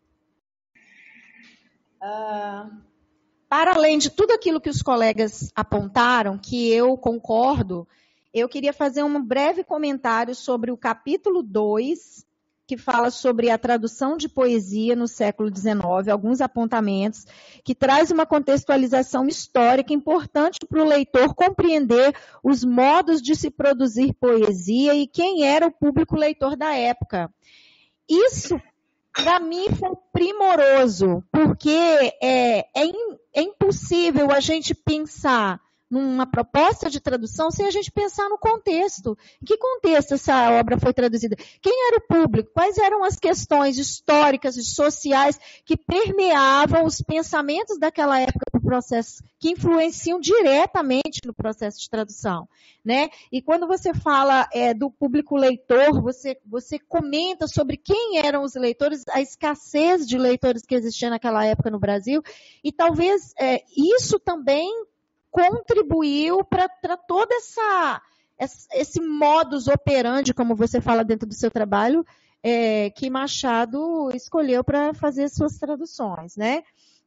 Uh... Para além de tudo aquilo que os colegas apontaram, que eu concordo, eu queria fazer um breve comentário sobre o capítulo dois, que fala sobre a tradução de poesia no século dezenove, alguns apontamentos, que traz uma contextualização histórica importante para o leitor compreender os modos de se produzir poesia e quem era o público leitor da época. Isso, para mim, foi primoroso, porque é, é, é impossível a gente pensar numa proposta de tradução sem a gente pensar no contexto. Em que contexto essa obra foi traduzida? Quem era o público? Quais eram as questões históricas e sociais que permeavam os pensamentos daquela época no processo, que influenciam diretamente no processo de tradução, né? E quando você fala é, do público leitor, você, você comenta sobre quem eram os leitores, a escassez de leitores que existia naquela época no Brasil, e talvez é, isso também contribuiu para todo essa, esse modus operandi, como você fala dentro do seu trabalho, é, que Machado escolheu para fazer suas traduções, né?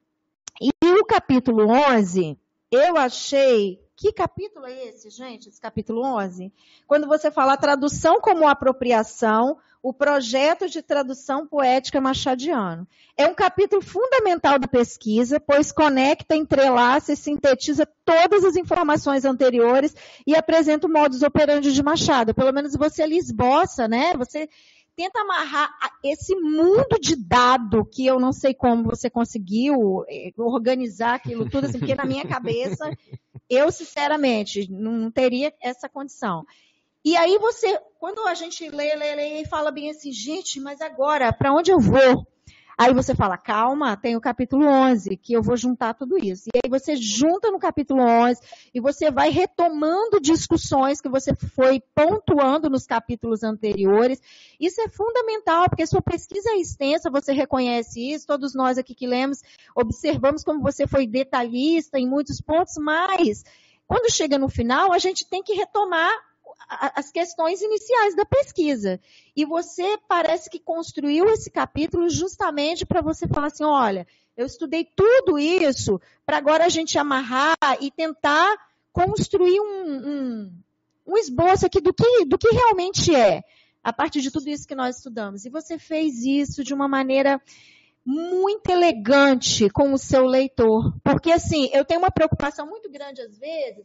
E o capítulo onze, eu achei... Que capítulo é esse, gente? Esse capítulo onze? Quando você fala tradução como apropriação, o projeto de tradução poética machadiano. É um capítulo fundamental da pesquisa, pois conecta, entrelaça e sintetiza todas as informações anteriores e apresenta o modus operandi de Machado. Pelo menos você ali esboça, né? Você tenta amarrar esse mundo de dado que eu não sei como você conseguiu organizar aquilo tudo, assim, porque na minha cabeça, eu sinceramente não teria essa condição. E aí você, quando a gente lê, lê, lê e fala bem assim, gente, mas agora, para onde eu vou? Aí você fala, calma, tem o capítulo onze, que eu vou juntar tudo isso. E aí você junta no capítulo onze e você vai retomando discussões que você foi pontuando nos capítulos anteriores. Isso é fundamental, porque sua pesquisa é extensa, você reconhece isso, todos nós aqui que lemos, observamos como você foi detalhista em muitos pontos, mas quando chega no final, a gente tem que retomar as questões iniciais da pesquisa. E você parece que construiu esse capítulo justamente para você falar assim, olha, eu estudei tudo isso para agora a gente amarrar e tentar construir um, um, um esboço aqui do que, do que realmente é, a partir de tudo isso que nós estudamos. E você fez isso de uma maneira muito elegante com o seu leitor. Porque, assim, eu tenho uma preocupação muito grande, às vezes,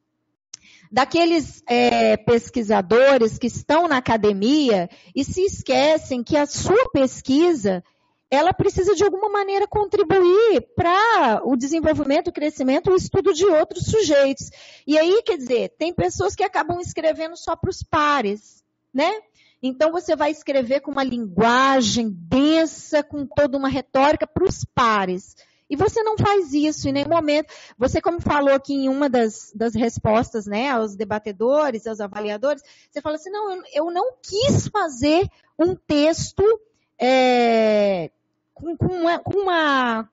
daqueles é, pesquisadores que estão na academia e se esquecem que a sua pesquisa, ela precisa de alguma maneira contribuir para o desenvolvimento, o crescimento e o estudo de outros sujeitos. E aí, quer dizer, tem pessoas que acabam escrevendo só para os pares, né? Então, você vai escrever com uma linguagem densa, com toda uma retórica para os pares. E você não faz isso em nenhum momento. Você, como falou aqui em uma das, das respostas, né, aos debatedores, aos avaliadores, você fala assim, não, eu, eu não quis fazer um texto é, com, com, uma, com uma...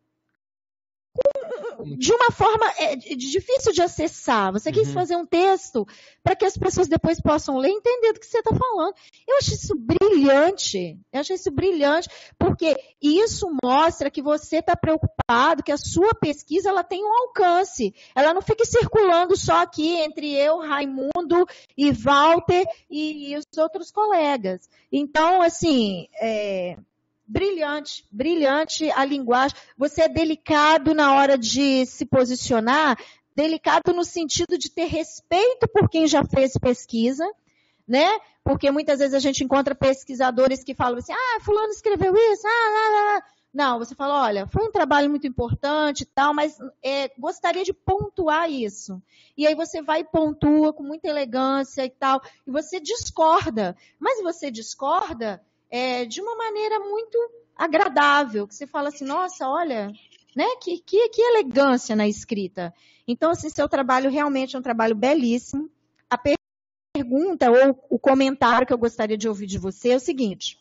de uma forma é, difícil de acessar. Você quis uhum. fazer um texto para que as pessoas depois possam ler e entender do que você está falando. Eu achei isso brilhante. Eu achei isso brilhante, porque isso mostra que você está preocupado, que a sua pesquisa ela tem um alcance. Ela não fica circulando só aqui entre eu, Raimundo e Walter e, e os outros colegas. Então, assim... É... Brilhante, brilhante a linguagem. Você é delicado na hora de se posicionar, delicado no sentido de ter respeito por quem já fez pesquisa, né? Porque muitas vezes a gente encontra pesquisadores que falam assim, ah, fulano escreveu isso, ah, ah, ah. Não, você fala, olha, foi um trabalho muito importante e tal, mas é, gostaria de pontuar isso. E aí você vai e pontua com muita elegância e tal, e você discorda. Mas você discorda É, de uma maneira muito agradável, que você fala assim, nossa, olha, né, que, que, que elegância na escrita. Então, assim, seu trabalho realmente é um trabalho belíssimo. A pergunta ou o comentário que eu gostaria de ouvir de você é o seguinte,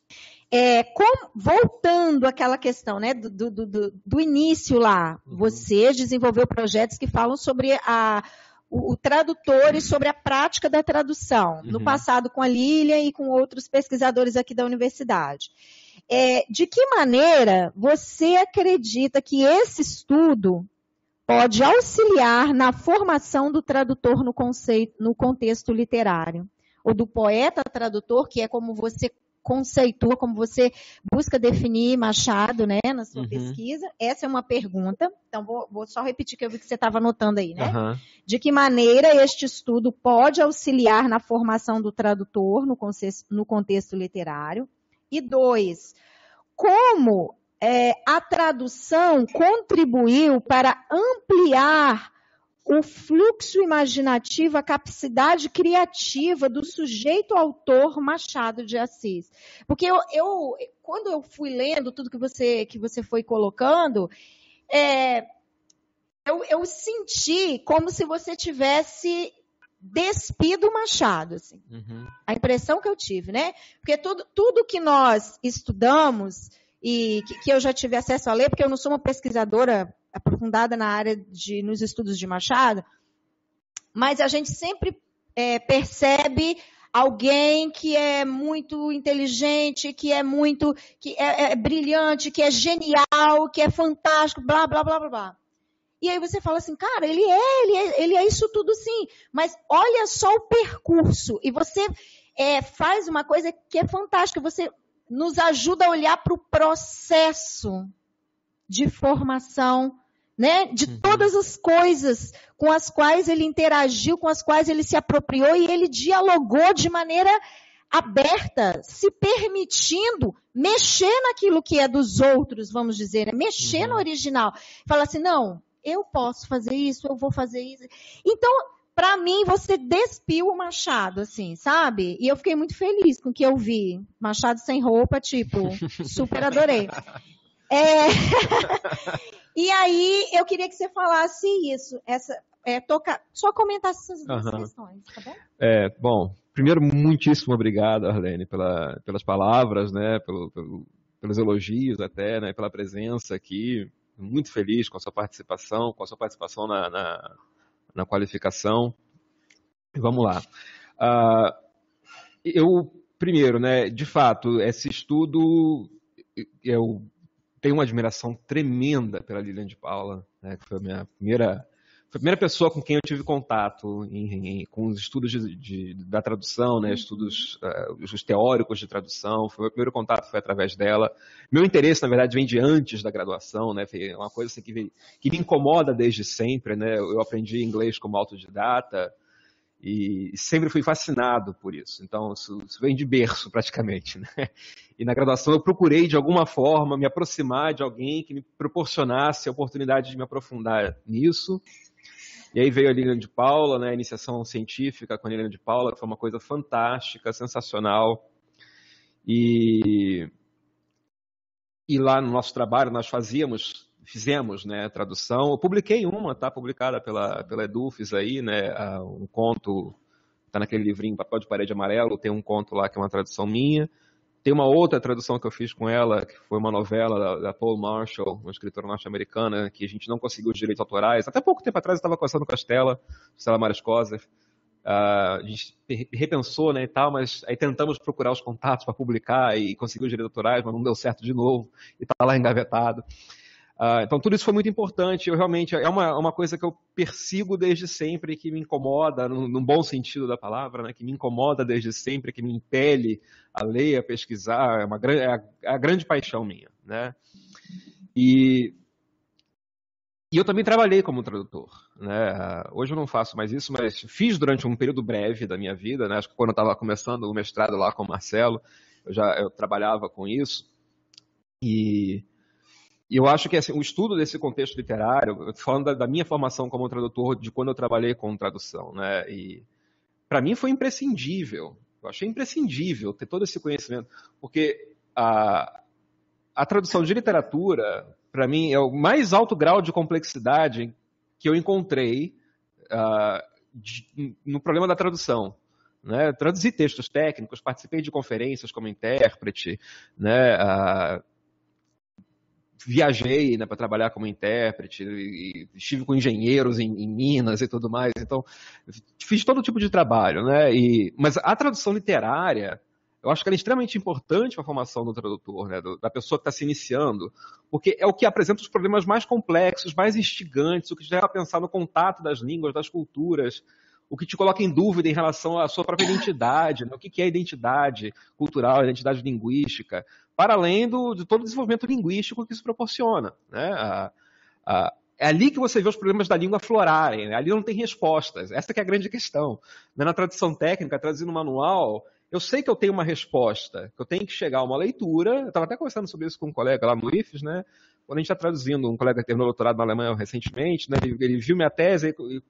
é, com, voltando àquela questão, né, do, do, do, do início lá, uhum. você desenvolveu projetos que falam sobre a O, o tradutor e sobre a prática da tradução, uhum. no passado com a Lília e com outros pesquisadores aqui da universidade. É, de que maneira você acredita que esse estudo pode auxiliar na formação do tradutor no, conceito, no contexto literário? Ou do poeta-tradutor, que é como você conceitua, como você busca definir Machado, né, na sua uhum. pesquisa? Essa é uma pergunta. Então, vou, vou só repetir que eu vi que você estava anotando aí, né? Uhum. De que maneira este estudo pode auxiliar na formação do tradutor no contexto, no contexto literário? E dois, como é, a tradução contribuiu para ampliar o fluxo imaginativo, a capacidade criativa do sujeito autor Machado de Assis. Porque eu, eu quando eu fui lendo tudo que você, que você foi colocando, é, eu, eu senti como se você tivesse despido o Machado. Assim. Uhum. A impressão que eu tive, né? Porque tudo, tudo que nós estudamos e que, que eu já tive acesso a ler, porque eu não sou uma pesquisadora aprofundada na área de, nos estudos de Machado, mas a gente sempre é, percebe alguém que é muito inteligente, que é muito, que é, é brilhante, que é genial, que é fantástico, blá, blá, blá, blá, blá. E aí você fala assim, cara, ele é, ele é, ele é isso tudo sim, mas olha só o percurso, e você é, faz uma coisa que é fantástica, você nos ajuda a olhar para o processo de formação, né, de uhum. todas as coisas com as quais ele interagiu, com as quais ele se apropriou e ele dialogou de maneira aberta, se permitindo mexer naquilo que é dos outros, vamos dizer, né? Mexer uhum. no original. Fala assim, não, eu posso fazer isso, eu vou fazer isso. Então, para mim, você despiu o Machado, assim, sabe? E eu fiquei muito feliz com o que eu vi. Machado sem roupa, tipo, super adorei. É... E aí, eu queria que você falasse isso, essa, é, toca... só comentasse essas duas uhum. questões, tá bom? É, bom, primeiro, muitíssimo obrigado, Arlene, pela, pelas palavras, né, pelo, pelo, pelos elogios até, né, pela presença aqui. Muito feliz com a sua participação, com a sua participação na, na, na qualificação. Vamos lá. Uh, eu, primeiro, né, de fato, esse estudo, eu tenho uma admiração tremenda pela Lilian de Paula, né, que foi a minha primeira, foi a primeira pessoa com quem eu tive contato em, em, com os estudos de, de, da tradução, né, estudos uh, os teóricos de tradução. Foi o meu primeiro contato, foi através dela. Meu interesse, na verdade, vem de antes da graduação, né, foi uma coisa assim, que, veio, que me incomoda desde sempre, né. Eu aprendi inglês como autodidata e sempre fui fascinado por isso. Então, isso, isso vem de berço, praticamente, né. E na graduação eu procurei, de alguma forma, me aproximar de alguém que me proporcionasse a oportunidade de me aprofundar nisso. E aí veio a Lilian de Paula, né, a iniciação científica com a Lilian de Paula, que foi uma coisa fantástica, sensacional. E, e lá no nosso trabalho nós fazíamos, fizemos, né, tradução. Eu publiquei uma, tá, publicada pela, pela Edufes aí, né, um conto, tá naquele livrinho Papel de Parede Amarelo, tem um conto lá que é uma tradução minha. Tem uma outra tradução que eu fiz com ela, que foi uma novela da, da Paul Marshall, uma escritora norte-americana, que a gente não conseguiu os direitos autorais. Até pouco tempo atrás eu estava conversando com a Stella, Stella Marescosa. Uh, a gente repensou, né, e tal, mas aí tentamos procurar os contatos para publicar e conseguir os direitos autorais, mas não deu certo de novo, e está lá engavetado. Uh, então tudo isso foi muito importante. Eu realmente, é uma, uma coisa que eu persigo desde sempre, que me incomoda, num, num bom sentido da palavra, né, que me incomoda desde sempre, que me impele a ler, a pesquisar, é, uma, é, a, é a grande paixão minha, né? E, e eu também trabalhei como tradutor, né? Hoje eu não faço mais isso, mas fiz durante um período breve da minha vida, né? Acho que quando eu estava começando o mestrado lá com o Marcelo, eu já eu trabalhava com isso. E E eu acho que assim, o estudo desse contexto literário, falando da, da minha formação como tradutor, de quando eu trabalhei com tradução, né? E para mim foi imprescindível. Eu achei imprescindível ter todo esse conhecimento, porque a, a tradução de literatura, para mim, é o mais alto grau de complexidade que eu encontrei uh, de, no problema da tradução. Né? Traduzi textos técnicos, participei de conferências como intérprete, né? Uh, Viajei, né, para trabalhar como intérprete, e estive com engenheiros em, em Minas e tudo mais, então fiz todo tipo de trabalho, né? E, mas a tradução literária, eu acho que ela é extremamente importante para a formação do tradutor, né, do, da pessoa que está se iniciando, porque é o que apresenta os problemas mais complexos, mais instigantes, o que te leva a pensar no contato das línguas, das culturas, o que te coloca em dúvida em relação à sua própria identidade, né? O que é a identidade cultural, a identidade linguística, para além do, de todo o desenvolvimento linguístico que isso proporciona. Né? A, a, é ali que você vê os problemas da língua aflorarem, né? Ali não tem respostas, essa que é a grande questão. Na tradução técnica, traduzindo manual, eu sei que eu tenho uma resposta, que eu tenho que chegar a uma leitura, eu estava até conversando sobre isso com um colega lá no I F E S, né? Quando a gente está traduzindo, um colega que terminou doutorado na Alemanha recentemente, né? ele, ele viu minha tese e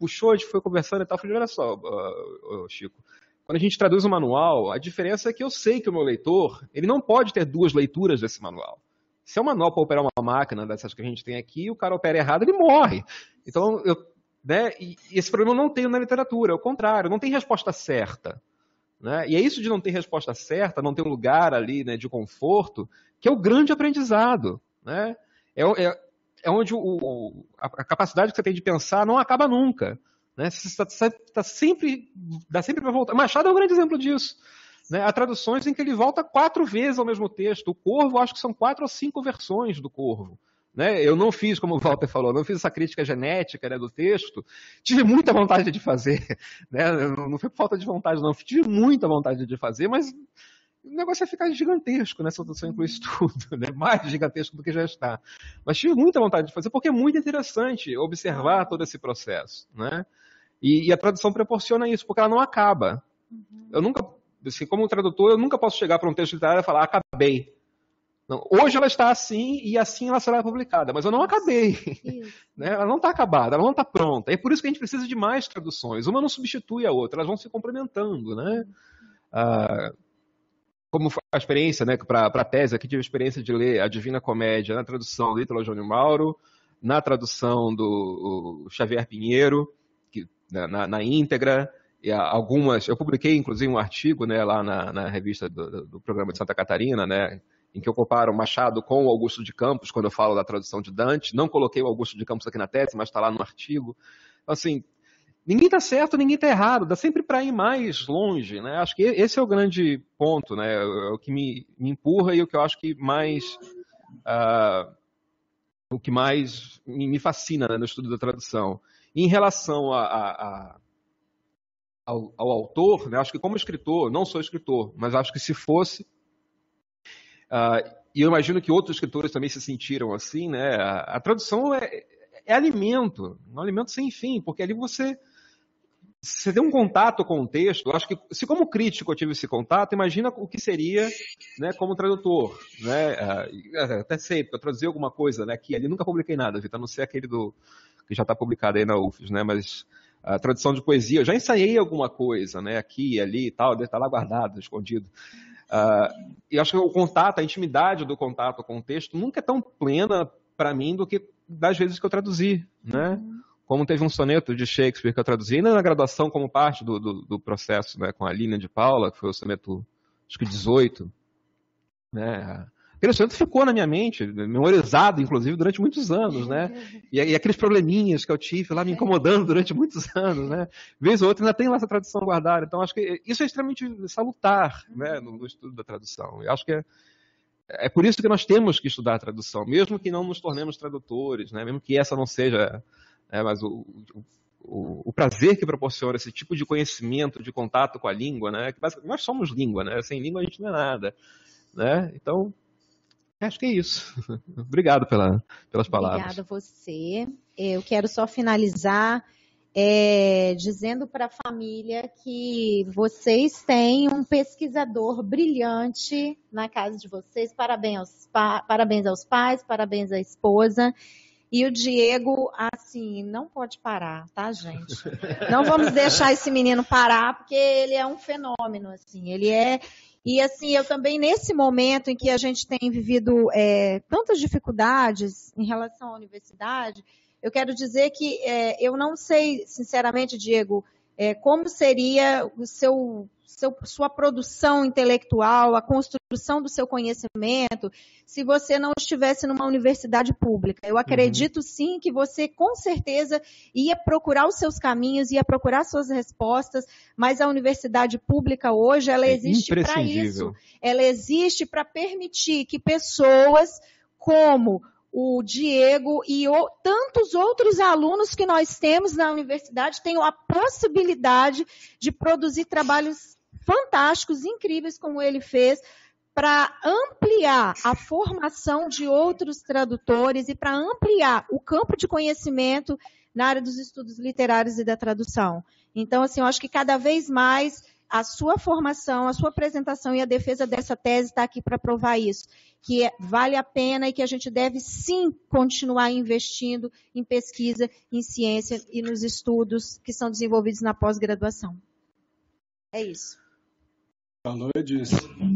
puxou, a gente foi conversando e tal, eu falei, olha só, uh, uh, Chico, quando a gente traduz um manual, a diferença é que eu sei que o meu leitor, ele não pode ter duas leituras desse manual. Se é um manual para operar uma máquina dessas que a gente tem aqui, o cara opera errado, ele morre. Então, eu, né, e esse problema eu não tenho na literatura, é o contrário, não tem resposta certa. Né? E é isso de não ter resposta certa, não ter um lugar ali, né, de conforto, que é o grande aprendizado. Né? É, é, é onde o, a, a capacidade que você tem de pensar não acaba nunca. Né? Você está tá sempre, dá sempre para voltar. Machado é um grande exemplo disso. Né? Há traduções em que ele volta quatro vezes ao mesmo texto. O Corvo, acho que são quatro ou cinco versões do Corvo. Né? Eu não fiz, como o Walter falou, não fiz essa crítica genética, né, do texto. Tive muita vontade de fazer. Né? Não foi por falta de vontade, não. Tive muita vontade de fazer, mas o negócio ia ficar gigantesco, né? Se a tradução inclui isso tudo, né? Mais gigantesco do que já está. Mas tive muita vontade de fazer, porque é muito interessante observar todo esse processo. Né? E, e a tradução proporciona isso, porque ela não acaba. Eu nunca, assim, como tradutor, eu nunca posso chegar para um texto literário e falar, acabei. Não, hoje ela está assim e assim ela será publicada, mas eu não acabei. Né? Ela não está acabada, ela não está pronta. É por isso que a gente precisa de mais traduções. Uma não substitui a outra, elas vão se complementando. Né? Ah, como foi a experiência, né, para a tese, aqui tive a experiência de ler a Divina Comédia na tradução do Ítalo Jônio Mauro, na tradução do Xavier Pinheiro, que, na, na íntegra, e algumas, eu publiquei inclusive um artigo, né, lá na, na revista do, do programa de Santa Catarina, né, em que eu comparo Machado com o Augusto de Campos, quando eu falo da tradução de Dante. Não coloquei o Augusto de Campos aqui na tese, mas está lá no artigo. Então, assim, ninguém está certo, ninguém está errado, dá sempre para ir mais longe. Né? Acho que esse é o grande ponto, né? É o que me, me empurra e o que eu acho que mais, uh, o que mais me, me fascina, né, no estudo da tradução. E em relação a, a, a, ao, ao autor, né, acho que como escritor, não sou escritor, mas acho que se fosse, Uh, e eu imagino que outros escritores também se sentiram assim, né? A, a tradução é, é alimento, um alimento sem fim, porque ali você, você tem um contato com o texto. Eu acho que, se como crítico eu tive esse contato, imagina o que seria, né, como tradutor. Né? Uh, até sei, porque eu traduzi alguma coisa, né, aqui ali, nunca publiquei nada, Vitor, a não ser aquele do, que já está publicado aí na U F S, né? Mas a tradução de poesia, eu já ensaiei alguma coisa, né, aqui e ali e tal, deve estar lá guardado, escondido. Uh, e acho que o contato, a intimidade do contato com o texto nunca é tão plena para mim do que das vezes que eu traduzi, né? Uhum. Como teve um soneto de Shakespeare que eu traduzi ainda na graduação como parte do, do, do processo, né, com a Línia de Paula, que foi o soneto, acho que dezoito, né? Aquele soneto ficou na minha mente, memorizado, inclusive, durante muitos anos, né? E, e aqueles probleminhas que eu tive lá me incomodando durante muitos anos, né? Vez ou outra ainda tem lá essa tradução guardada. Então, acho que isso é extremamente salutar, né, no, no estudo da tradução. Eu acho que é, é por isso que nós temos que estudar a tradução, mesmo que não nos tornemos tradutores, né? Mesmo que essa não seja... É, mas o, o, o prazer que proporciona esse tipo de conhecimento, de contato com a língua, né? Que nós somos língua, né? Sem língua a gente não é nada, né? Então... acho que é isso. Obrigado pela, pelas palavras. Obrigada a você. Eu quero só finalizar é, dizendo para a família que vocês têm um pesquisador brilhante na casa de vocês. Parabéns aos, pa, parabéns aos pais, parabéns à esposa. E o Diego, assim, não pode parar, tá, gente? Não vamos deixar esse menino parar, porque ele é um fenômeno, assim. Ele é... E assim, eu também, nesse momento em que a gente tem vivido é, tantas dificuldades em relação à universidade, eu quero dizer que é, eu não sei, sinceramente, Diego, é, como seria o seu, seu, sua produção intelectual, a construção do seu conhecimento, se você não estivesse numa universidade pública. Eu acredito, uhum. sim, que você, com certeza, ia procurar os seus caminhos, ia procurar suas respostas, mas a universidade pública hoje, ela é existe para isso. Ela existe para permitir que pessoas como o Diego e o, tantos outros alunos que nós temos na universidade tenham a possibilidade de produzir trabalhos fantásticos, incríveis, como ele fez, para ampliar a formação de outros tradutores e para ampliar o campo de conhecimento na área dos estudos literários e da tradução. Então, assim, eu acho que cada vez mais a sua formação, a sua apresentação e a defesa dessa tese está aqui para provar isso. que vale a pena e que a gente deve sim continuar investindo em pesquisa, em ciência e nos estudos que são desenvolvidos na pós-graduação. É isso. Falou, Edilson.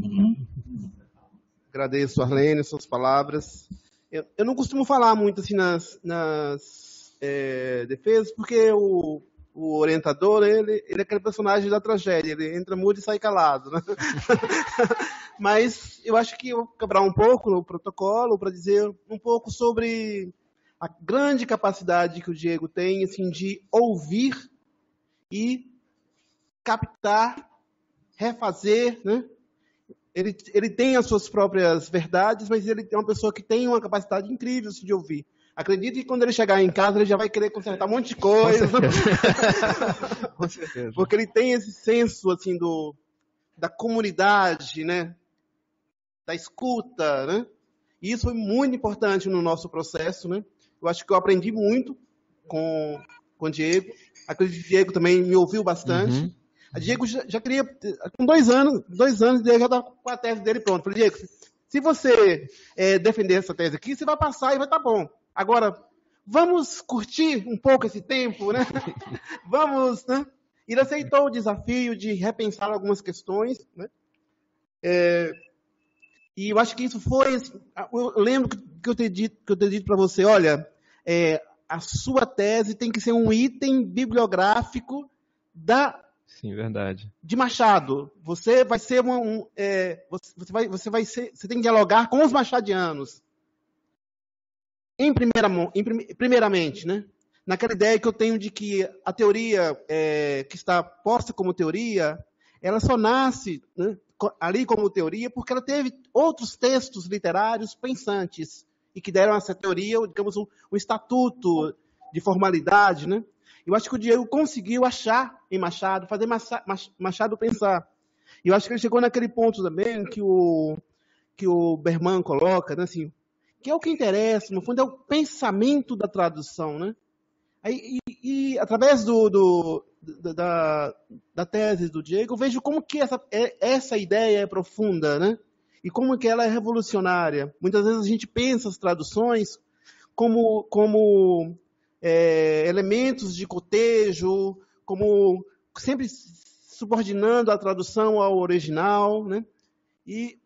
Agradeço, Arlene, suas palavras. Eu, eu não costumo falar muito assim nas, nas é, defesas, porque o, o orientador, ele, ele é aquele personagem da tragédia, ele entra mudo e sai calado, né? Mas eu acho que eu vou quebrar um pouco no protocolo para dizer um pouco sobre a grande capacidade que o Diego tem assim, de ouvir e captar, refazer, né? Ele, ele tem as suas próprias verdades, mas ele é uma pessoa que tem uma capacidade incrível assim, de ouvir. Acredito que quando ele chegar em casa, ele já vai querer consertar um monte de coisa. Com certeza. Com certeza. Porque ele tem esse senso assim, do, da comunidade, né? Da escuta, né? E isso foi muito importante no nosso processo, né? Eu acho que eu aprendi muito com, com o Diego. Acredito que o Diego também me ouviu bastante. Uhum. A Diego já, já queria, com dois anos, dois anos, ele já estava com a tese dele pronta. Falei, Diego, se você é, defender essa tese aqui, você vai passar e vai estar bom. Agora, vamos curtir um pouco esse tempo, né? Vamos, né? Ele aceitou o desafio de repensar algumas questões, né? É, e eu acho que isso foi... Eu lembro que eu tenho dito, que eu tenho dito para você, olha, é, a sua tese tem que ser um item bibliográfico da... Sim, verdade. De Machado. Você vai ser uma, um, é, você, você vai, você vai ser, você tem que dialogar com os machadianos. Em, primeira, em primeiramente, né? Naquela ideia que eu tenho de que a teoria é, que está posta como teoria, ela só nasce, né, ali como teoria porque ela teve outros textos literários pensantes e que deram a essa teoria, digamos, um, um estatuto de formalidade, né? Eu acho que o Diego conseguiu achar em Machado, fazer Machado pensar. E eu acho que ele chegou naquele ponto também que o, que o Berman coloca, né, assim, que é o que interessa, no fundo, é o pensamento da tradução. Né? Aí, e, e através do, do, da, da tese do Diego, eu vejo como que essa, essa ideia é profunda, né? E como que ela é revolucionária. Muitas vezes a gente pensa as traduções como... como É, elementos de cotejo, como sempre subordinando a tradução ao original, né? E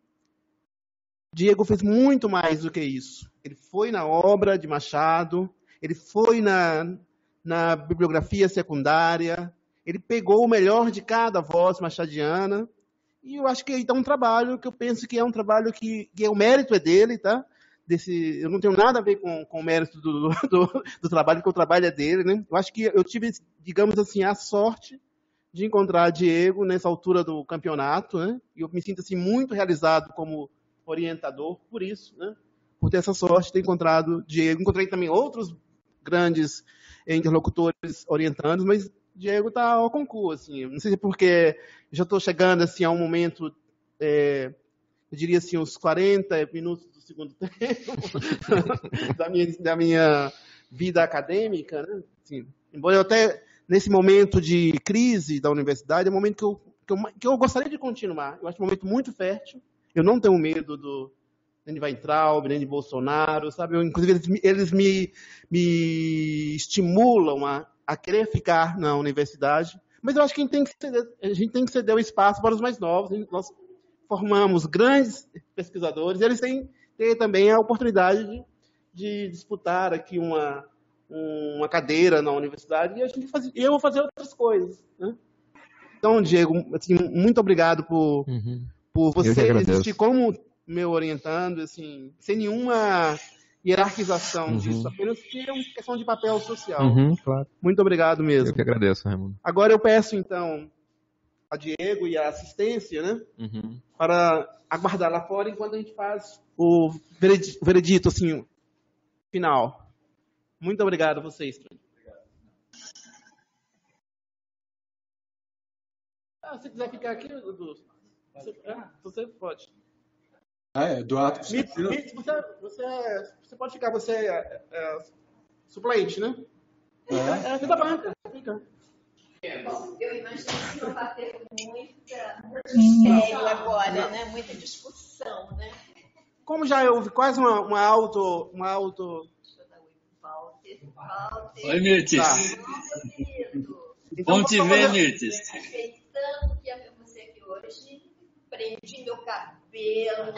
Diego fez muito mais do que isso. Ele foi na obra de Machado, ele foi na, na bibliografia secundária, ele pegou o melhor de cada voz machadiana, e eu acho que é um trabalho que eu penso que é um trabalho que, que é, o mérito é dele, tá? Desse, eu não tenho nada a ver com, com o mérito do, do, do trabalho, porque o trabalho é dele, né? Eu acho que eu tive, digamos assim, a sorte de encontrar Diego nessa altura do campeonato, né? E eu me sinto assim muito realizado como orientador por isso, né? Por ter essa sorte de ter encontrado Diego. Encontrei também outros grandes interlocutores orientando, mas Diego está ao concurso, assim. Não sei se é porque já estou chegando assim a um momento, é, eu diria assim, uns quarenta minutos do segundo tempo da, minha, da minha vida acadêmica, né? Assim, embora eu até, nesse momento de crise da universidade, é um momento que eu, que eu, que eu gostaria de continuar. Eu acho um momento muito fértil. Eu não tenho medo do, nem de Weintraub, nem de Bolsonaro, sabe? Eu, inclusive, eles, eles me, me estimulam a, a querer ficar na universidade. Mas eu acho que a gente tem que ceder, a gente tem que ceder o espaço para os mais novos. Nós formamos grandes pesquisadores, e eles têm ter também a oportunidade de, de disputar aqui uma, uma cadeira na universidade, e a gente faz, eu vou fazer outras coisas, né? Então, Diego, assim, muito obrigado por, uhum. por você existir como meu orientando, assim, sem nenhuma hierarquização uhum. disso, apenas que é uma questão de papel social. Uhum, claro. Muito obrigado mesmo. Eu que agradeço, Raimundo. Agora eu peço, então, a Diego e a assistência, né, uhum. para aguardar lá fora enquanto a gente faz o veredito, assim, final. Muito obrigado a vocês. Obrigado. Ah, se quiser ficar aqui, Edu, você, ah, você pode. Ah, é, Eduardo. Você, você, você, você pode ficar, você é, é suplente, né? É, é, é da banca. Fica. Bom, eu imagino que não vai ter muita mistério agora, né? Muita discussão, né? como já houve quase uma, uma auto... Uma auto... Oi, Mirtes. Tá. Então, Bom te ver, Mirtes. Respeitando que é você aqui hoje, prendi meu cabelo.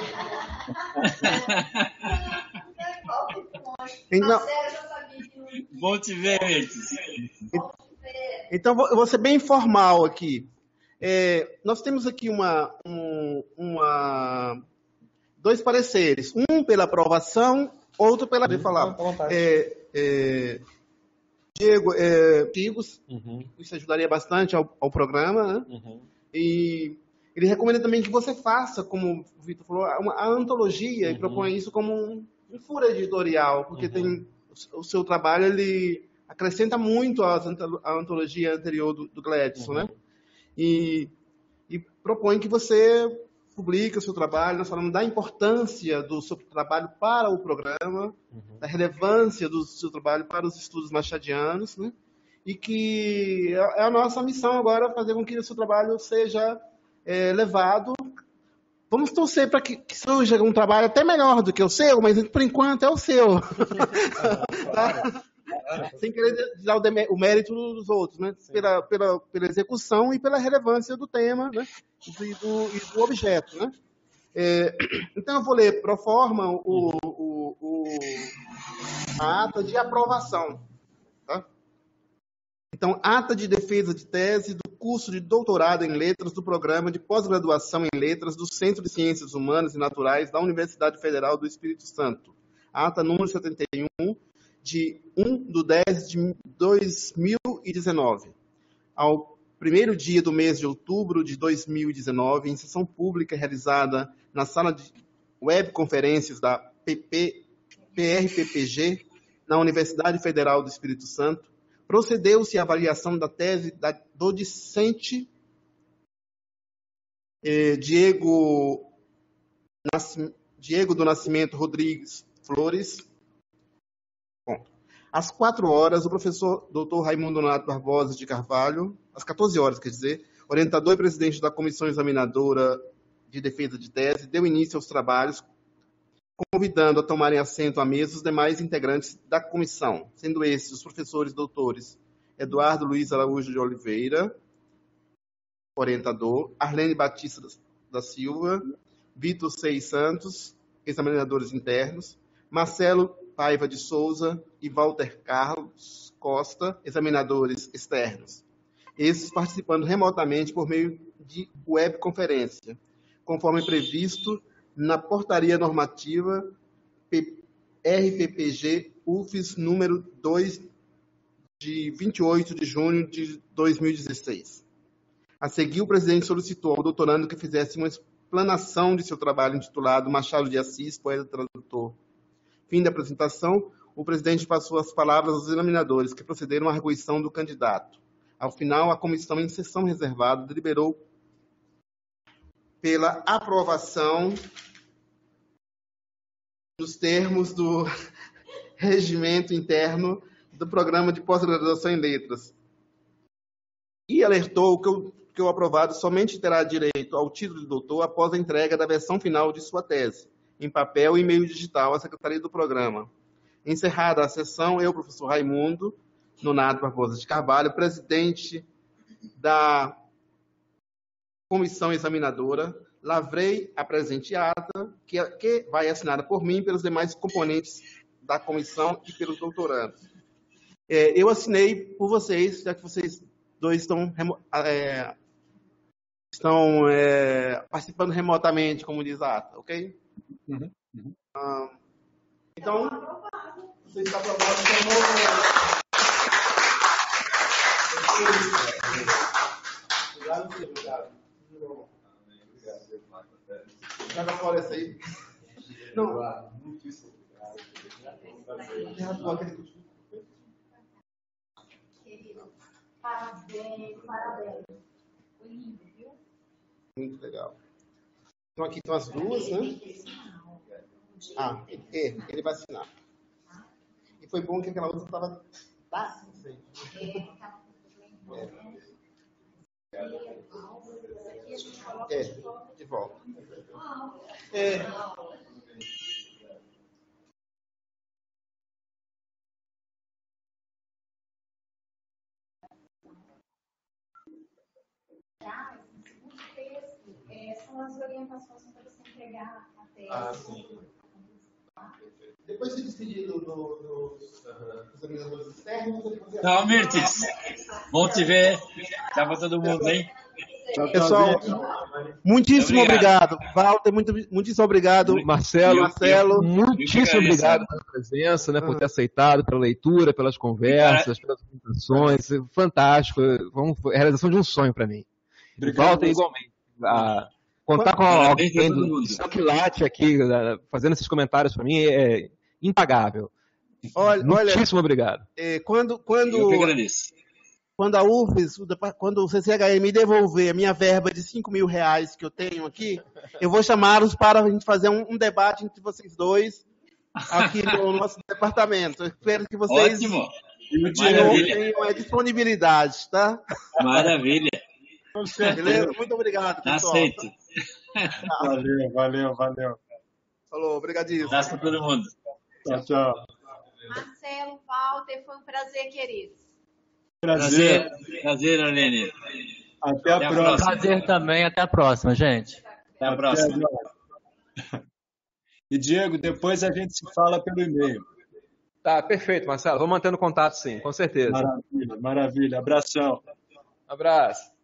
Então, Marcelo já sabia que não... Bom te ver, Mirtes. Então, eu vou ser bem informal aqui. É, nós temos aqui uma, um, uma, dois pareceres. Um pela aprovação, outro pela... Sim, falar. É, é, Diego, é, artigos, uhum. Isso ajudaria bastante ao, ao programa, né? Uhum. E ele recomenda também que você faça, como o Vitor falou, uma, a antologia, uhum. E propõe isso como um, um furo editorial, porque uhum. Tem o, o seu trabalho, ele acrescenta muito à antologia anterior do, do Gladson, uhum. Né? E, e propõe que você publique o seu trabalho, nós falamos da importância do seu trabalho para o programa, uhum. Da relevância do seu trabalho para os estudos machadianos, né? E que é a nossa missão agora fazer com que o seu trabalho seja é, levado. Vamos torcer para que, que surja um trabalho até melhor do que o seu, mas por enquanto é o seu. Tá? Sem querer dar o mérito dos outros, né? Pela, pela, pela execução e pela relevância do tema, né? E do, e do objeto, né? É, então, eu vou ler pro forma o, o, o, a ata de aprovação. Tá? Então, ata de defesa de tese do curso de doutorado em letras do programa de pós-graduação em letras do Centro de Ciências Humanas e Naturais da Universidade Federal do Espírito Santo. Ata número setenta e um, de um de dez de dois mil e dezenove. Ao primeiro dia do mês de outubro de dois mil e dezenove, em sessão pública realizada na sala de webconferências da P P, P R P P G, na Universidade Federal do Espírito Santo, procedeu-se à avaliação da tese da, do discente eh, Diego, Nasc, Diego do Nascimento Rodrigues Flores. Bom, às quatro horas, o professor doutor Raimundo Nonato Barbosa de Carvalho, às quatorze horas, quer dizer, orientador e presidente da Comissão Examinadora de Defesa de Tese, deu início aos trabalhos, convidando a tomarem assento à mesa os demais integrantes da comissão, sendo esses os professores doutores Eduardo Luiz Araújo de Oliveira, orientador, Arlene Batista da Silva, Vitor Seis Santos, examinadores internos, Marcelo Paiva de Souza e Walter Carlos Costa, examinadores externos. Esses participando remotamente por meio de webconferência, conforme previsto na portaria normativa R P P G U F E S número dois, de vinte e oito de junho de dois mil e dezesseis. A seguir, o presidente solicitou ao doutorando que fizesse uma explanação de seu trabalho intitulado Machado de Assis, poeta tradutor. Fim da apresentação, o presidente passou as palavras aos examinadores, que procederam à arguição do candidato. Ao final, a comissão, em sessão reservada, deliberou pela aprovação dos termos do regimento interno do programa de pós-graduação em letras. E alertou que o, que o aprovado somente terá direito ao título de doutor após a entrega da versão final de sua tese, em papel e meio digital, à Secretaria do Programa. Encerrada a sessão, eu, professor Raimundo Nonato Barbosa de Carvalho, presidente da comissão examinadora, lavrei a presente ata, que, que vai assinada por mim e pelos demais componentes da comissão e pelos doutorandos. É, eu assinei por vocês, já que vocês dois estão, é, estão é, participando remotamente, como diz a ata, ok? Uhum, uhum. Ah, então, você está aprovado como... Obrigado, obrigado. Joga fora essa aí. Não. Parabéns, parabéns. Foi lindo, viu? Muito legal. Então aqui estão as duas, né? Ah, é, ele vai assinar. E foi bom que aquela outra estava... Tá? Não sei. É. É, de volta. É. traz, no segundo texto, é, são as orientações para você entregar a tese. Ah, sim. Depois de despedir do, do, do, dos examinadores externos... Tchau, Mirtes. Bom te ver. Tchau para todo mundo, hein? Pessoal, muitíssimo obrigado. obrigado. Walter, muito, muitíssimo obrigado. Marcelo, Marcelo, muitíssimo obrigado pela presença, né, por ter aceitado, pela leitura, pelas conversas, pelas apresentações. Fantástico. Foi a realização de um sonho para mim. Obrigado, Walter, igualmente. A contar com alguém do seu quilate aqui, fazendo esses comentários para mim, é impagável. Olha, muitíssimo olha, obrigado. É, quando, quando... Eu que agradeço. Quando a U F E S, quando o C C H E me devolver a minha verba de cinco mil reais que eu tenho aqui, eu vou chamá-los para a gente fazer um, um debate entre vocês dois aqui no nosso departamento. Eu espero que vocês Ótimo. tenham a disponibilidade, tá? Maravilha. Beleza? Muito obrigado, pessoal. Aceito. Valeu, valeu, valeu. Falou, obrigadíssimo. Abraço para todo mundo. Tchau, tchau. Marcelo, Walter, foi um prazer, queridos. Prazer. Prazer, prazer, Arlene. Até a Até a próxima. próxima. Prazer também, até a próxima, gente. Até a próxima. E, Diego, depois a gente se fala pelo e-mail. Tá, perfeito, Marcelo. Vou mantendo contato, sim, com certeza. Maravilha, maravilha. Abração. Abraço.